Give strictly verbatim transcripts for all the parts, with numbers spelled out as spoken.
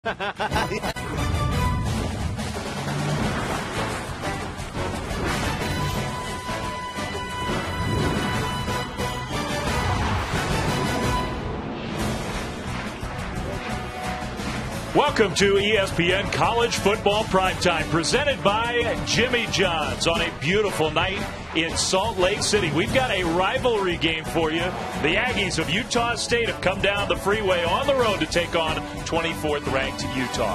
Welcome to E S P N College Football Primetime, presented by Jimmy John's on a beautiful night in Salt Lake City. We've got a rivalry game for you. The Aggies of Utah State have come down the freeway on the road to take on twenty-fourth ranked Utah.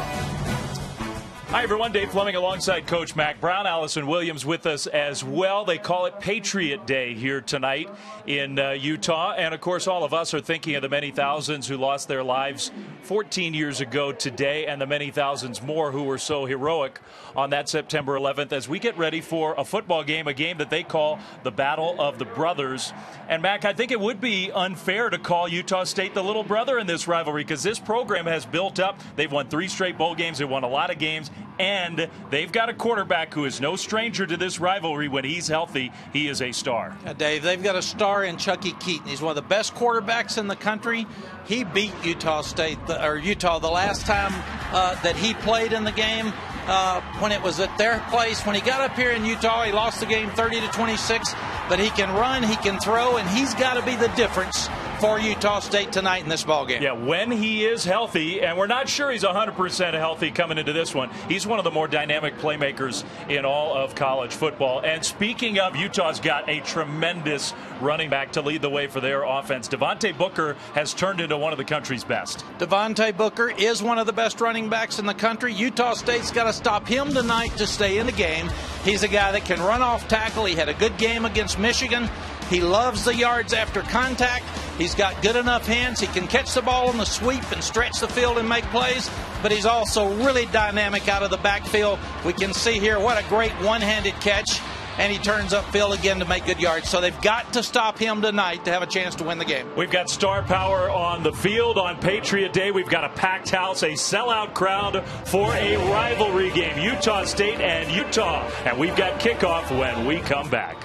Hi, everyone. Dave Fleming alongside Coach Mack Brown. Allison Williams with us as well. They call it Patriot Day here tonight in uh, Utah. And, of course, all of us are thinking of the many thousands who lost their lives fourteen years ago today, and the many thousands more who were so heroic on that September eleventh as we get ready for a football game, a game that they call the Battle of the Brothers. And, Mac, I think it would be unfair to call Utah State the little brother in this rivalry, because this program has built up. They've won three straight bowl games. They've won a lot of games. And they've got a quarterback who is no stranger to this rivalry. When he's healthy, he is a star. Yeah, Dave, they've got a star in Chucky Keaton. He's one of the best quarterbacks in the country. He beat Utah State, or Utah, the last time uh, that he played in the game. Uh, when it was at their place. When he got up here in Utah, he lost the game thirty to twenty-six. But he can run, he can throw, and he's got to be the difference for Utah State tonight in this ballgame. Yeah, when he is healthy, and we're not sure he's one hundred percent healthy coming into this one. He's one of the more dynamic playmakers in all of college football. And speaking of, Utah's got a tremendous running back to lead the way for their offense. Devontae Booker has turned into one of the country's best. Devontae Booker is one of the best running backs in the country. Utah State's got to stop him tonight to stay in the game. He's a guy that can run off tackle. He had a good game against Michigan. He loves the yards after contact. He's got good enough hands. He can catch the ball on the sweep and stretch the field and make plays, but he's also really dynamic out of the backfield. We can see here what a great one-handed catch, and he turns upfield again to make good yards. So they've got to stop him tonight to have a chance to win the game. We've got star power on the field on Patriot Day. We've got a packed house, a sellout crowd for a rivalry game, Utah State and Utah. And we've got kickoff when we come back.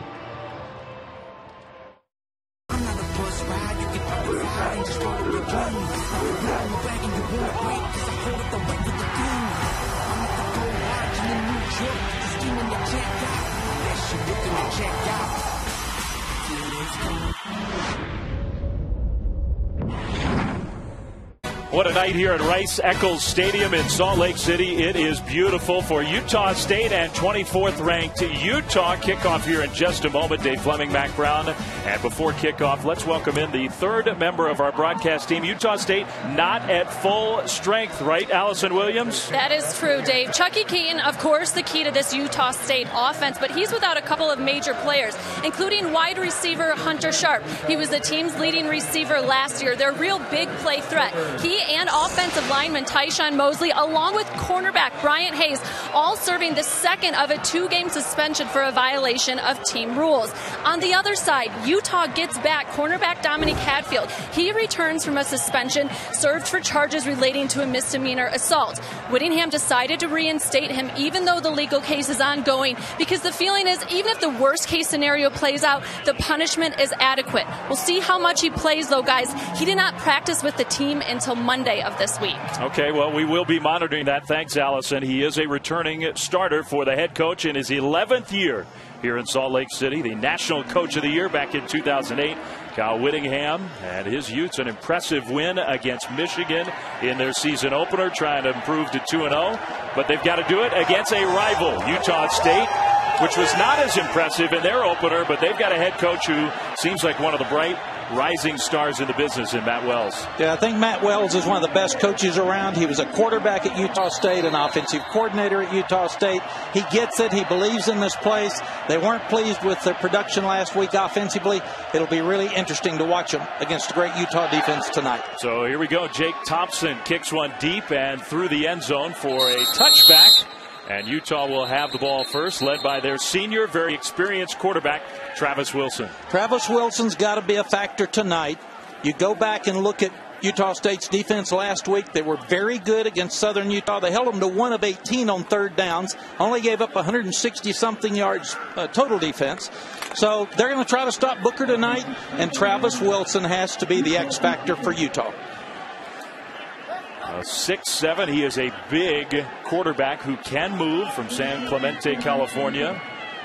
What a night here at Rice-Eccles Stadium in Salt Lake City. It is beautiful for Utah State and twenty-fourth ranked Utah. Kickoff here in just a moment. Dave Fleming, Mack Brown. And before kickoff, let's welcome in the third member of our broadcast team. Utah State not at full strength, right, Allison Williams? That is true, Dave. Chucky Keaton, of course, the key to this Utah State offense, but he's without a couple of major players, including wide receiver Hunter Sharp. He was the team's leading receiver last year. Their real big play threat. He and offensive lineman Tyshawn Mosley, along with cornerback Bryant Hayes, all serving the second of a two-game suspension for a violation of team rules. On the other side, Utah gets back cornerback Dominic Hadfield. He returns from a suspension served for charges relating to a misdemeanor assault. Whittingham decided to reinstate him even though the legal case is ongoing, because the feeling is even if the worst-case scenario plays out, the punishment is adequate. We'll see how much he plays, though, guys. He did not practice with the team until Monday of this week. Okay, well, we will be monitoring that. Thanks, Allison. He is a returning starter for the head coach in his eleventh year here in Salt Lake City, the National Coach of the Year back in two thousand eight. Kyle Whittingham and his Utes, an impressive win against Michigan in their season opener, trying to improve to two and oh. But they've got to do it against a rival, Utah State, which was not as impressive in their opener, but they've got a head coach who seems like one of the bright rising stars in the business in Matt Wells. Yeah, I think Matt Wells is one of the best coaches around. He was a quarterback at Utah State, an offensive coordinator at Utah State. He gets it. He believes in this place. They weren't pleased with their production last week offensively. It'll be really interesting to watch them against a great Utah defense tonight. So here we go. Jake Thompson kicks one deep and through the end zone for a touchback. And Utah will have the ball first, led by their senior, very experienced quarterback, Travis Wilson. Travis Wilson's got to be a factor tonight. You go back and look at Utah State's defense last week. They were very good against Southern Utah. They held them to one of eighteen on third downs, only gave up one hundred sixty something yards uh, total defense. So they're going to try to stop Booker tonight, and Travis Wilson has to be the X factor for Utah. Uh, six seven. He is a big quarterback who can move, from San Clemente, California.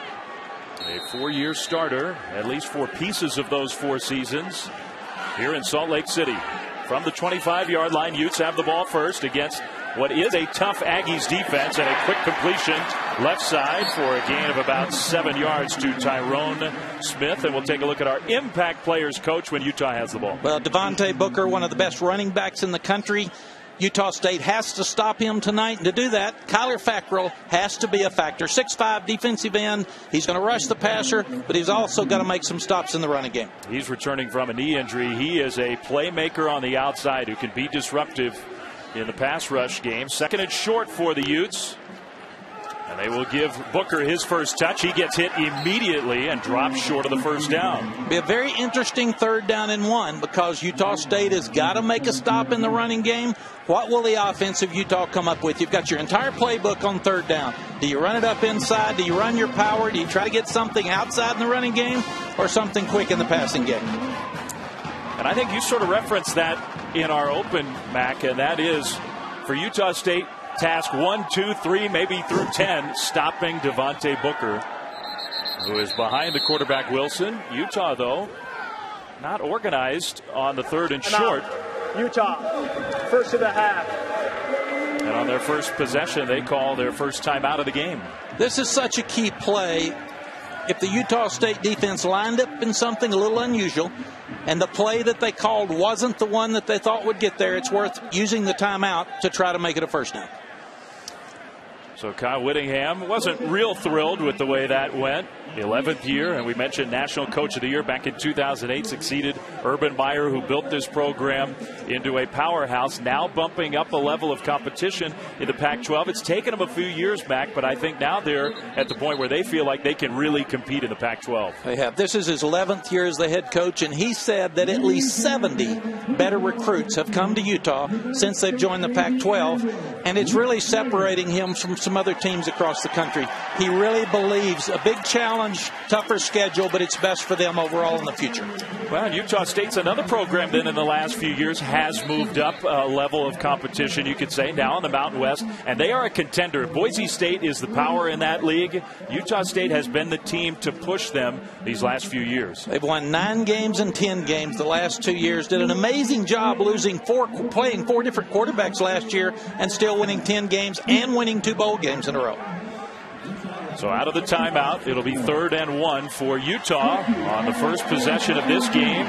A four-year starter, at least for pieces of those four seasons here in Salt Lake City. From the twenty-five yard line, Utes have the ball first against what is a tough Aggies defense, and a quick completion left side for a gain of about seven yards to Tyrone Smith. And we'll take a look at our impact players coach when Utah has the ball. Well, Devontae Booker, one of the best running backs in the country. Utah State has to stop him tonight, and to do that, Kyler Fackrell has to be a factor. six five defensive end. He's going to rush the passer, but he's also got to make some stops in the running game. He's returning from a knee injury. He is a playmaker on the outside who can be disruptive in the pass rush game. Second and short for the Utes. And they will give Booker his first touch. He gets hit immediately and drops short of the first down. Be a very interesting third down and one, because Utah State has got to make a stop in the running game. What will the offensive Utah come up with? You've got your entire playbook on third down. Do you run it up inside? Do you run your power? Do you try to get something outside in the running game, or something quick in the passing game? And I think you sort of referenced that in our open, Mac, and that is for Utah State, task one, two, three, maybe through ten, stopping Devontae Booker, who is behind the quarterback Wilson. Utah, though, not organized on the third and short. Utah, first of the half. And on their first possession, they call their first time out of the game. This is such a key play. If the Utah State defense lined up in something a little unusual, and the play that they called wasn't the one that they thought would get there, it's worth using the timeout to try to make it a first down. So Kyle Whittingham wasn't real thrilled with the way that went. eleventh year, and we mentioned National Coach of the Year back in two thousand eight, succeeded Urban Meyer, who built this program into a powerhouse, now bumping up a level of competition in the Pac twelve. It's taken them a few years back, but I think now they're at the point where they feel like they can really compete in the Pac twelve. They have. This is his eleventh year as the head coach, and he said that at least seventy better recruits have come to Utah since they've joined the Pac twelve, and it's really separating him from some other teams across the country. He really believes a big challenge, tougher schedule, but it's best for them overall in the future. Well, Utah State's another program that in the last few years has moved up a level of competition, you could say, now in the Mountain West, and they are a contender. Boise State is the power in that league. Utah State has been the team to push them these last few years. They've won nine games and ten games the last two years. Did an amazing job losing four, playing four different quarterbacks last year, and still winning ten games and winning two bowl games in a row. So out of the timeout, it'll be third and one for Utah on the first possession of this game.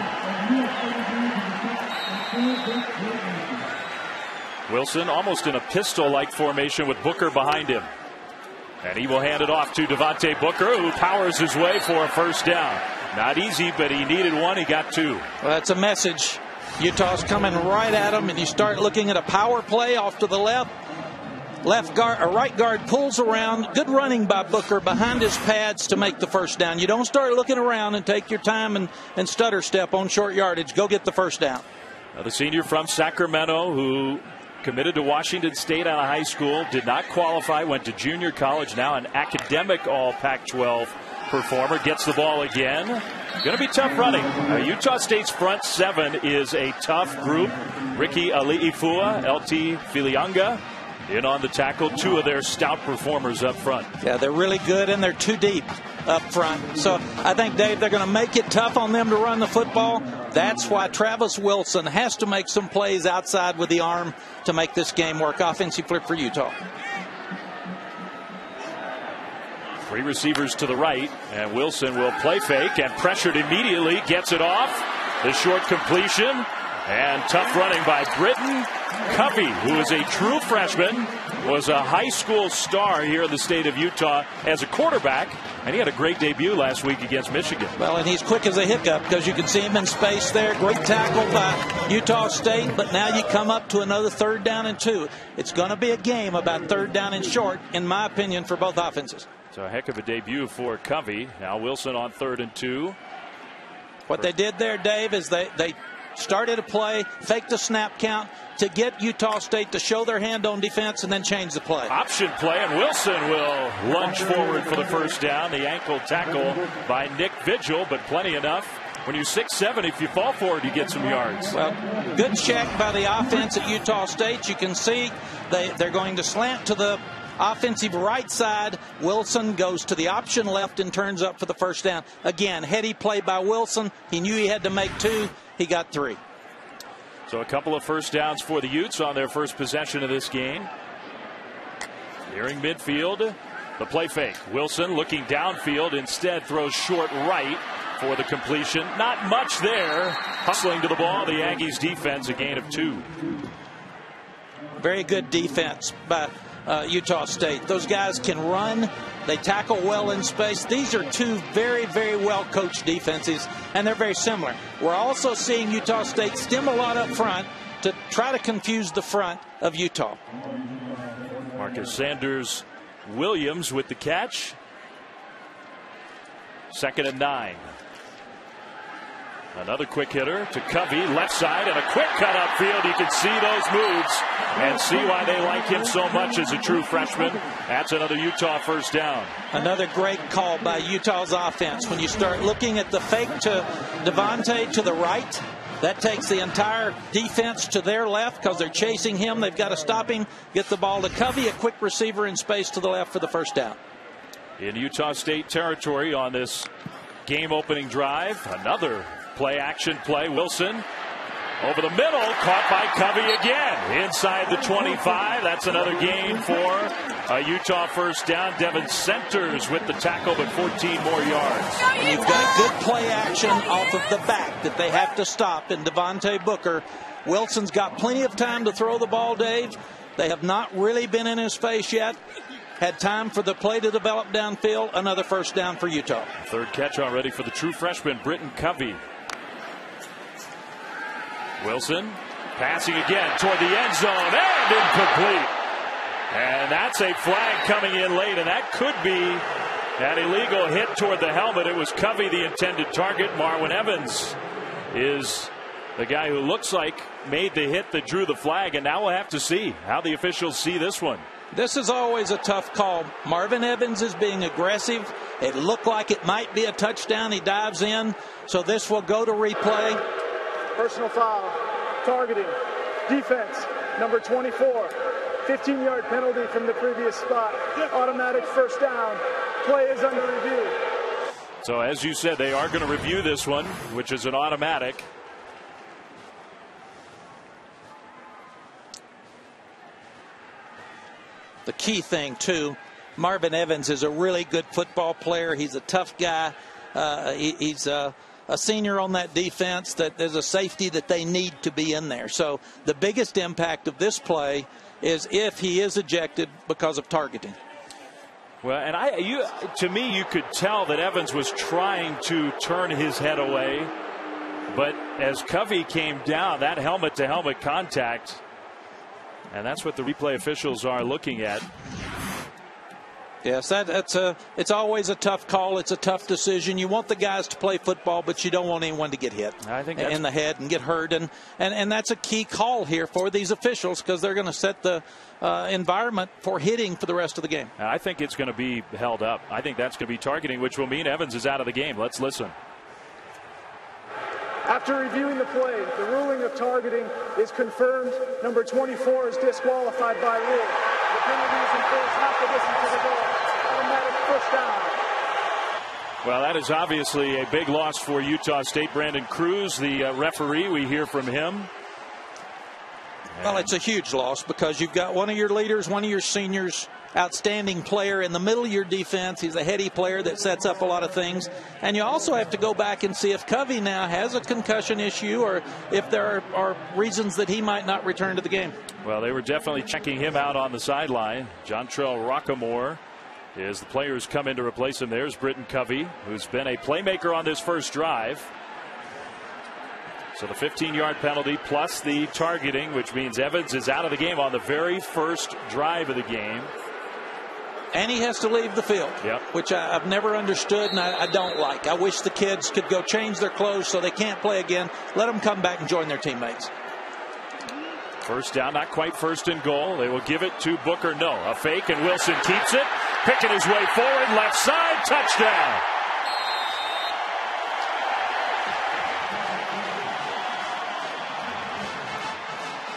Wilson almost in a pistol-like formation with Booker behind him. And he will hand it off to Devontae Booker, who powers his way for a first down. Not easy, but he needed one. He got two. Well, that's a message. Utah's coming right at him, and you start looking at a power play off to the left. Left guard, or right guard pulls around. Good running by Booker behind his pads to make the first down. You don't start looking around and take your time and, and stutter step on short yardage. Go get the first down. Now the senior from Sacramento who committed to Washington State out of high school, did not qualify, went to junior college, now an academic all Pac twelve performer, gets the ball again. Going to be tough running. Uh, Utah State's front seven is a tough group. Ricky Aliifua, L T Filianga in on the tackle, two of their stout performers up front. Yeah, they're really good, and they're too deep up front. So I think, Dave, they're going to make it tough on them to run the football. That's why Travis Wilson has to make some plays outside with the arm to make this game work. Offensive flip for Utah. Three receivers to the right, and Wilson will play fake and pressured immediately, gets it off. The short completion, and tough running by Britton Covey, who is a true freshman, was a high school star here in the state of Utah as a quarterback, and he had a great debut last week against Michigan. Well, and he's quick as a hiccup because you can see him in space there. Great tackle by Utah State, but now you come up to another third down and two. It's going to be a game about third down and short, in my opinion, for both offenses. So a heck of a debut for Covey. Now Wilson on third and two. What they did there, Dave, is they, they started a play, faked the snap count to get Utah State to show their hand on defense and then change the play. Option play, and Wilson will lunge forward for the first down. The ankle tackle by Nick Vigil, but plenty enough When you're six seven, if you fall for it, you get some yards. Well, good check by the offense at Utah State. You can see they, they're going to slant to the offensive right side. Wilson goes to the option left and turns up for the first down. Again, heady play by Wilson. He knew he had to make two. He got three. So a couple of first downs for the Utes on their first possession of this game. Nearing midfield. The play fake. Wilson looking downfield. Instead throws short right for the completion. Not much there. Hustling to the ball. The Aggies defense, a gain of two. Very good defense by uh, Utah State. Those guys can run. They tackle well in space. These are two very, very well coached defenses, and they're very similar. We're also seeing Utah State stem a lot up front to try to confuse the front of Utah. Marcus Sanders Williams with the catch. Second and nine. Another quick hitter to Covey, left side, and a quick cut upfield. You can see those moves and see why they like him so much as a true freshman. That's another Utah first down. Another great call by Utah's offense. When you start looking at the fake to Devontae to the right, that takes the entire defense to their left because they're chasing him. They've got to stop him, get the ball to Covey, a quick receiver in space to the left for the first down. In Utah State territory on this game-opening drive, another play-action play. Wilson over the middle, caught by Covey again. Inside the twenty-five. That's another gain for a Utah first down. Devin Centers with the tackle, but fourteen more yards. And you've got good play action off of the back that they have to stop in Devontae Booker. Wilson's got plenty of time to throw the ball, Dave. They have not really been in his face yet. Had time for the play to develop downfield. Another first down for Utah. Third catch already for the true freshman, Britton Covey. Wilson passing again toward the end zone and incomplete. And that's a flag coming in late, and that could be an illegal hit toward the helmet. It was Covey, the intended target. Marwin Evans is the guy who looks like made the hit that drew the flag, and now we'll have to see how the officials see this one. This is always a tough call. Marvin Evans is being aggressive. It looked like it might be a touchdown. He dives in, so this will go to replay. Personal foul, targeting, defense, number twenty-four, fifteen yard penalty from the previous spot, automatic first down, play is under review. So as you said, they are going to review this one, which is an automatic. The key thing, too, Marvin Evans is a really good football player. He's a tough guy. Uh, he, he's uh, a senior on that defense. That there's a safety that they need to be in there. So the biggest impact of this play is if he is ejected because of targeting. Well, and I, you, to me, you could tell that Evans was trying to turn his head away. But as Covey came down, that helmet-to-helmet contact, and that's what the replay officials are looking at. Yes, that, that's a. It's always a tough call. It's a tough decision. You want the guys to play football, but you don't want anyone to get hit I think in the head and get hurt. And, and, and that's a key call here for these officials because they're going to set the uh, environment for hitting for the rest of the game. I think it's going to be held up. I think that's going to be targeting, which will mean Evans is out of the game. Let's listen. After reviewing the play, the ruling of targeting is confirmed. Number twenty-four is disqualified by rule. The penalty is enforced half the distance to the goal. Automatic first down. Well, that is obviously a big loss for Utah State. Brandon Cruz, the uh, referee, we hear from him. Well, it's a huge loss because you've got one of your leaders, one of your seniors, outstanding player in the middle of your defense. He's a heady player that sets up a lot of things. And you also have to go back and see if Covey now has a concussion issue or if there are, are reasons that he might not return to the game. Well, they were definitely checking him out on the sideline. Jontrell Rockamore is the player who's come in to replace him. There's Britton Covey, who's been a playmaker on this first drive. So the fifteen yard penalty plus the targeting, which means Evans is out of the game on the very first drive of the game. And he has to leave the field, yep. which I, I've never understood and I, I don't like. I wish the kids could go change their clothes so they can't play again. Let them come back and join their teammates. First down, not quite first and goal. They will give it to Booker. No, a fake, and Wilson keeps it. Picking his way forward, left side, touchdown.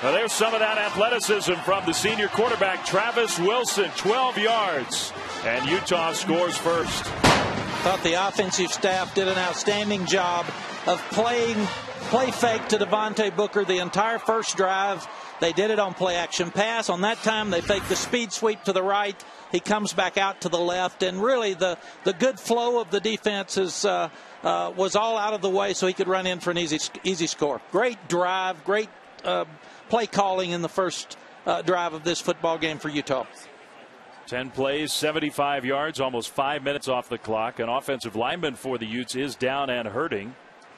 Well, there's some of that athleticism from the senior quarterback, Travis Wilson, twelve yards. And Utah scores first. Thought the offensive staff did an outstanding job of playing play fake to Devontae Booker the entire first drive. They did it on play action pass. On that time, they faked the speed sweep to the right. He comes back out to the left. And really, the, the good flow of the defense is, uh, uh, was all out of the way so he could run in for an easy, easy score. Great drive, great uh, play calling in the first uh, drive of this football game for Utah. ten plays, seventy-five yards, almost five minutes off the clock. An offensive lineman for the Utes is down and hurting.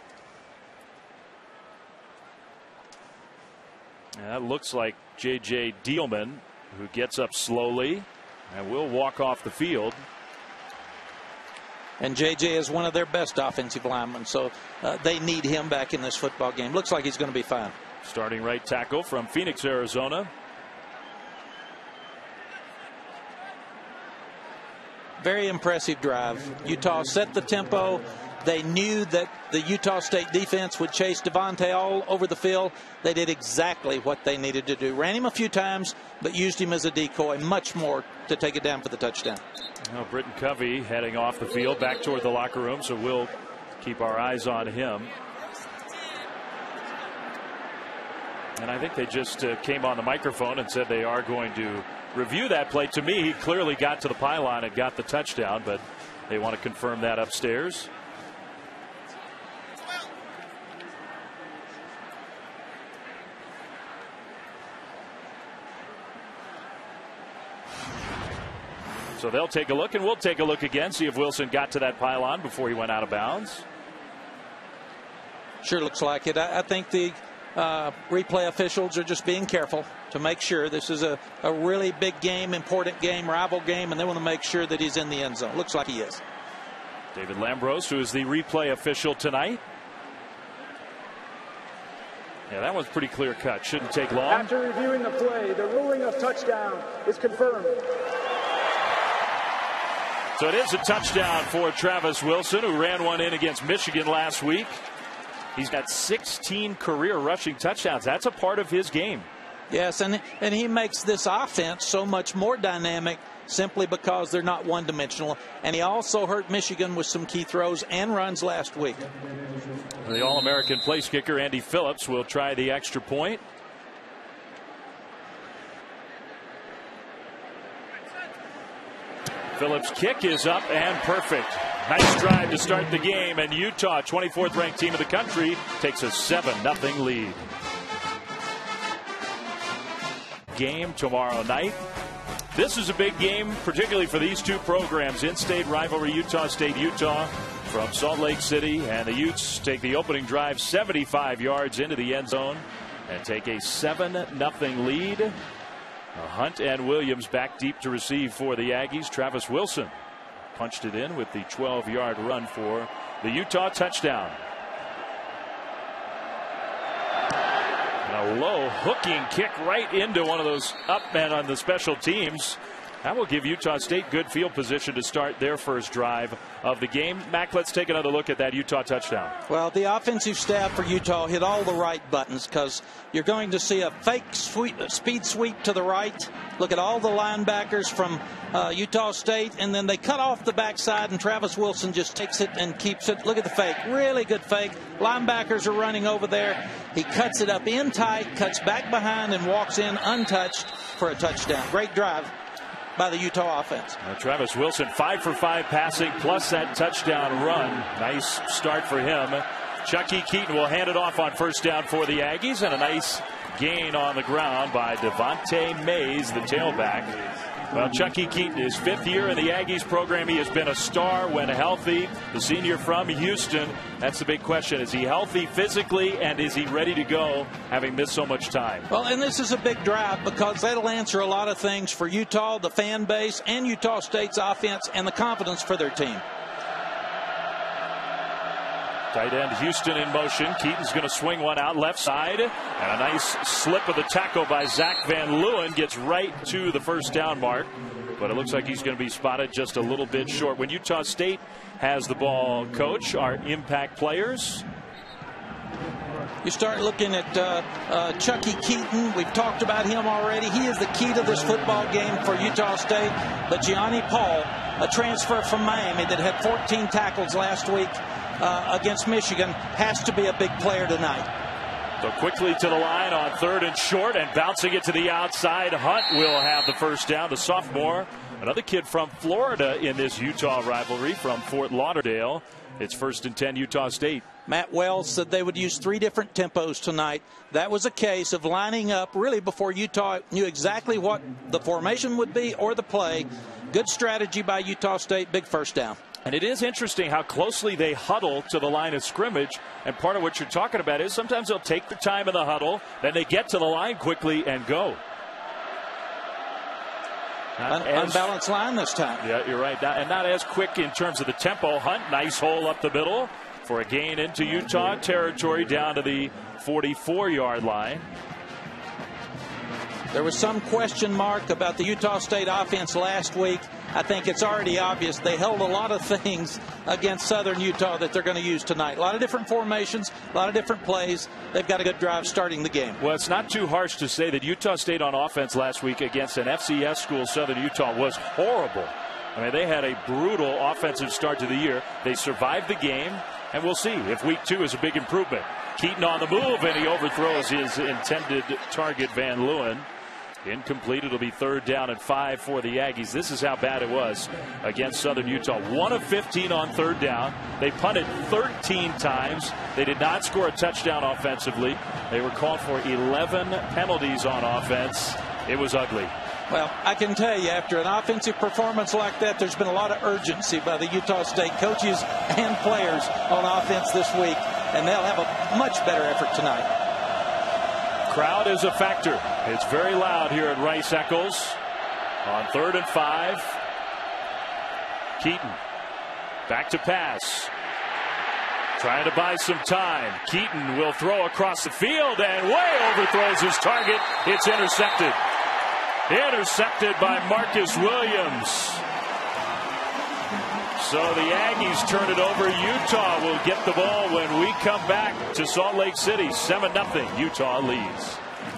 And that looks like J J Dielman, who gets up slowly and will walk off the field. And J J is one of their best offensive linemen, so uh, they need him back in this football game. Looks like he's going to be fine. Starting right tackle from Phoenix, Arizona. Very impressive drive. Utah set the tempo. They knew that the Utah State defense would chase Devontae all over the field. They did exactly what they needed to do. Ran him a few times, but used him as a decoy, much more to take it down for the touchdown. Well, Britton Covey heading off the field back toward the locker room, so we'll keep our eyes on him. And I think they just uh, came on the microphone and said they are going to review that play. To me, he clearly got to the pylon and got the touchdown, but they want to confirm that upstairs. So they'll take a look, and we'll take a look again, see if Wilson got to that pylon before he went out of bounds. Sure looks like it. I, I think the uh, replay officials are just being careful to make sure. This is a, a really big game, important game, rival game, and they want to make sure that he's in the end zone. Looks like he is. David Lambros, who is the replay official tonight. Yeah, that one's pretty clear cut. Shouldn't take long. After reviewing the play, the ruling of touchdown is confirmed. So it is a touchdown for Travis Wilson, who ran one in against Michigan last week. He's got sixteen career rushing touchdowns. That's a part of his game. Yes, and, and he makes this offense so much more dynamic simply because they're not one-dimensional. And he also hurt Michigan with some key throws and runs last week. The All-American place kicker, Andy Phillips, will try the extra point. Phillips' kick is up and perfect. Nice drive to start the game, and Utah, twenty-fourth ranked team of the country, takes a seven nothing lead. Game tomorrow night. This is a big game, particularly for these two programs. In-state rivalry, Utah State, Utah from Salt Lake City, and the Utes take the opening drive seventy-five yards into the end zone and take a seven nothing lead. Hunt and Williams back deep to receive for the Aggies. Travis Wilson punched it in with the twelve yard run for the Utah touchdown. And a low hooking kick right into one of those up men on the special teams. That will give Utah State good field position to start their first drive of the game. Mac, let's take another look at that Utah touchdown. Well, the offensive staff for Utah hit all the right buttons because you're going to see a fake sweep, speed sweep to the right. Look at all the linebackers from uh, Utah State, and then they cut off the backside, and Travis Wilson just takes it and keeps it. Look at the fake. Really good fake. Linebackers are running over there. He cuts it up in tight, cuts back behind, and walks in untouched for a touchdown. Great drive by the Utah offense. Now, Travis Wilson, five for five passing, plus that touchdown run. Nice start for him. Chucky Keaton will hand it off on first down for the Aggies, and a nice gain on the ground by Devontae Mays, the tailback. Well, Chucky Keaton, his fifth year in the Aggies program. He has been a star when healthy. The senior from Houston. That's the big question. Is he healthy physically, and is he ready to go, having missed so much time? Well, and this is a big drive because that'll answer a lot of things for Utah, the fan base, and Utah State's offense, and the confidence for their team. Tight end Houston in motion. Keaton's going to swing one out left side. And a nice slip of the tackle by Zach Van Leeuwen gets right to the first down mark. But it looks like he's going to be spotted just a little bit short. When Utah State has the ball, Coach, our impact players? You start looking at uh, uh, Chucky Keeton. We've talked about him already. He is the key to this football game for Utah State. But Gianni Paul, a transfer from Miami that had fourteen tackles last week uh, against Michigan, has to be a big player tonight. So quickly to the line on third and short, and bouncing it to the outside. Hunt will have the first down. The sophomore, another kid from Florida in this Utah rivalry from Fort Lauderdale. It's first and ten, Utah State. Matt Wells said they would use three different tempos tonight. That was a case of lining up really before Utah knew exactly what the formation would be or the play. Good strategy by Utah State. Big first down. And it is interesting how closely they huddle to the line of scrimmage. And part of what you're talking about is sometimes they'll take their time in the huddle, then they get to the line quickly and go. Un as, unbalanced line this time. Yeah, you're right. Not, and not as quick in terms of the tempo. Hunt, nice hole up the middle for a gain into Utah territory down to the forty-four yard line. There was some question mark about the Utah State offense last week. I think it's already obvious they held a lot of things against Southern Utah that they're going to use tonight. A lot of different formations, a lot of different plays. They've got a good drive starting the game. Well, it's not too harsh to say that Utah State on offense last week against an F C S school, Southern Utah, was horrible. I mean, they had a brutal offensive start to the year. They survived the game, and we'll see if week two is a big improvement. Keaton on the move, and he overthrows his intended target, Van Leeuwen. Incomplete. It'll be third down and five for the Aggies. This is how bad it was against Southern Utah. one of fifteen on third down. They punted thirteen times. They did not score a touchdown offensively. They were called for eleven penalties on offense. It was ugly. Well, I can tell you, after an offensive performance like that, there's been a lot of urgency by the Utah State coaches and players on offense this week, and they'll have a much better effort tonight. Crowd is a factor. It's very loud here at Rice Eccles on third and five. Keaton back to pass, trying to buy some time. Keaton will throw across the field and way overthrows his target. It's intercepted. Intercepted by Marcus Williams. So the Aggies turn it over. Utah will get the ball when we come back to Salt Lake City. seven nothing. Utah leads.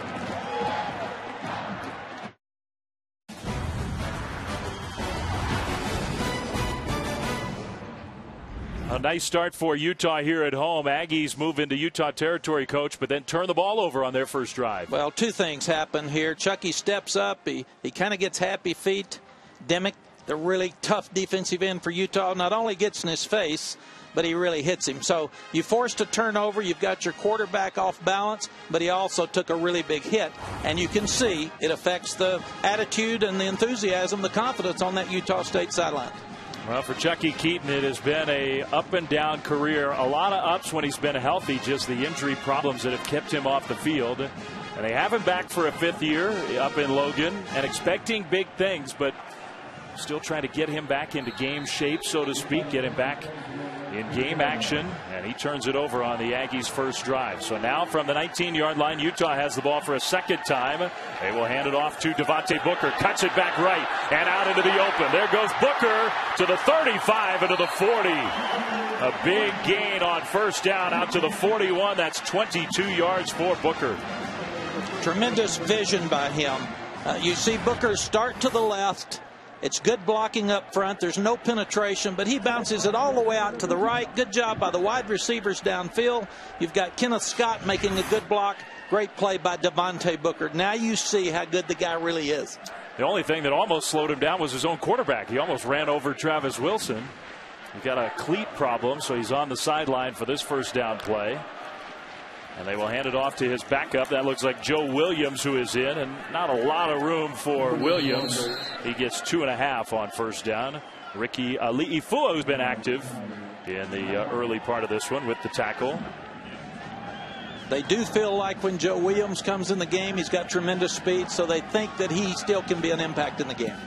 A nice start for Utah here at home. Aggies move into Utah territory, coach, but then turn the ball over on their first drive. Well, two things happen here. Chucky steps up. He, he kind of gets happy feet. Demick, the really tough defensive end for Utah, not only gets in his face, but he really hits him. So you forced a turnover. You've got your quarterback off balance, but he also took a really big hit. And you can see it affects the attitude and the enthusiasm, the confidence on that Utah State sideline. Well, for Chucky Keaton, it has been a up and down career. A lot of ups when he's been healthy, just the injury problems that have kept him off the field. And they have him back for a fifth year up in Logan and expecting big things, but still trying to get him back into game shape, so to speak, get him back in game action, and he turns it over on the Aggies' first drive. So now from the nineteen yard line, Utah has the ball for a second time. They will hand it off to Devontae Booker, cuts it back right and out into the open. There goes Booker to the thirty-five and to the forty. A big gain on first down out to the forty-one. That's twenty-two yards for Booker. Tremendous vision by him. Uh, you see Booker start to the left. It's good blocking up front. There's no penetration, but he bounces it all the way out to the right. Good job by the wide receivers downfield. You've got Kenneth Scott making a good block. Great play by Devontae Booker. Now you see how good the guy really is. The only thing that almost slowed him down was his own quarterback. He almost ran over Travis Wilson. He got a cleat problem, so he's on the sideline for this first down play. And they will hand it off to his backup. That looks like Joe Williams, who is in, and not a lot of room for Williams. He gets two and a half on first down. Ricky Ali'ifua, who's been active in the uh, early part of this one with the tackle. They do feel like when Joe Williams comes in the game, he's got tremendous speed, so they think that he still can be an impact in the game.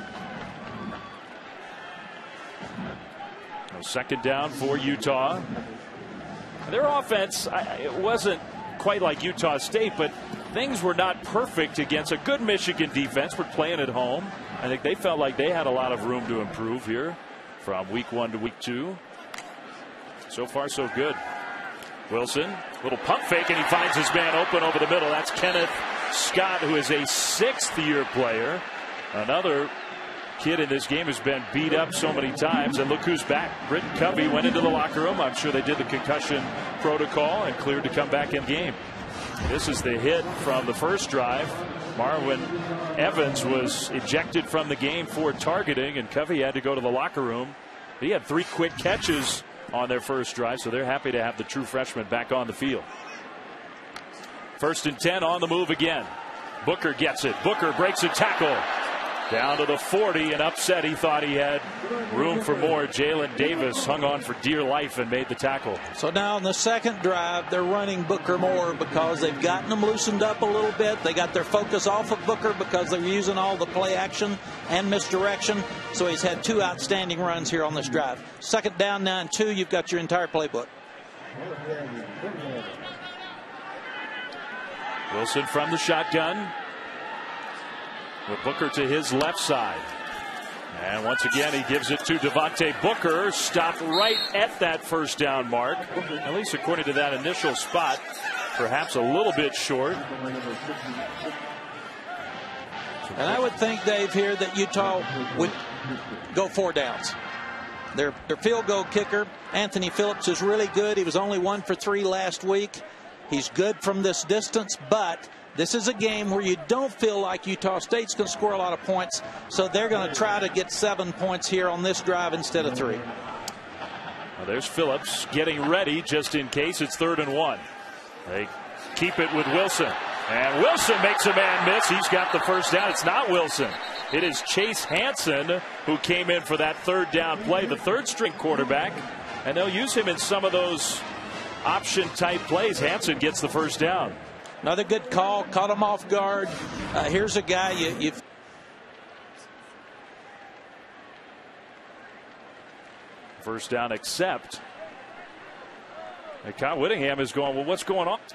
Second down for Utah. Their offense, it wasn't quite like Utah State, but things were not perfect against a good Michigan defense. We're playing at home. I think they felt like they had a lot of room to improve here from week one to week two. So far, so good. Wilson, little pump fake, and he finds his man open over the middle. That's Kenneth Scott, who is a sixth-year player. Another kid in this game has been beat up so many times, and look who's back. Britton Covey went into the locker room. I'm sure they did the concussion protocol and cleared to come back in game. This is the hit from the first drive. Marwin Evans was ejected from the game for targeting, and Covey had to go to the locker room. He had three quick catches on their first drive, so they're happy to have the true freshman back on the field. First and ten on the move again. Booker gets it. Booker breaks a tackle. Down to the forty, and upset. He thought he had room for more. Jalen Davis hung on for dear life and made the tackle. So now in the second drive, they're running Booker more because they've gotten him loosened up a little bit. They got their focus off of Booker because they're using all the play action and misdirection. So he's had two outstanding runs here on this drive. Second down, now and two, you've got your entire playbook. Wilson from the shotgun, with Booker to his left side. And once again, he gives it to Devontae Booker. Stopped right at that first down mark, at least according to that initial spot. Perhaps a little bit short. And I would think, Dave, here that Utah would go four downs. Their, their field goal kicker, Anthony Phillips, is really good. He was only one for three last week. He's good from this distance, but this is a game where you don't feel like Utah State's going to score a lot of points, so they're going to try to get seven points here on this drive instead of three. Well, there's Phillips getting ready just in case it's third and one. They keep it with Wilson, and Wilson makes a man miss. He's got the first down. It's not Wilson. It is Chase Hansen who came in for that third down play, the third string quarterback, and they'll use him in some of those option type plays. Hansen gets the first down. Another good call, caught him off guard. Uh, here's a guy you, you've first down, except and Kyle Whittingham is going, well, what's going on?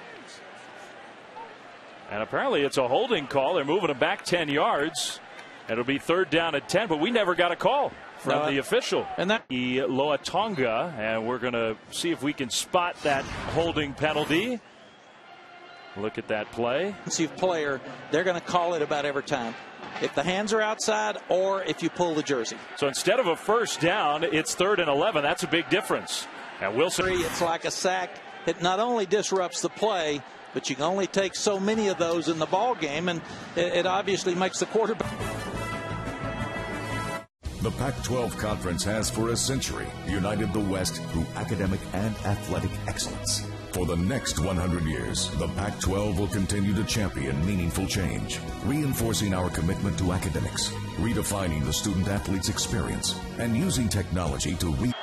And apparently it's a holding call. They're moving him back ten yards. It'll be third down at ten, but we never got a call from no, the official. And that Loatonga, and we're going to see if we can spot that holding penalty. Look at that play. Defensive player, they're going to call it about every time. If the hands are outside or if you pull the jersey. So instead of a first down, it's third and eleven. That's a big difference. And Wilson. It's like a sack. It not only disrupts the play, but you can only take so many of those in the ball game, and it, it obviously makes the quarterback. The Pac twelve Conference has for a century united the West through academic and athletic excellence. For the next one hundred years, the Pac twelve will continue to champion meaningful change, reinforcing our commitment to academics, redefining the student-athlete's experience, and using technology to re-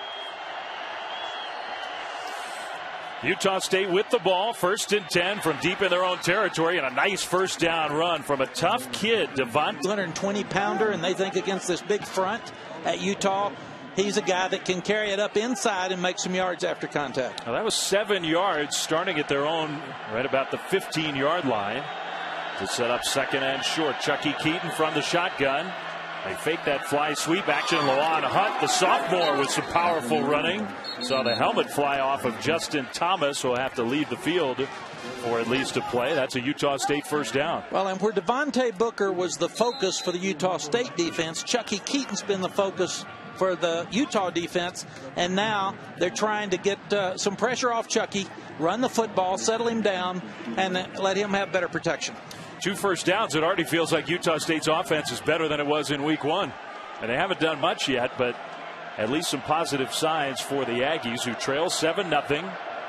Utah State with the ball, first and ten from deep in their own territory, and a nice first down run from a tough kid, Devontae. two hundred twenty pounder, and they think against this big front at Utah, he's a guy that can carry it up inside and make some yards after contact. Now that was seven yards starting at their own right about the fifteen yard line to set up second and short. Chucky Keaton from the shotgun. They fake that fly sweep action. Lawan Hunt, the sophomore, with some powerful running. Saw the helmet fly off of Justin Thomas, who will have to leave the field for at least a play. That's a Utah State first down. Well, and where Devontae Booker was the focus for the Utah State defense, Chucky Keaton's been the focus for the Utah defense, and now they're trying to get uh, some pressure off Chucky, run the football, settle him down, and uh, let him have better protection. Two first downs. It already feels like Utah State's offense is better than it was in week one. And they haven't done much yet, but at least some positive signs for the Aggies, who trail seven nothing.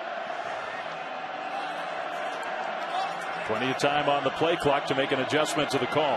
Plenty of time on the play clock to make an adjustment to the call.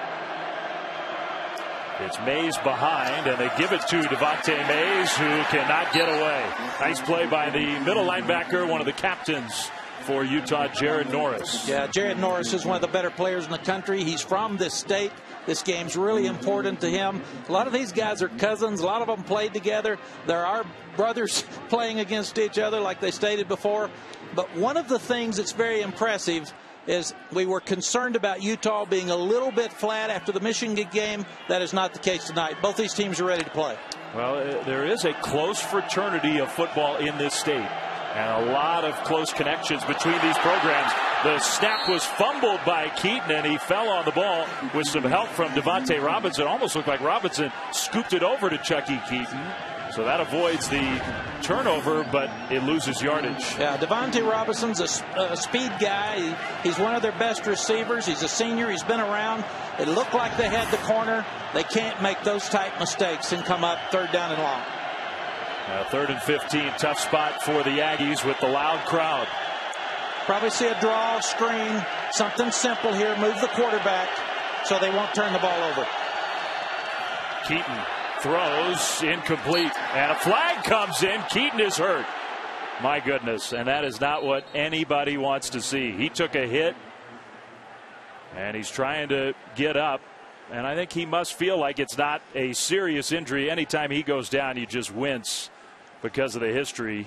It's Mays behind, and they give it to Devontae Mays, who cannot get away. Nice play by the middle linebacker, one of the captains for Utah, Jared Norris. Yeah, Jared Norris is one of the better players in the country. He's from this state. This game's really important to him. A lot of these guys are cousins. A lot of them played together. There are brothers playing against each other, like they stated before. But one of the things that's very impressive is we were concerned about Utah being a little bit flat after the Michigan game. That is not the case tonight. Both these teams are ready to play. Well, there is a close fraternity of football in this state. And a lot of close connections between these programs. The snap was fumbled by Keaton, and he fell on the ball with some help from Devontae Robinson. Almost looked like Robinson scooped it over to Chucky Keaton. So that avoids the turnover, but it loses yardage. Yeah, Devontae Robinson's a, a speed guy. He, he's one of their best receivers. He's a senior. He's been around. It looked like they had the corner. They can't make those type mistakes and come up third down and long. Uh, third and fifteen, tough spot for the Aggies with the loud crowd. Probably see a draw, screen, something simple here. Move the quarterback so they won't turn the ball over. Keaton throws incomplete, and a flag comes in. Keaton is hurt. My goodness, and that is not what anybody wants to see. He took a hit, and he's trying to get up. And I think he must feel like it's not a serious injury. Anytime he goes down, you just wince because of the history.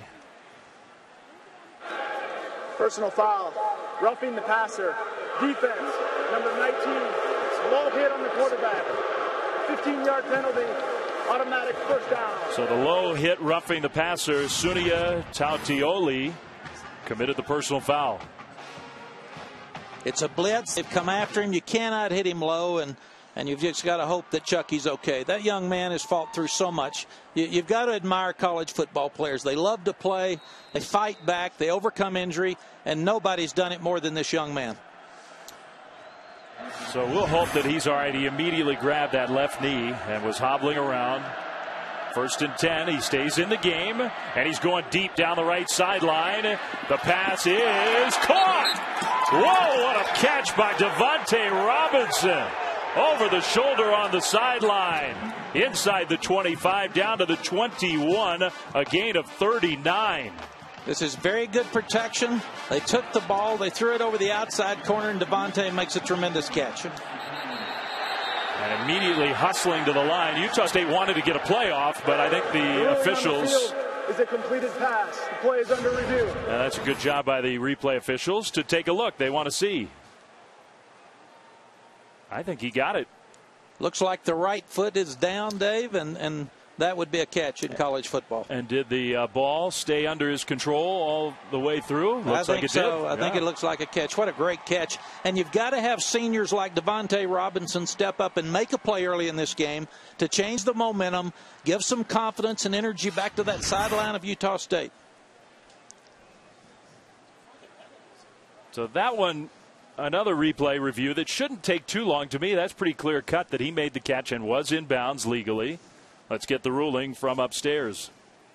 Personal foul. Roughing the passer. Defense. Number nineteen. Low hit on the quarterback. fifteen yard penalty. Automatic first down. So the low hit roughing the passer. Sunia Tautioli committed the personal foul. It's a blitz. They've come after him. You cannot hit him low, and And you've just got to hope that Chucky's okay. That young man has fought through so much. You, you've got to admire college football players. They love to play. They fight back. They overcome injury. And nobody's done it more than this young man. So we'll hope that he's all right. He immediately grabbed that left knee and was hobbling around. First and ten. He stays in the game. And he's going deep down the right sideline. The pass is caught. Whoa, what a catch by Devontae Robinson. Over the shoulder on the sideline. Inside the twenty-five, down to the twenty-one. A gain of thirty-nine. This is very good protection. They took the ball. They threw it over the outside corner, and Devontae makes a tremendous catch. And immediately hustling to the line. Utah State wanted to get a playoff, but I think the officials... Is a completed pass. The play is under review. And that's a good job by the replay officials to take a look. They want to see. I think he got it. Looks like the right foot is down, Dave, and, and that would be a catch in college football. And did the uh, ball stay under his control all the way through? Looks I think like it so. did. I yeah. think it looks like a catch. What a great catch. And you've got to have seniors like Devontae Robinson step up and make a play early in this game to change the momentum, give some confidence and energy back to that sideline of Utah State. So that one... Another replay review that shouldn't take too long. To me, that's pretty clear cut that he made the catch and was in bounds legally. Let's get the ruling from upstairs.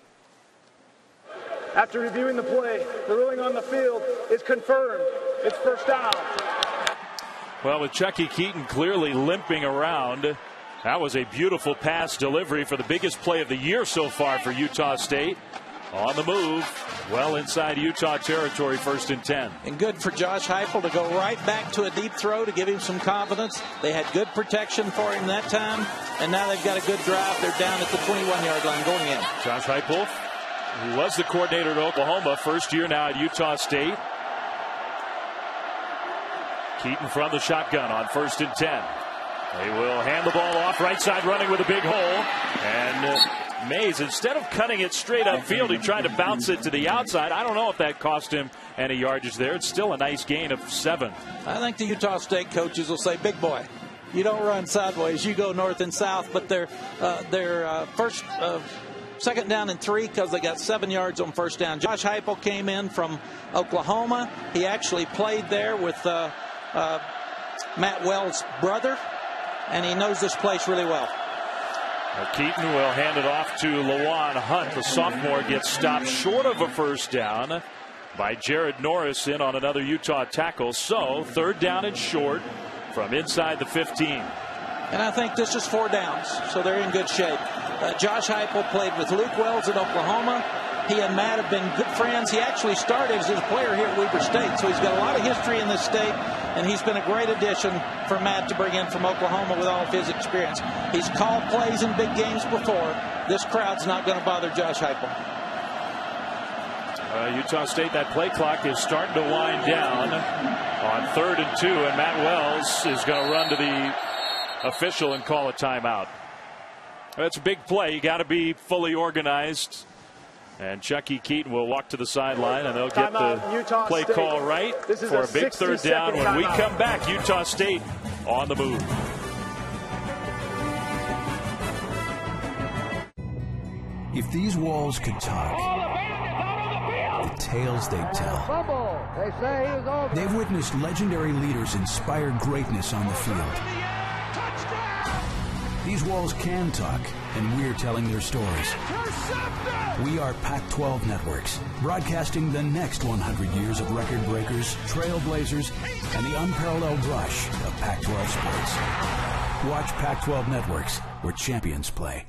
After reviewing the play, the ruling on the field is confirmed. It's first down. Well, with Chucky Keaton clearly limping around, that was a beautiful pass delivery for the biggest play of the year so far for Utah State. On the move, well inside Utah territory, first and ten. And good for Josh Heupel to go right back to a deep throw to give him some confidence. They had good protection for him that time, and now they've got a good drive. They're down at the twenty-one yard line going in. Josh Heupel, who was the coordinator at Oklahoma, first year now at Utah State. Keaton from the shotgun on first and ten. They will hand the ball off, right side running with a big hole. And uh, Mays, instead of cutting it straight upfield, he tried to bounce it to the outside. I don't know if that cost him any yardage there. It's still a nice gain of seven. I think the Utah State coaches will say, big boy, you don't run sideways, you go north and south. But they're, uh, they're uh, first, uh, second down and three because they got seven yards on first down. Josh Heupel came in from Oklahoma. He actually played there with uh, uh, Matt Wells' brother, and he knows this place really well. Now Keaton will hand it off to Lawan Hunt. The sophomore gets stopped short of a first down by Jared Norris in on another Utah tackle. So third down and short from inside the fifteen. And I think this is four downs, so they're in good shape. Uh, Josh Heupel played with Luke Wells at Oklahoma. He and Matt have been good friends. He actually started as a player here at Weber State, so he's got a lot of history in this state, and he's been a great addition for Matt to bring in from Oklahoma with all of his experience. He's called plays in big games before. This crowd's not going to bother Josh Heupel. Uh, Utah State, that play clock is starting to wind down on third and two, and Matt Wells is going to run to the official and call a timeout. That's a big play. You got to be fully organized And Chucky Keeton will walk to the sideline, and they'll get the play State. call right for a big third down. When we come back, Utah State on the move. If these walls could talk, the tales they'd tell. They've witnessed legendary leaders inspire greatness on the field. These walls can talk, and we're telling their stories. We are Pac twelve Networks, broadcasting the next one hundred years of record breakers, trailblazers, and the unparalleled rush of Pac twelve sports. Watch Pac twelve Networks, where champions play.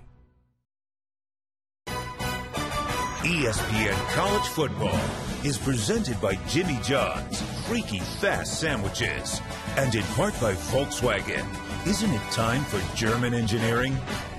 E S P N College Football is presented by Jimmy John's Freaky Fast Sandwiches and in part by Volkswagen. Isn't it time for German engineering?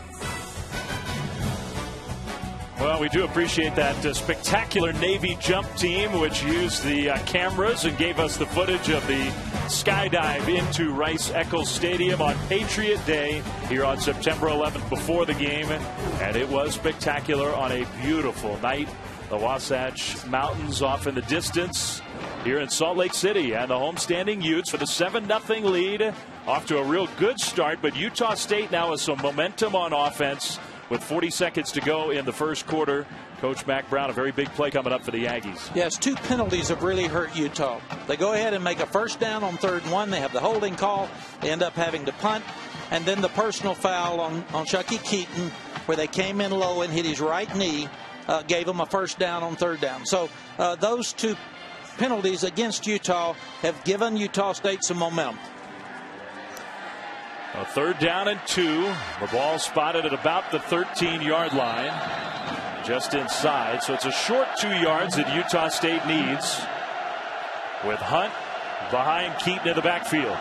Well, we do appreciate that uh, spectacular Navy jump team, which used the uh, cameras and gave us the footage of the skydive into Rice-Eccles Stadium on Patriot Day here on September eleventh before the game. And it was spectacular on a beautiful night. The Wasatch Mountains off in the distance here in Salt Lake City, and the homestanding Utes for the seven nothing lead. Off to a real good start, but Utah State now has some momentum on offense with forty seconds to go in the first quarter. Coach Mack Brown, a very big play coming up for the Aggies. Yes, two penalties have really hurt Utah. They go ahead and make a first down on third and one. They have the holding call. They end up having to punt. And then the personal foul on, on Chucky Keeton, where they came in low and hit his right knee, uh, gave him a first down on third down. So uh, those two penalties against Utah have given Utah State some momentum. A third down and two. The ball spotted at about the thirteen yard line, just inside. So it's a short two yards that Utah State needs, with Hunt behind Keaton in the backfield.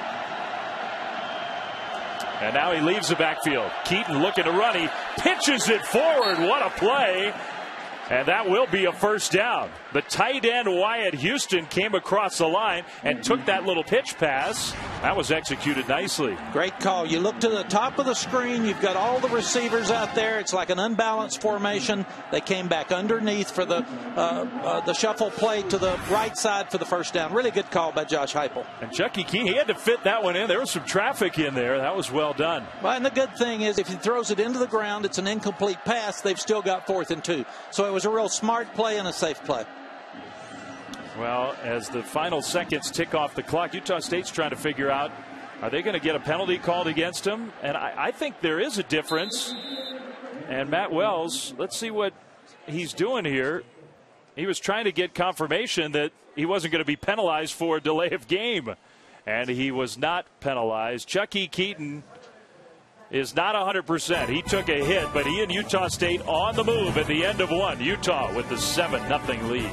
And now he leaves the backfield. Keaton looking to run. He pitches it forward. What a play. And that will be a first down. The tight end Wyatt Houston came across the line and took that little pitch pass. That was executed nicely. Great call. You look to the top of the screen. You've got all the receivers out there. It's like an unbalanced formation. They came back underneath for the uh, uh, the shuffle play to the right side for the first down. Really good call by Josh Heupel. And Chucky Keaton, he had to fit that one in. There was some traffic in there. That was well done. Well, and the good thing is if he throws it into the ground, it's an incomplete pass. They've still got fourth and two. So it was a real smart play and a safe play. Well, as the final seconds tick off the clock, Utah State's trying to figure out, are they going to get a penalty called against them? And I, I think there is a difference. And Matt Wells, let's see what he's doing here. He was trying to get confirmation that he wasn't going to be penalized for a delay of game. And he was not penalized. Chucky Keaton is not one hundred percent. He took a hit, but he and Utah State on the move at the end of one. Utah with the seven nothing lead.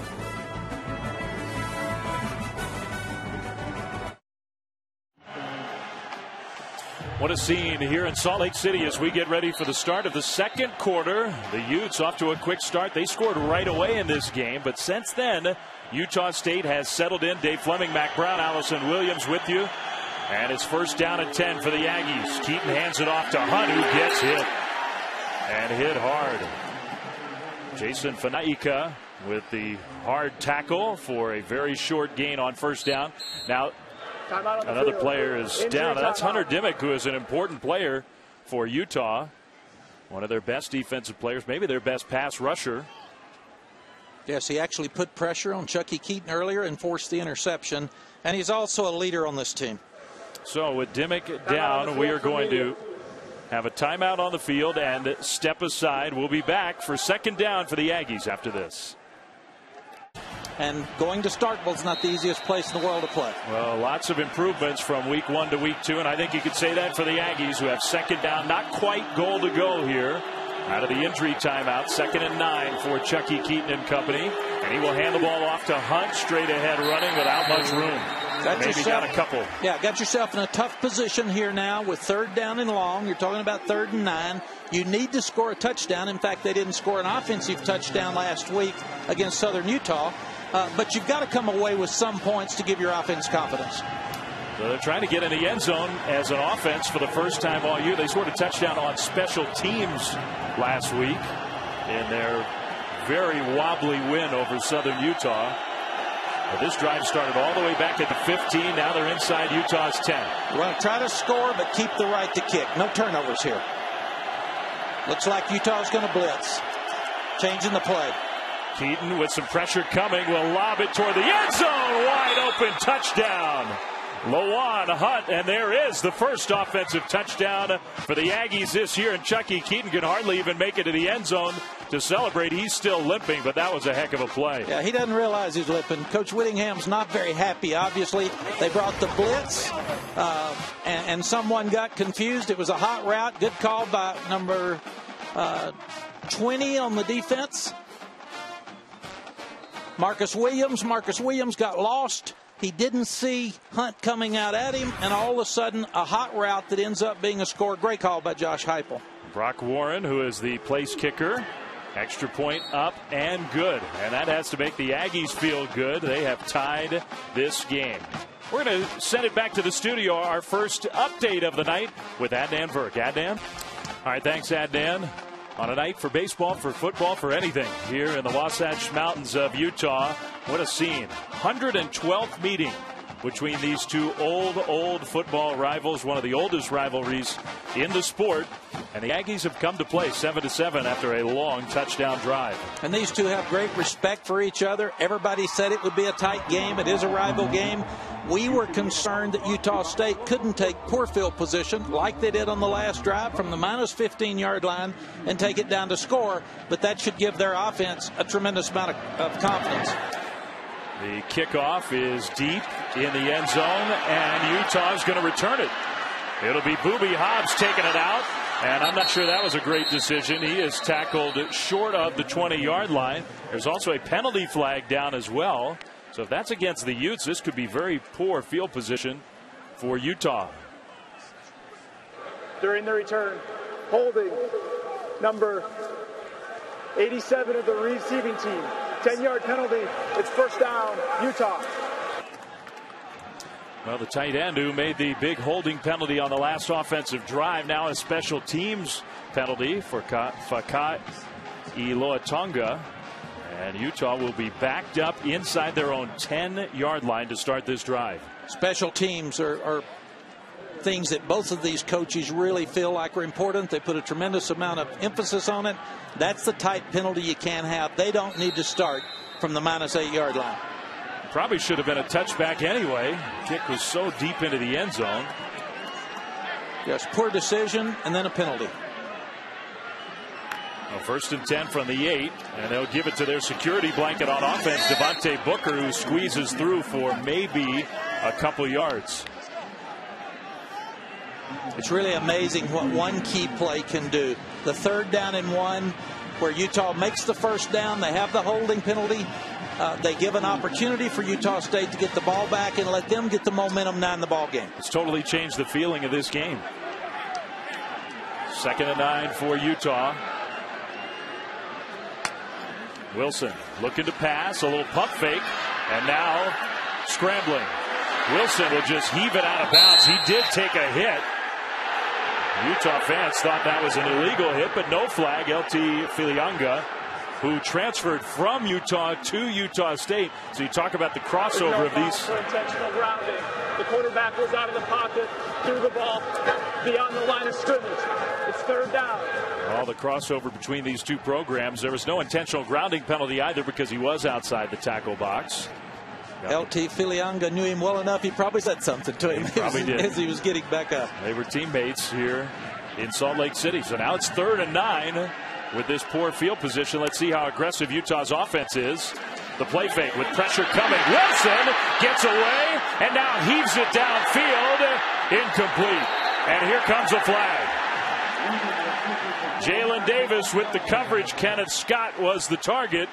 What a scene here in Salt Lake City as we get ready for the start of the second quarter. The Utes off to a quick start. They scored right away in this game, but since then, Utah State has settled in. Dave Fleming, Mack Brown, Allison Williams with you. And it's first down and ten for the Aggies. Keaton hands it off to Hunt, who gets hit. And hit hard. Jason Fanaika with the hard tackle for a very short gain on first down. Now, another player is down. That's Hunter Dimmick, who is an important player for Utah. One of their best defensive players, maybe their best pass rusher. Yes, he actually put pressure on Chucky Keaton earlier and forced the interception. And he's also a leader on this team. So with Dimmick down, we are going to have a timeout on the field and step aside. We'll be back for second down for the Aggies after this. And going to Starkville is not the easiest place in the world to play. Well, lots of improvements from week one to week two, and I think you could say that for the Aggies, who have second down, not quite goal to go here. Out of the injury timeout, second and nine for Chucky Keaton and company. And he will hand the ball off to Hunt, straight ahead running without much room. Got Maybe yourself, got a couple. Yeah, got yourself in a tough position here now with third down and long. You're talking about third and nine. You need to score a touchdown. In fact, they didn't score an offensive touchdown last week against Southern Utah. Uh, but you've got to come away with some points to give your offense confidence. So they're trying to get in the end zone as an offense for the first time all year. They scored a touchdown on special teams last week in their very wobbly win over Southern Utah. But this drive started all the way back at the fifteen. Now they're inside Utah's ten. You want to try to score, but keep the right to kick. No turnovers here. Looks like Utah's going to blitz. Changing the play. Keaton with some pressure coming will lob it toward the end zone. Wide open touchdown. Lawan Hunt, and there is the first offensive touchdown for the Aggies this year. And Chucky Keaton can hardly even make it to the end zone to celebrate. He's still limping, but that was a heck of a play. Yeah, he doesn't realize he's limping. Coach Whittingham's not very happy, obviously. They brought the blitz, uh, and, and someone got confused. It was a hot route. Good call by number uh, twenty on the defense. Marcus Williams. Marcus Williams got lost. He didn't see Hunt coming out at him, and all of a sudden, a hot route that ends up being a score. Great call by Josh Heupel. Brock Warren, who is the place kicker. Extra point up and good. And that has to make the Aggies feel good. They have tied this game. We're going to send it back to the studio, our first update of the night with Adnan Virk. Adnan? All right, thanks, Adnan. On a night for baseball, for football, for anything here in the Wasatch Mountains of Utah. What a scene. one hundred twelfth meeting between these two old, old football rivals, one of the oldest rivalries in the sport. And the Aggies have come to play seven to seven after a long touchdown drive. And these two have great respect for each other. Everybody said it would be a tight game. It is a rival game. We were concerned that Utah State couldn't take poor field position like they did on the last drive from the minus fifteen yard line and take it down to score. But that should give their offense a tremendous amount of, of confidence. The kickoff is deep in the end zone, and Utah's going to return it. It'll be Boobie Hobbs taking it out, and I'm not sure that was a great decision. He is tackled short of the twenty yard line. There's also a penalty flag down as well. So if that's against the Utes, this could be very poor field position for Utah. During the return, holding number eighty-seven of the receiving team. ten yard penalty. It's first down, Utah. Well, the tight end who made the big holding penalty on the last offensive drive now a special teams penalty for Fakai Iloatonga. And Utah will be backed up inside their own ten yard line to start this drive. Special teams are, are things that both of these coaches really feel like are important. They put a tremendous amount of emphasis on it. That's the type penalty you can't have. They don't need to start from the minus eight yard line. Probably should have been a touchback anyway. Kick was so deep into the end zone. Yes, poor decision and then a penalty. Well, first and ten from the eight, and they'll give it to their security blanket on offense, Devontae Booker, who squeezes through for maybe a couple yards. It's really amazing what one key play can do. The third down and one, where Utah makes the first down, they have the holding penalty. Uh, they give an opportunity for Utah State to get the ball back and let them get the momentum now in the ball game. It's totally changed the feeling of this game. Second and nine for Utah. Wilson looking to pass, a little pump fake, and now scrambling. Wilson will just heave it out of bounds. He did take a hit. Utah fans thought that was an illegal hit, but no flag. L T Filianga, who transferred from Utah to Utah State. So you talk about the crossover of these. For intentional grounding. The quarterback was out of the pocket, threw the ball beyond the line of scrimmage. It's third down. All the crossover between these two programs. There was no intentional grounding penalty either because he was outside the tackle box. L T Filianga knew him well enough. He probably said something to him probably as, did. as he was getting back up. They were teammates here in Salt Lake City. So now it's third and nine with this poor field position. Let's see how aggressive Utah's offense is. The play fake with pressure coming. Wilson gets away and now heaves it downfield. Incomplete. And here comes a flag. Jalen Davis with the coverage. Kenneth Scott was the target.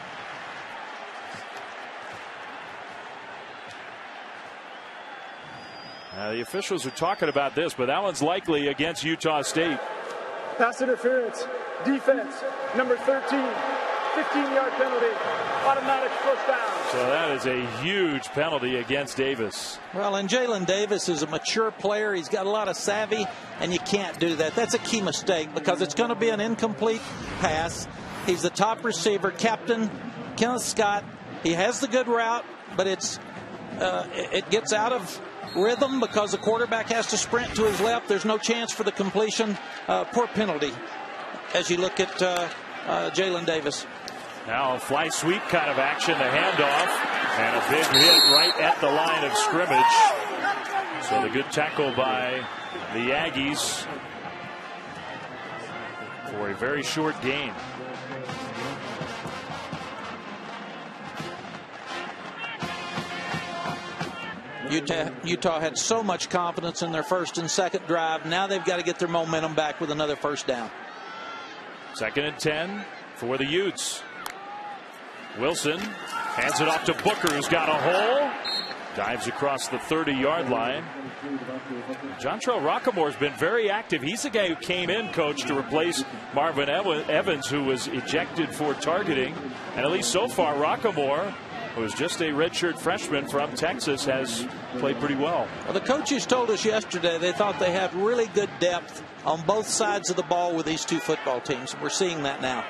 Uh, the officials are talking about this, but that one's likely against Utah State. Pass interference, defense, number thirteen, fifteen yard penalty, automatic first down. So that is a huge penalty against Davis. Well, and Jalen Davis is a mature player. He's got a lot of savvy, and you can't do that. That's a key mistake because it's going to be an incomplete pass. He's the top receiver. Captain Kenneth Scott. He has the good route, but it's uh, it gets out of rhythm because the quarterback has to sprint to his left. There's no chance for the completion. Uh, poor penalty as you look at uh, uh, Jalen Davis. Now a fly sweep kind of action, the handoff, and a big hit right at the line of scrimmage. So the good tackle by the Aggies for a very short gain. Utah, Utah had so much confidence in their first and second drive. Now they've got to get their momentum back with another first down. Second and ten for the Utes. Wilson hands it off to Booker, who's got a hole. Dives across the thirty yard line. Jontrell Rockamore has been very active. He's the guy who came in, coach, to replace Marvin Evans, who was ejected for targeting. And at least so far, Rockamore, who is just a redshirt freshman from Texas, has played pretty well. Well, the coaches told us yesterday they thought they had really good depth on both sides of the ball with these two football teams. We're seeing that now.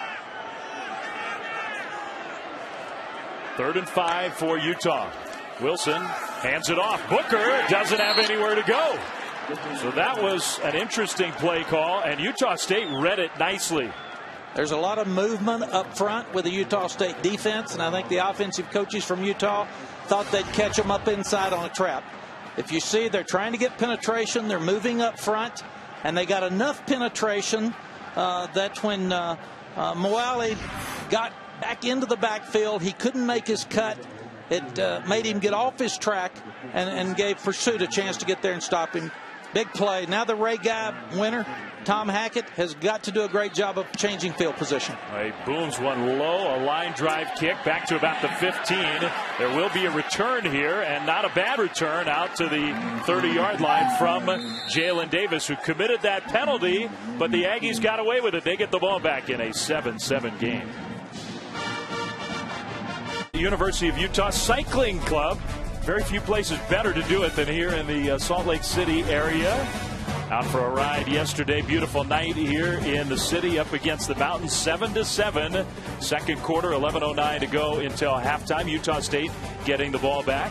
Third and five for Utah. Wilson hands it off. Booker doesn't have anywhere to go. So that was an interesting play call, and Utah State read it nicely. There's a lot of movement up front with the Utah State defense, and I think the offensive coaches from Utah thought they'd catch them up inside on a trap. If you see, they're trying to get penetration. They're moving up front, and they got enough penetration uh, that when uh, uh, Moali got back into the backfield, he couldn't make his cut. It uh, made him get off his track and, and gave Pursuit a chance to get there and stop him. Big play. Now the Ray Guy winner, Tom Hackett, has got to do a great job of changing field position. He booms one low, a line drive kick back to about the fifteen. There will be a return here, and not a bad return out to the thirty yard line from Jalen Davis, who committed that penalty, but the Aggies got away with it. They get the ball back in a seven seven game. University of Utah Cycling Club. Very few places better to do it than here in the uh, Salt Lake City area. Out for a ride yesterday. Beautiful night here in the city up against the mountains. seven to seven. Second quarter, eleven oh nine to go until halftime. Utah State getting the ball back.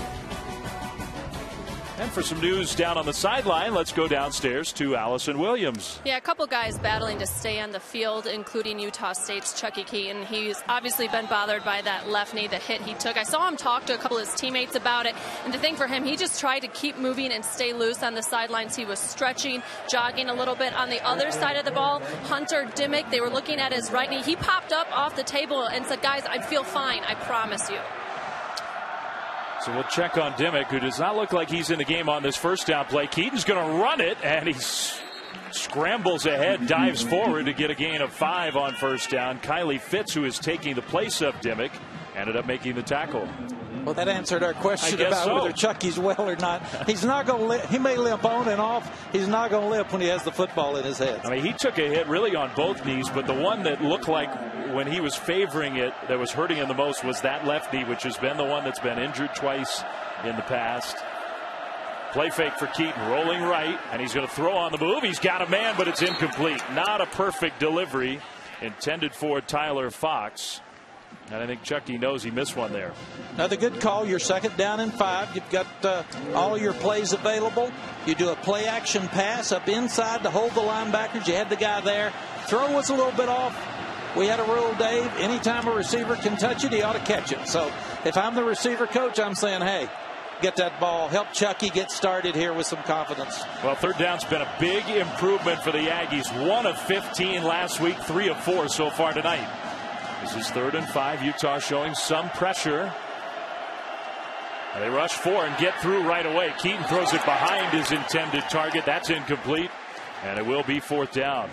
And for some news down on the sideline, let's go downstairs to Allison Williams. Yeah, a couple guys battling to stay on the field, including Utah State's Chucky Keeton. He's obviously been bothered by that left knee, the hit he took. I saw him talk to a couple of his teammates about it. And the thing for him, he just tried to keep moving and stay loose on the sidelines. He was stretching, jogging a little bit. On the other side of the ball, Hunter Dimmick, they were looking at his right knee. He popped up off the table and said, guys, I feel fine. I promise you. So we'll check on Dimmick, who does not look like he's in the game on this first down play. Keaton's going to run it, and he scrambles ahead, dives forward to get a gain of five on first down. Kylie Fitz, who is taking the place of Dimmick, ended up making the tackle. Well, that answered our question about so. whether Chucky's well or not. He's not going to. He may limp on and off. He's not going to limp when he has the football in his head. I mean, he took a hit really on both knees, but the one that looked like when he was favoring it, that was hurting him the most, was that left knee, which has been the one that's been injured twice in the past. Play fake for Keaton, rolling right, and he's going to throw on the move. He's got a man, but it's incomplete. Not a perfect delivery intended for Tyler Fox. And I think Chucky knows he missed one there. Another good call. You're second down and five. You've got uh, all your plays available. You do a play action pass up inside to hold the linebackers. You had the guy there. Throw was a little bit off. We had a rule, Dave. Anytime a receiver can touch it, he ought to catch it. So if I'm the receiver coach, I'm saying, hey, get that ball. Help Chucky get started here with some confidence. Well, third down's been a big improvement for the Aggies. One of fifteen last week, three of four so far tonight. This is third and five. Utah showing some pressure. And they rush four and get through right away. Keaton throws it behind his intended target. That's incomplete. And it will be fourth down.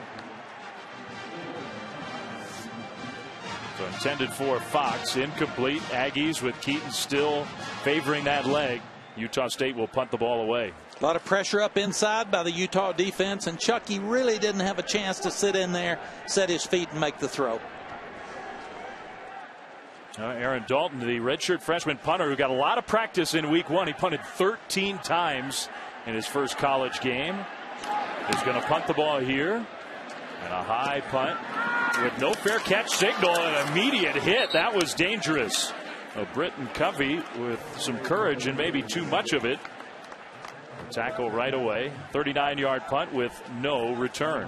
So intended for Fox, incomplete. Aggies with Keaton still favoring that leg. Utah State will punt the ball away. A lot of pressure up inside by the Utah defense, and Chucky really didn't have a chance to sit in there, set his feet, and make the throw. Uh, Aaron Dalton, the redshirt freshman punter who got a lot of practice in week one. He punted thirteen times in his first college game. He's going to punt the ball here. And a high punt. with no fair catch signal and an immediate hit. That was dangerous. Well, Britton Covey with some courage and maybe too much of it. Tackle right away. thirty-nine yard punt with no return.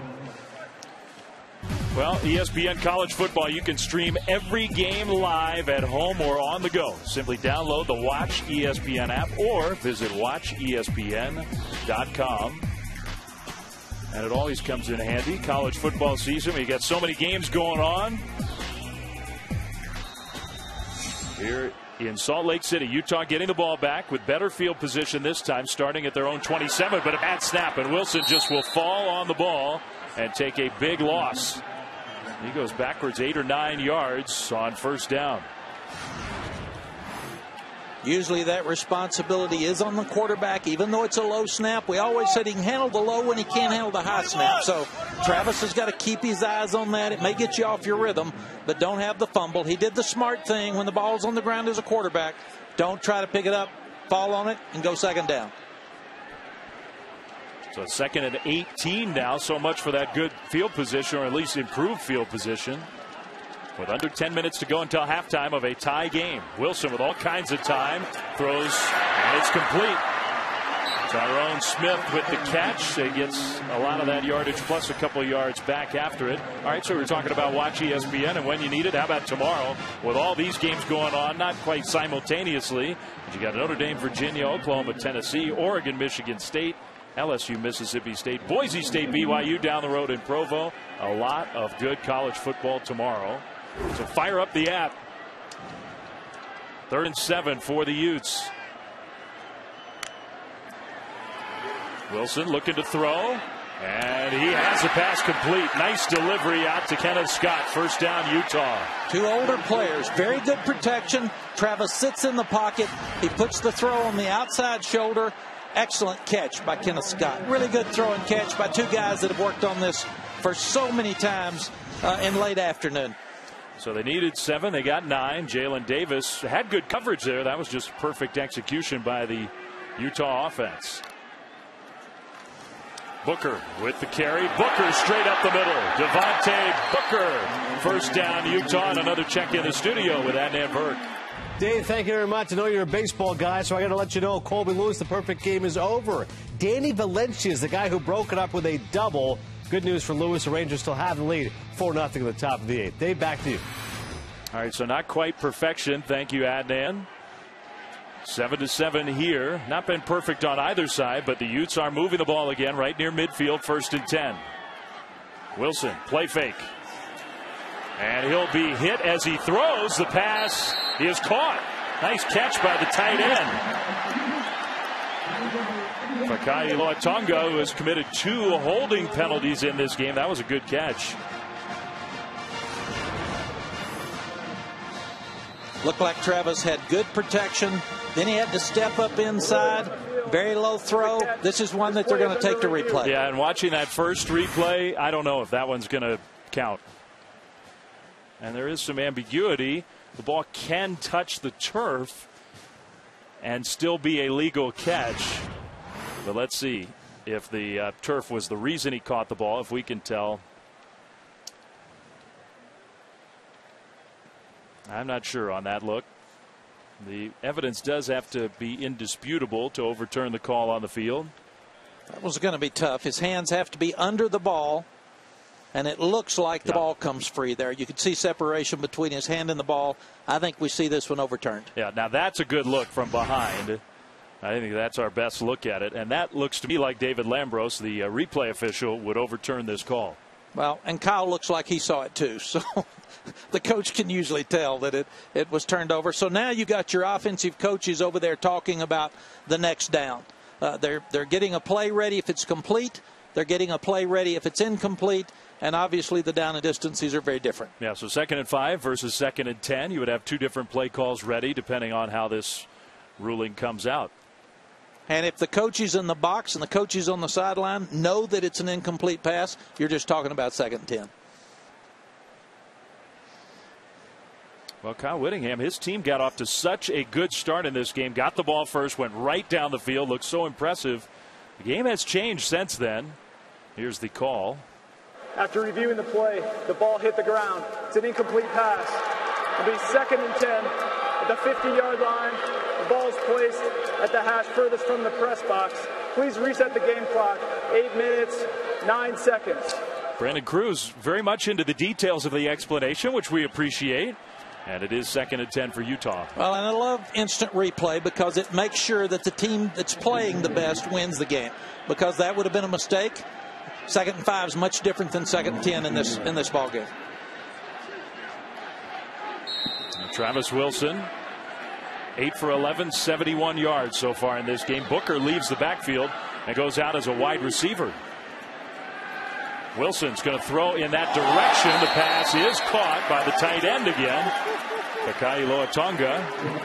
Well, E S P N College Football, you can stream every game live at home or on the go. Simply download the Watch E S P N app or visit watch E S P N dot com. And it always comes in handy. College football season, we got so many games going on. Here in Salt Lake City, Utah getting the ball back with better field position this time, starting at their own twenty-seven, but a bad snap, and Wilson just will fall on the ball and take a big loss. He goes backwards eight or nine yards on first down. Usually that responsibility is on the quarterback, even though it's a low snap. We always said he can handle the low when he can't handle the high snap. So Travis has got to keep his eyes on that. It may get you off your rhythm, but don't have the fumble. He did the smart thing when the ball's on the ground as a quarterback. Don't try to pick it up, fall on it, and go second down. So second and eighteen now. So much for that good field position, or at least improved field position. With under ten minutes to go until halftime of a tie game. Wilson with all kinds of time. Throws, and it's complete. Tyrone Smith with the catch. He gets a lot of that yardage plus a couple of yards back after it. All right, so we're talking about Watch E S P N and when you need it. How about tomorrow? With all these games going on, not quite simultaneously. But you got Notre Dame, Virginia, Oklahoma, Tennessee, Oregon, Michigan State, L S U, Mississippi State, Boise State, B Y U down the road in Provo. A lot of good college football tomorrow. So fire up the app. Third and seven for the Utes. Wilson looking to throw. And he has the pass complete. Nice delivery out to Kenneth Scott. First down, Utah. Two older players. Very good protection. Travis sits in the pocket. He puts the throw on the outside shoulder. Excellent catch by Kenneth Scott. Really good throw and catch by two guys that have worked on this for so many times uh, in late afternoon. So they needed seven. They got nine. Jalen Davis had good coverage there. That was just perfect execution by the Utah offense. Booker with the carry. Booker straight up the middle. Devontae Booker. First down, Utah. And another check in the studio with Adnan Burke. Dave, thank you very much. I know you're a baseball guy, so I got to let you know Colby Lewis, the perfect game is over. Danny Valencia is the guy who broke it up with a double. Good news for Lewis. The Rangers still have the lead, four nothing at the top of the eighth. Dave, back to you. All right, so not quite perfection. Thank you, Adnan. Seven to seven here. Not been perfect on either side, but the Utes are moving the ball again right near midfield, first and ten. Wilson, play fake. And he'll be hit as he throws. The pass is caught. Nice catch by the tight end. Fakai Loatonga, who has committed two holding penalties in this game. That was a good catch. Looked like Travis had good protection. Then he had to step up inside. Very low throw. This is one that they're going to take to replay. Yeah, and watching that first replay, I don't know if that one's going to count. And there is some ambiguity. The ball can touch the turf and still be a legal catch. But let's see if the uh, turf was the reason he caught the ball, if we can tell. I'm not sure on that look. The evidence does have to be indisputable to overturn the call on the field. That was going to be tough. His hands have to be under the ball, and it looks like the yeah. ball comes free there. You can see separation between his hand and the ball. I think we see this one overturned. Yeah, now that's a good look from behind. I think that's our best look at it. And that looks to me like David Lambros, the uh, replay official, would overturn this call. Well, and Kyle looks like he saw it too. So the coach can usually tell that it, it was turned over. So now you got your offensive coaches over there talking about the next down. Uh, they're, they're getting a play ready if it's complete. They're getting a play ready if it's incomplete. And obviously the down and distances are very different. Yeah, so second and five versus second and ten. You would have two different play calls ready depending on how this ruling comes out. And if the coaches in the box and the coaches on the sideline know that it's an incomplete pass, you're just talking about second and ten. Well, Kyle Whittingham, his team got off to such a good start in this game. Got the ball first, went right down the field, looked so impressive. The game has changed since then. Here's the call. After reviewing the play, the ball hit the ground. It's an incomplete pass. It'll be second and ten at the fifty-yard line. The ball is placed at the hash furthest from the press box. Please reset the game clock. Eight minutes, nine seconds. Brandon Cruz very much into the details of the explanation, which we appreciate. And it is second and ten for Utah. Well, and I love instant replay because it makes sure that the team that's playing the best wins the game. Because that would have been a mistake. Second and five is much different than second and ten in this in this ball game. Travis Wilson, eight for eleven, seventy-one yards so far in this game. Booker leaves the backfield and goes out as a wide receiver. Wilson's going to throw in that direction. The pass is caught by the tight end again. Kakai Loatonga.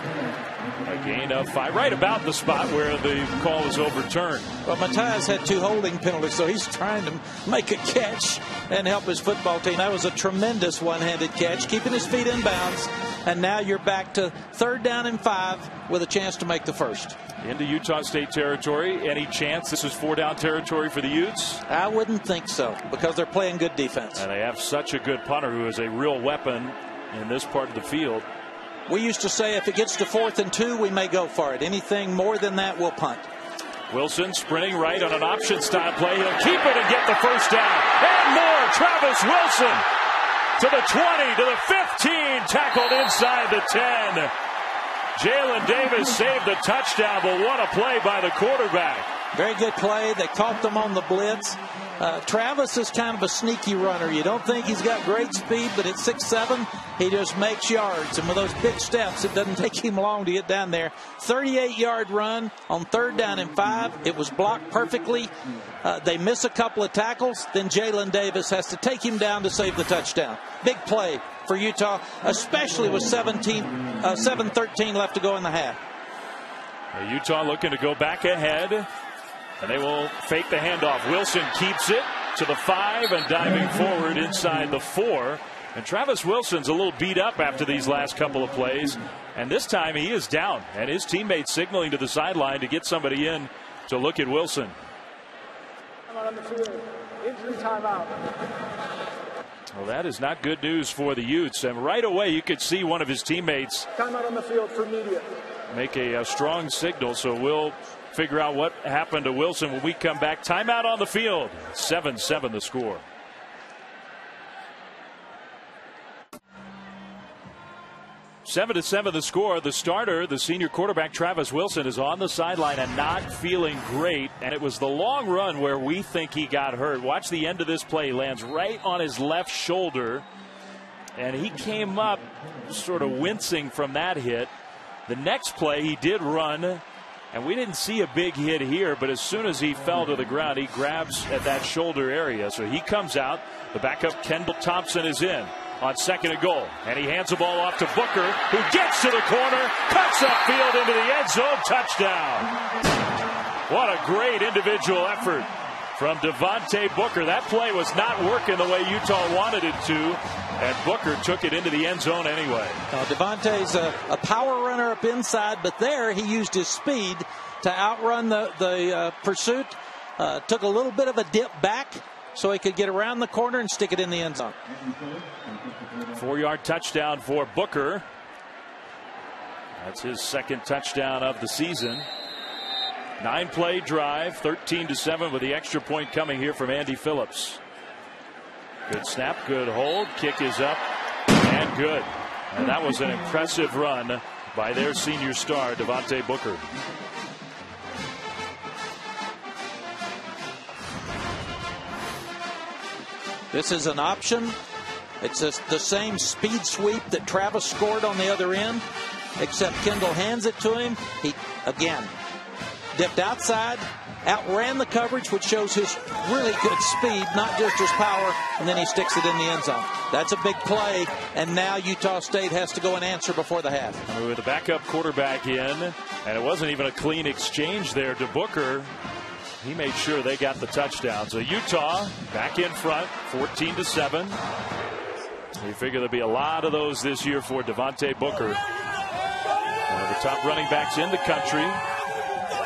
A gain of five, right about the spot where the call was overturned. Well, Matthias had two holding penalties, so he's trying to make a catch and help his football team. That was a tremendous one-handed catch, keeping his feet in bounds. And now you're back to third down and five with a chance to make the first. Into Utah State territory. Any chance this is four down territory for the Utes? I wouldn't think so, because they're playing good defense. And they have such a good punter who is a real weapon in this part of the field. We used to say if it gets to fourth and two, we may go for it. Anything more than that, we'll punt. Wilson sprinting right on an option style play. He'll keep it and get the first down. And more. Travis Wilson to the twenty, to the fifteen, tackled inside the ten. Jalen Davis saved the touchdown, but what a play by the quarterback. Very good play. They caught them on the blitz. Uh, Travis is kind of a sneaky runner. You don't think he's got great speed, but at six seven, he just makes yards. And with those big steps, it doesn't take him long to get down there. thirty-eight yard run on third down and five. It was blocked perfectly. Uh, they miss a couple of tackles. Then Jalen Davis has to take him down to save the touchdown. Big play for Utah, especially with seventeen, uh, seven thirteen left to go in the half. Now Utah looking to go back ahead, and they will fake the handoff. Wilson keeps it to the five and diving forward inside the four. And Travis Wilson's a little beat up after these last couple of plays, and this time he is down, and his teammates signaling to the sideline to get somebody in to look at Wilson. On the field. Injury timeout. Well, that is not good news for the Utes, and right away you could see one of his teammates Timeout on the field for media. make a, a strong signal, so we'll figure out what happened to Wilson when we come back. Timeout on the field. seven seven the score. Seven to seven the score. The starter, the senior quarterback Travis Wilson, is on the sideline and not feeling great. And it was the long run where we think he got hurt. Watch the end of this play. He lands right on his left shoulder. And he came up sort of wincing from that hit. The next play he did run. And we didn't see a big hit here, but as soon as he fell to the ground, he grabs at that shoulder area. So he comes out. The backup Kendall Thompson is in on second and goal. And he hands the ball off to Booker, who gets to the corner, cuts upfield into the end zone, touchdown. What a great individual effort from Devontae Booker. That play was not working the way Utah wanted it to, and Booker took it into the end zone anyway. Uh, Devontae's a, a power runner up inside, but there he used his speed to outrun the, the uh, pursuit. Uh, took a little bit of a dip back so he could get around the corner and stick it in the end zone. Four-yard touchdown for Booker. That's his second touchdown of the season. Nine-play drive, thirteen to seven, with the extra point coming here from Andy Phillips. Good snap, good hold. Kick is up and good. And that was an impressive run by their senior star, Devontae Booker. This is an option. It's just the same speed sweep that Travis scored on the other end, except Kendall hands it to him. He, again, dipped outside, outran the coverage, which shows his really good speed, not just his power, and then he sticks it in the end zone. That's a big play, and now Utah State has to go and answer before the half. I mean, with the backup quarterback in, and it wasn't even a clean exchange there to Booker. He made sure they got the touchdown. So Utah back in front, fourteen to seven. We figure there'll be a lot of those this year for Devontae Booker. One of the top running backs in the country.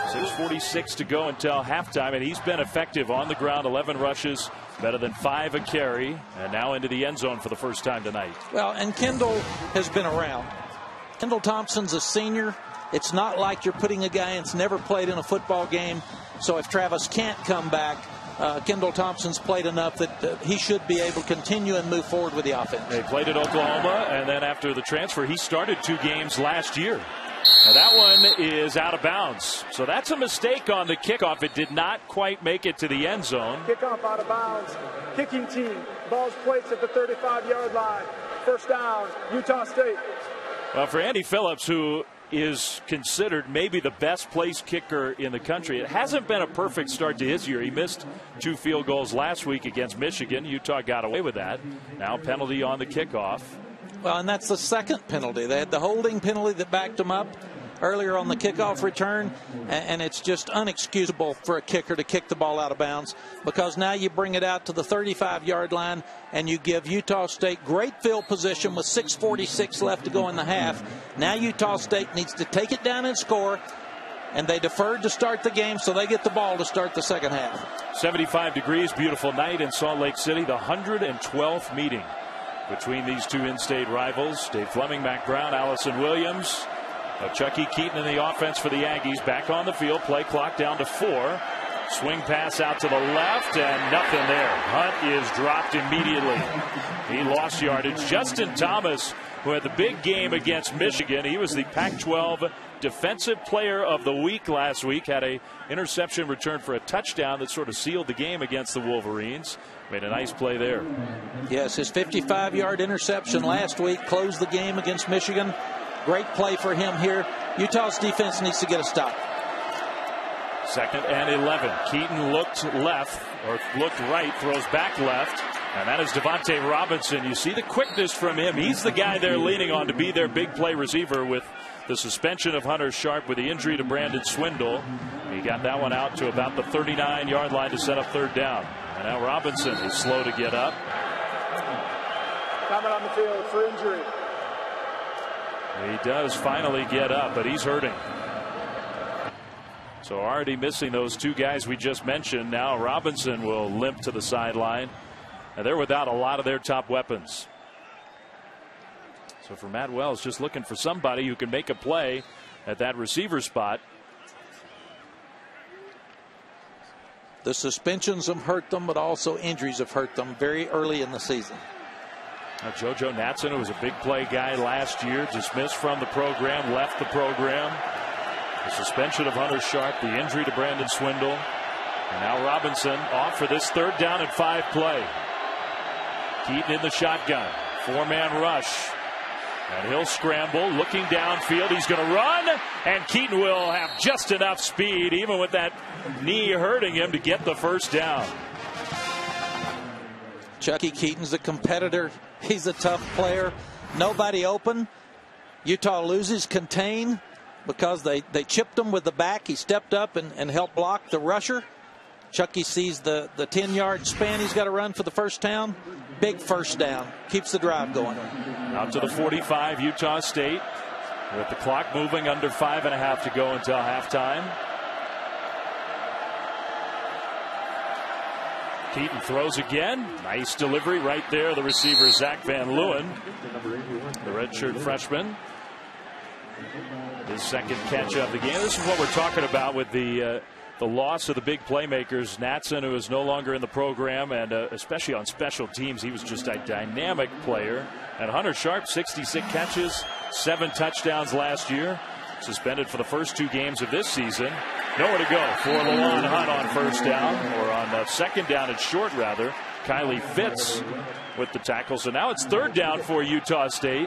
six forty-six to go until halftime, and he's been effective on the ground. eleven rushes, better than five a carry, and now into the end zone for the first time tonight. Well, and Kendall has been around. Kendall Thompson's a senior. It's not like you're putting a guy that's never played in a football game. So if Travis can't come back, uh, Kendall Thompson's played enough that uh, he should be able to continue and move forward with the offense. They played at Oklahoma, and then after the transfer, he started two games last year. Now that one is out of bounds. So that's a mistake on the kickoff. It did not quite make it to the end zone. Kickoff out of bounds. Kicking team. Ball's placed at the thirty-five yard line. First down, Utah State. Well, for Andy Phillips, who is considered maybe the best placed kicker in the country, it hasn't been a perfect start to his year. He missed two field goals last week against Michigan. Utah got away with that. Now penalty on the kickoff. Well, and that's the second penalty. They had the holding penalty that backed them up earlier on the kickoff return, and it's just unexcusable for a kicker to kick the ball out of bounds, because now you bring it out to the thirty-five yard line and you give Utah State great field position with six forty-six left to go in the half. Now Utah State needs to take it down and score, and they deferred to start the game, so they get the ball to start the second half. seventy-five degrees, beautiful night in Salt Lake City, the one hundred twelfth meeting between these two in-state rivals. Dave Fleming, Mac Brown, Allison Williams. Uh, Chucky Keaton in the offense for the Aggies, back on the field. Play clock down to four. Swing pass out to the left, and nothing there. Hunt is dropped immediately. He lost yardage. Justin Thomas, who had the big game against Michigan, he was the Pac twelve Defensive Player of the Week last week. Had a interception return for a touchdown that sort of sealed the game against the Wolverines. Made a nice play there. Yes, his fifty-five yard interception last week closed the game against Michigan. Great play for him here. Utah's defense needs to get a stop. Second and eleven. Keaton looked left, or looked right, throws back left. And that is Devontae Robinson. You see the quickness from him. He's the guy they're leaning on to be their big play receiver, with the suspension of Hunter Sharp with the injury to Brandon Swindle. He got that one out to about the thirty-nine yard line to set up third down. And now Robinson is slow to get up. Coming on the field for injury. He does finally get up, but he's hurting. So already missing those two guys we just mentioned. Now Robinson will limp to the sideline. And they're without a lot of their top weapons. So for Matt Wells, just looking for somebody who can make a play at that receiver spot. The suspensions have hurt them, but also injuries have hurt them very early in the season. Now, JoJo Natson, who was a big play guy last year, dismissed from the program, left the program. The suspension of Hunter Sharp, the injury to Brandon Swindle. And now Robinson off for this third down and five play. Keaton in the shotgun. Four-man rush. And he'll scramble, looking downfield. He's going to run, and Keaton will have just enough speed, even with that knee hurting him, to get the first down. Chucky Keaton's a competitor. He's a tough player. Nobody open. Utah loses contain because they, they chipped him with the back. He stepped up and, and helped block the rusher. Chucky sees the, the ten yard span he's got to run for the first down. Big first down. Keeps the drive going. Out to the forty-five, Utah State, with the clock moving, under five and a half to go until halftime. Keaton throws again. Nice delivery right there. The receiver, Zach Van Leeuwen, the redshirt freshman. His second catch of the game. This is what we're talking about with the uh, the loss of the big playmakers. Natson, who is no longer in the program, and uh, especially on special teams, he was just a dynamic player. And Hunter Sharp, sixty-six catches, seven touchdowns last year. Suspended for the first two games of this season. Nowhere to go for Lalon Hunt on first down, or on uh, second down and short, rather. Kylie Fitz with the tackle. So now it's third down for Utah State.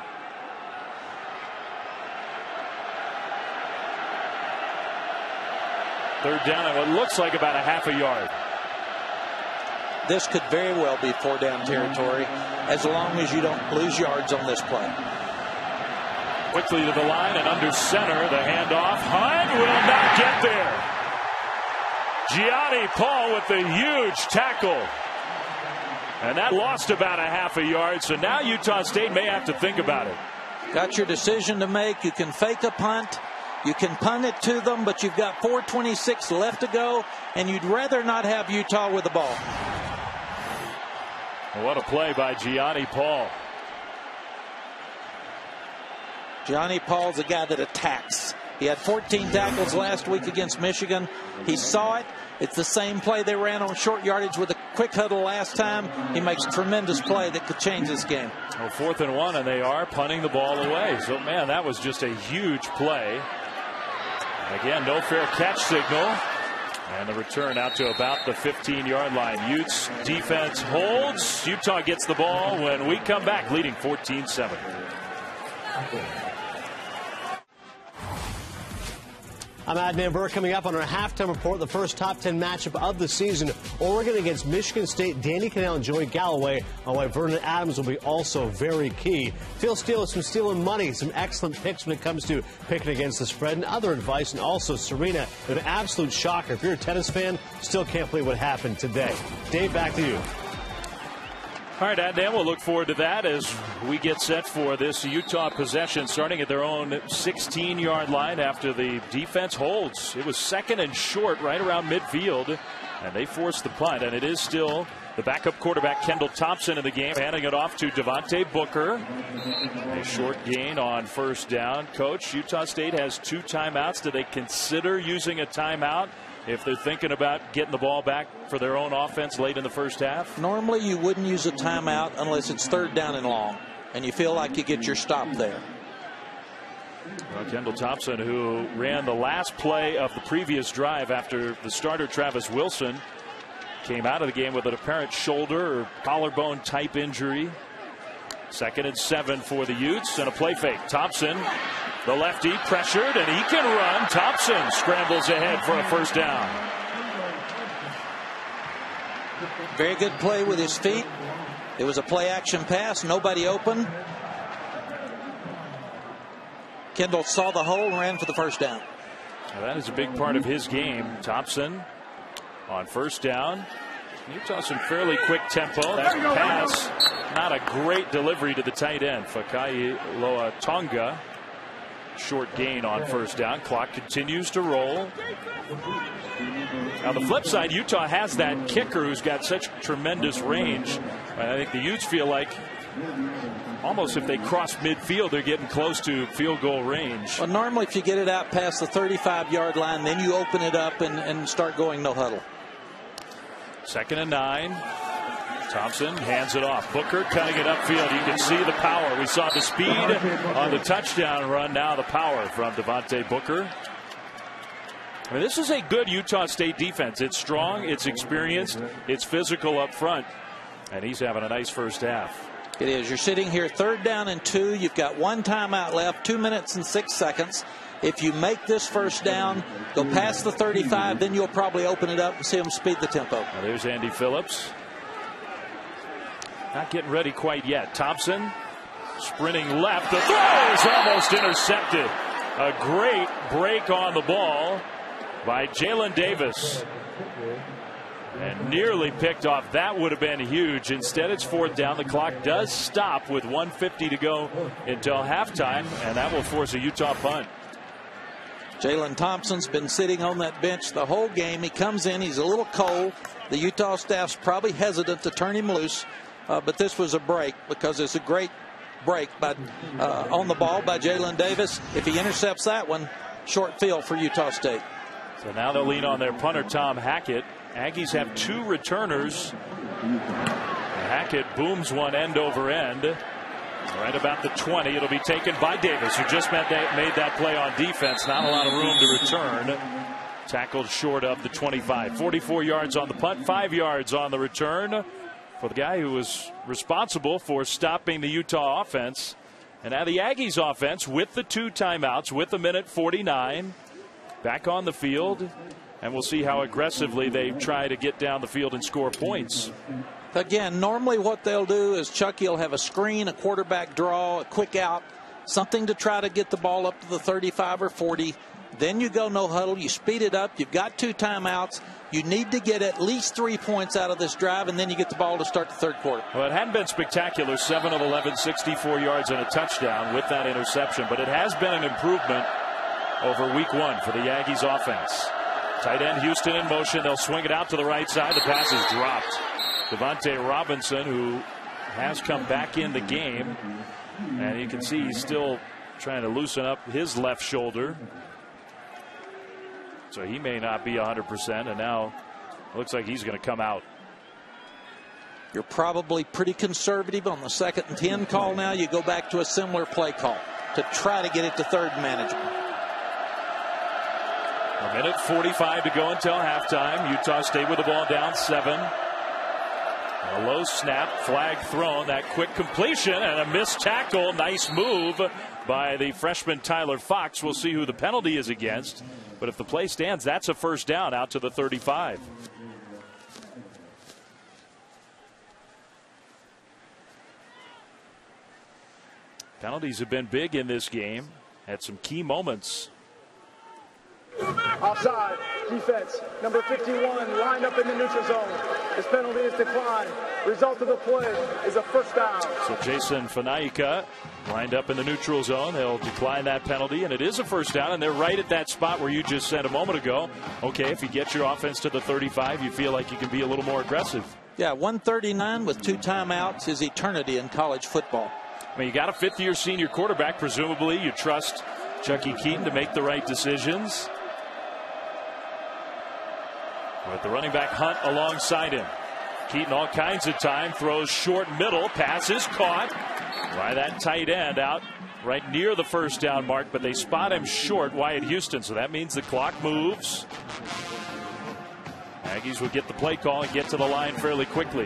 Third down and what looks like about a half a yard. This could very well be four down territory, as long as you don't lose yards on this play. Quickly to the line and under center, the handoff. Hunt will not get there. Gianni Paul with the huge tackle. And that lost about a half a yard, so now Utah State may have to think about it. Got your decision to make. You can fake a punt. You can punt it to them, but you've got four twenty-six left to go, and you'd rather not have Utah with the ball. What a play by Gianni Paul. Gianni Paul's a guy that attacks. He had fourteen tackles last week against Michigan. He saw it. It's the same play they ran on short yardage with a quick huddle last time. He makes a tremendous play that could change this game. Well, fourth and one, and they are punting the ball away. So, man, that was just a huge play. Again, no fair catch signal. And the return out to about the fifteen yard line. Utes defense holds. Utah gets the ball when we come back, leading fourteen seven. I'm Adnan Burr. Coming up on our halftime report, the first top ten matchup of the season. Oregon against Michigan State. Danny Kanell and Joey Galloway on why Vernon Adams will be also very key. Phil Steele with some stealing money, some excellent picks when it comes to picking against the spread and other advice. And also Serena, an absolute shocker. If you're a tennis fan, still can't believe what happened today. Dave, back to you. All right, Adnan, we'll look forward to that as we get set for this Utah possession, starting at their own sixteen yard line after the defense holds. It was second and short right around midfield, and they forced the punt, and it is still the backup quarterback Kendall Thompson in the game, handing it off to Devontae Booker. A short gain on first down. Coach, Utah State has two timeouts. Do they consider using a timeout if they're thinking about getting the ball back for their own offense late in the first half? Normally you wouldn't use a timeout unless it's third down and long, and you feel like you get your stop there. Well, Kendall Thompson, who ran the last play of the previous drive after the starter Travis Wilson came out of the game with an apparent shoulder or collarbone type injury. Second and seven for the Utes, and a play fake. Thompson, the lefty, pressured, and he can run. Thompson scrambles ahead for a first down. Very good play with his feet. It was a play action pass, nobody open. Kendall saw the hole and ran for the first down. Well, that is a big part of his game. Thompson on first down. Utah some fairly quick tempo. That pass, not a great delivery to the tight end. Fakai Loa-Tonga. Short gain on first down. Clock continues to roll. On the flip side, Utah has that kicker who's got such tremendous range. And I think the Utes feel like almost if they cross midfield, they're getting close to field goal range. Well, normally if you get it out past the thirty-five yard line, then you open it up and, and start going no huddle. Second and nine. Thompson hands it off. Booker cutting it upfield. You can see the power. We saw the speed on the touchdown run. Now the power from Devontae Booker. I mean, this is a good Utah State defense. It's strong, it's experienced, it's physical up front, and he's having a nice first half. It is. You're sitting here third down and two. You've got one timeout left, two minutes and six seconds. If you make this first down, go past the thirty-five, then you'll probably open it up and see them speed the tempo. Now there's Andy Phillips. Not getting ready quite yet. Thompson sprinting left. The throw is almost intercepted. A great break on the ball by Jalen Davis. And nearly picked off. That would have been huge. Instead, it's fourth down. The clock does stop with one fifty to go until halftime, and that will force a Utah punt. Jalen Thompson's been sitting on that bench the whole game. He comes in. He's a little cold. The Utah staff's probably hesitant to turn him loose. Uh, but this was a break because it's a great break by, uh, on the ball by Jalen Davis. If he intercepts that one, short field for Utah State. So now they'll lean on their punter, Tom Hackett. Aggies have two returners. Hackett booms one end over end. Right about the twenty. It'll be taken by Davis, who just made that, made that play on defense. Not a lot of room to return. Tackled short of the twenty-five. forty-four yards on the punt, five yards on the return for the guy who was responsible for stopping the Utah offense. And now the Aggies offense with the two timeouts, with a minute forty-nine, back on the field. And we'll see how aggressively they try to get down the field and score points. Again, normally what they'll do is Chucky will have a screen, a quarterback draw, a quick out, something to try to get the ball up to the thirty-five or forty. Then you go no huddle. You speed it up. You've got two timeouts. You need to get at least three points out of this drive, and then you get the ball to start the third quarter. Well, it hadn't been spectacular. seven of eleven, sixty-four yards and a touchdown with that interception. But it has been an improvement over week one for the Aggies offense. Tight end Houston in motion. They'll swing it out to the right side. The pass is dropped. Devontae Robinson, who has come back in the game, and you can see he's still trying to loosen up his left shoulder. So he may not be one hundred percent, and now it looks like he's going to come out. You're probably pretty conservative on the second and ten call now. You go back to a similar play call to try to get it to third manageable. A minute forty-five to go until halftime. Utah State with the ball down seven. A low snap, flag thrown, that quick completion, and a missed tackle. Nice move by the freshman Tyler Fox. We'll see who the penalty is against. But if the play stands, that's a first down out to the thirty-five. Penalties have been big in this game at some key moments. Offside, defense, number fifty-one, lined up in the neutral zone. His penalty is declined. Result of the play is a first down. So Jason Fanaika lined up in the neutral zone. They'll decline that penalty, and it is a first down, and they're right at that spot where you just said a moment ago, okay, if you get your offense to the thirty-five, you feel like you can be a little more aggressive. Yeah, one thirty-nine with two timeouts is eternity in college football. I mean, you got a fifth-year senior quarterback. Presumably, you trust Chucky Keeton to make the right decisions. With the running back Hunt alongside him. Keaton all kinds of time, throws short middle, pass is caught by that tight end out right near the first down mark, but they spot him short, Wyatt Houston, so that means the clock moves. Aggies will get the play call and get to the line fairly quickly.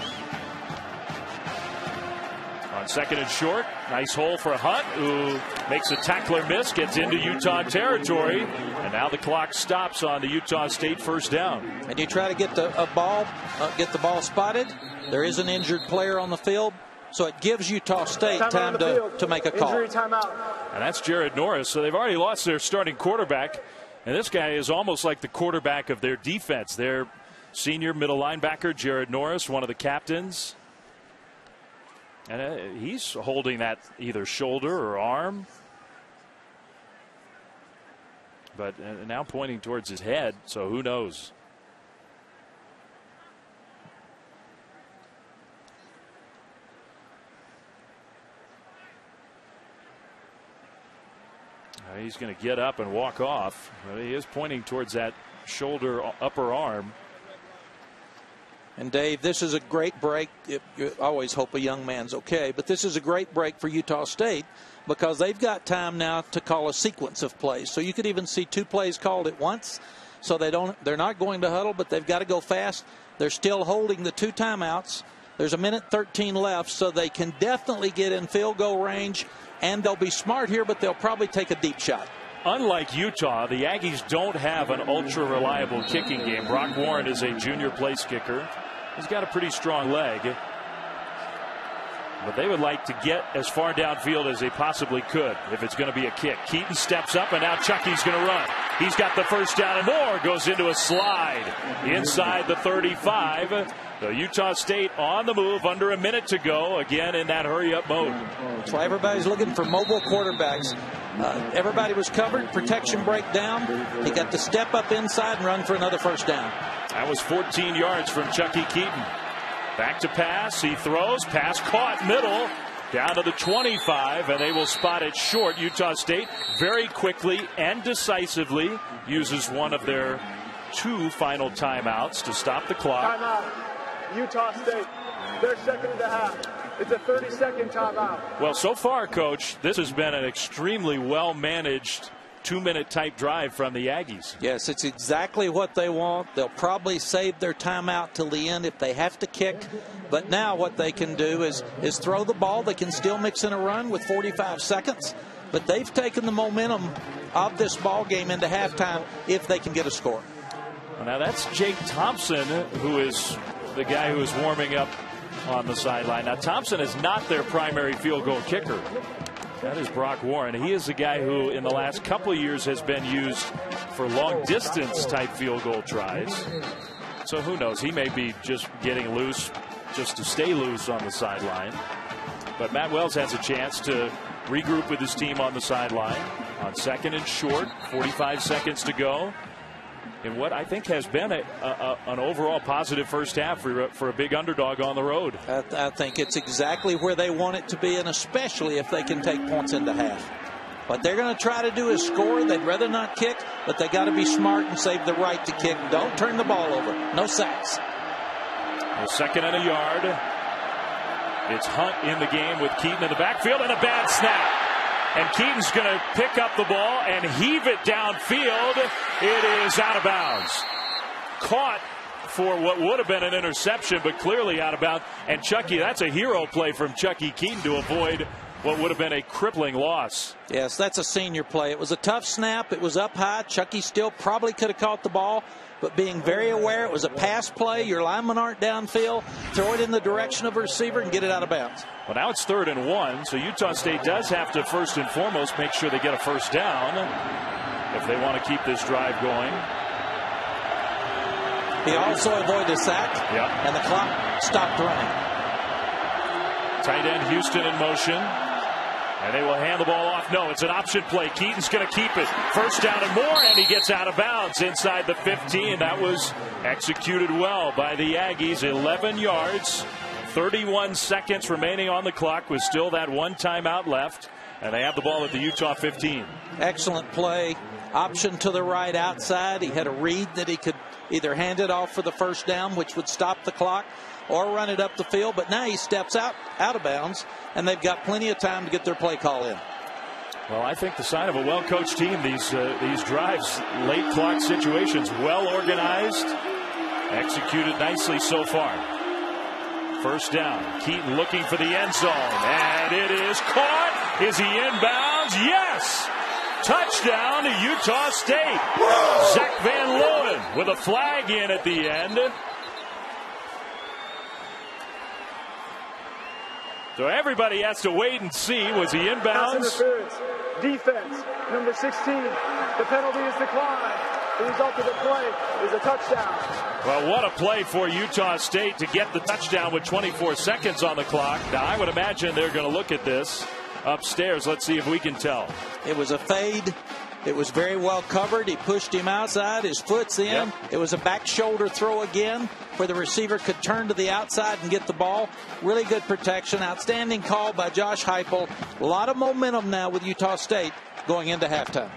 On second and short, nice hole for Hunt, who makes a tackler miss, gets into Utah territory, and now the clock stops on the Utah State first down. And you try to get the a ball, uh, get the ball spotted. There is an injured player on the field, so it gives Utah State time, time to, to make a call. Injury timeout. And that's Jared Norris. So they've already lost their starting quarterback, and this guy is almost like the quarterback of their defense. Their senior middle linebacker, Jared Norris, one of the captains. And uh, he's holding that either shoulder or arm. But uh, now pointing towards his head, so who knows? Uh, he's going to get up and walk off. Uh, he is pointing towards that shoulder, upper arm. And Dave, this is a great break. You always hope a young man's okay, but this is a great break for Utah State because they've got time now to call a sequence of plays. So you could even see two plays called at once. So they don't, they're not going to huddle, but they've got to go fast. They're still holding the two timeouts. There's a minute thirteen left, so they can definitely get in field goal range, and they'll be smart here, but they'll probably take a deep shot. Unlike Utah, the Aggies don't have an ultra-reliable kicking game. Brock Warren is a junior place kicker. He's got a pretty strong leg. But they would like to get as far downfield as they possibly could if it's going to be a kick. Keaton steps up, and now Chucky's going to run. He's got the first down and more. Goes into a slide inside the thirty-five. So Utah State on the move, under a minute to go, again in that hurry-up mode. So everybody's looking for mobile quarterbacks. Uh, everybody was covered, protection break down. He got to step up inside and run for another first down. That was fourteen yards from Chucky Keaton. Back to pass. He throws. Pass caught middle. Down to the twenty-five, and they will spot it short. Utah State very quickly and decisively uses one of their two final timeouts to stop the clock. Timeout. Utah State. Their second and a half. It's a thirty second timeout. Well, so far, Coach, this has been an extremely well-managed two-minute type drive from the Aggies. Yes, it's exactly what they want. They'll probably save their timeout till the end if they have to kick. But now what they can do is, is throw the ball. They can still mix in a run with forty-five seconds. But they've taken the momentum of this ball game into halftime if they can get a score. Well, now that's Jake Thompson, who is the guy who is warming up on the sideline. Now Thompson is not their primary field goal kicker. That is Brock Warren. He is the guy who in the last couple of years has been used for long distance type field goal tries. So who knows, he may be just getting loose just to stay loose on the sideline. But Matt Wells has a chance to regroup with his team on the sideline. on second and short, forty-five seconds to go. In what I think has been a, a, an overall positive first half for, for a big underdog on the road. I, I think it's exactly where they want it to be, and especially if they can take points into half. What they're going to try to do is score. They'd rather not kick, but they got to be smart and save the right to kick. Don't turn the ball over. No sacks. A second and a yard. It's Hunt in the game with Keaton in the backfield, and a bad snap. And Keaton's going to pick up the ball and heave it downfield. It is out of bounds. Caught for what would have been an interception, but clearly out of bounds. And Chucky, that's a hero play from Chucky Keaton to avoid what would have been a crippling loss. Yes, that's a senior play. It was a tough snap. It was up high. Chucky still probably could have caught the ball, but being very aware it was a pass play. Your linemen aren't downfield. Throw it in the direction of a receiver and get it out of bounds. Well, now it's third and one, so Utah State does have to first and foremost make sure they get a first down if they want to keep this drive going. He also avoided a sack, yep. and the clock stopped running. Tight end Houston in motion, and they will hand the ball off. No, it's an option play. Keaton's going to keep it. First down and more, and he gets out of bounds inside the fifteen. That was executed well by the Aggies. eleven yards. thirty-one seconds remaining on the clock with still that one timeout left. And they have the ball at the Utah fifteen. Excellent play. Option to the right outside. He had a read that he could either hand it off for the first down, which would stop the clock, or run it up the field. But now he steps out, out of bounds, and they've got plenty of time to get their play call in. Well, I think the sign of a well-coached team, these, uh, these drives, late clock situations, well organized, executed nicely so far. First down. Keaton looking for the end zone. And it is caught. Is he inbounds? Yes! Touchdown to Utah State. Zach Van Leeuwen with a flag in at the end. So everybody has to wait and see. Was he inbounds? Pass interference. Defense. Number sixteen. The penalty is declined. The result of the play is a touchdown. Well, what a play for Utah State to get the touchdown with twenty-four seconds on the clock. Now, I would imagine they're going to look at this upstairs. Let's see if we can tell. It was a fade. It was very well covered. He pushed him outside. His foot's in. Yep. It was a back shoulder throw again where the receiver could turn to the outside and get the ball. Really good protection. Outstanding call by Josh Heupel. A lot of momentum now with Utah State going into halftime.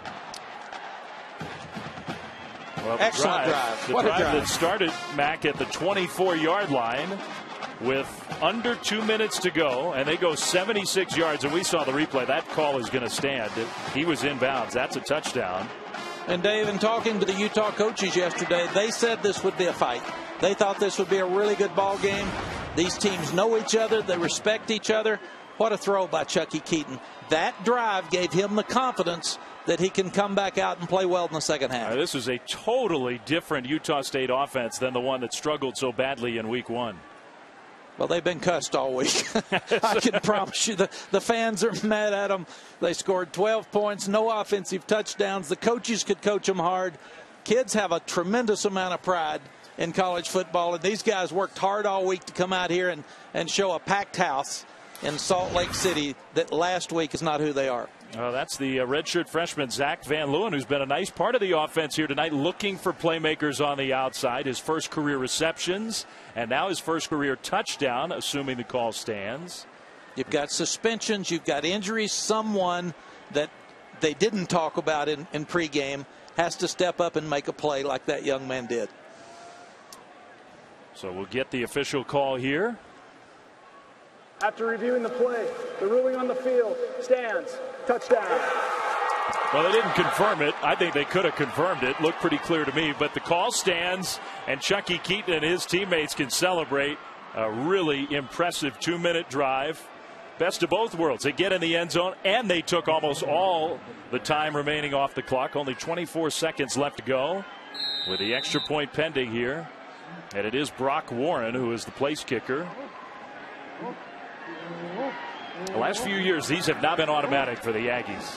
Well, Excellent drive. drive. The what drive, a drive that started, Mac, at the twenty-four yard line with under two minutes to go, and they go seventy-six yards, and we saw the replay. That call is going to stand. He was inbounds. That's a touchdown. And, Dave, in talking to the Utah coaches yesterday, they said this would be a fight. They thought this would be a really good ball game. These teams know each other. They respect each other. What a throw by Chucky Keaton. That drive gave him the confidence that he can come back out and play well in the second half. Right, this is a totally different Utah State offense than the one that struggled so badly in week one. Well, they've been cussed all week. I can promise you the, the fans are mad at them. They scored twelve points, no offensive touchdowns. The coaches could coach them hard. Kids have a tremendous amount of pride in college football, and these guys worked hard all week to come out here and, and show a packed house in Salt Lake City that last week is not who they are. Uh, that's the uh, redshirt freshman Zach Van Leeuwen, who's been a nice part of the offense here tonight, looking for playmakers on the outside. His first career receptions, and now his first career touchdown, assuming the call stands. You've got suspensions. You've got injuries. Someone that they didn't talk about in, in pregame has to step up and make a play like that young man did. So we'll get the official call here. After reviewing the play, the ruling on the field stands. Touchdown. Well, they didn't confirm it. I think they could have confirmed it. Looked pretty clear to me. But the call stands, and Chucky Keaton and his teammates can celebrate a really impressive two-minute drive. Best of both worlds. They get in the end zone, and they took almost all the time remaining off the clock. Only twenty-four seconds left to go with the extra point pending here. And it is Brock Warren who is the place kicker. The last few years, these have not been automatic for the Aggies.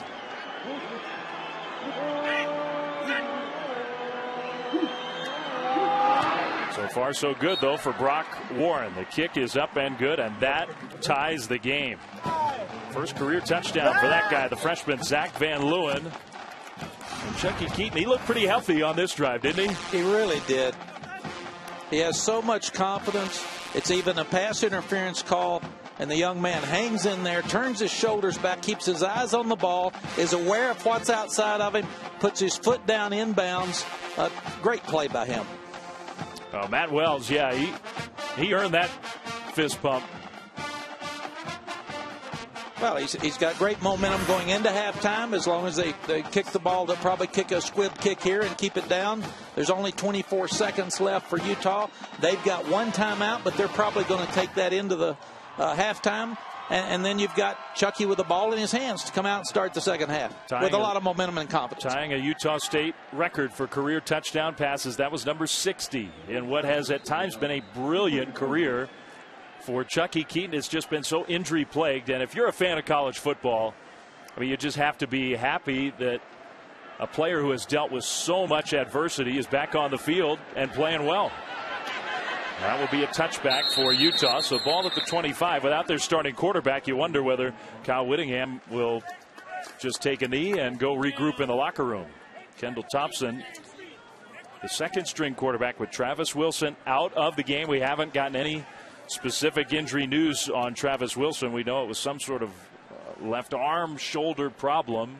So far, so good, though, for Brock Warren. The kick is up and good, and that ties the game. First career touchdown for that guy, the freshman Zach Van Leeuwen. And Chucky Keeton, he looked pretty healthy on this drive, didn't he? He really did. He has so much confidence. It's even a pass interference call, and the young man hangs in there, turns his shoulders back, keeps his eyes on the ball, is aware of what's outside of him, puts his foot down inbounds. A great play by him. Oh, Matt Wells, yeah, he he earned that fist pump. Well, he's, he's got great momentum going into halftime. As long as they, they kick the ball, they'll probably kick a squib kick here and keep it down. There's only twenty-four seconds left for Utah. They've got one timeout, but they're probably going to take that into the uh, halftime. And, and then you've got Chucky with the ball in his hands to come out and start the second half tying with a lot of momentum and confidence. Tying a Utah State record for career touchdown passes. That was number sixty in what has at times been a brilliant career for Chucky Keeton. It's just been so injury plagued. And if you're a fan of college football, I mean, you just have to be happy that a player who has dealt with so much adversity is back on the field and playing well. That will be a touchback for Utah. So ball at the twenty-five. Without their starting quarterback, you wonder whether Kyle Whittingham will just take a knee and go regroup in the locker room. Kendall Thompson, the second string quarterback with Travis Wilson out of the game. We haven't gotten any specific injury news on Travis Wilson. We know it was some sort of uh, left arm shoulder problem.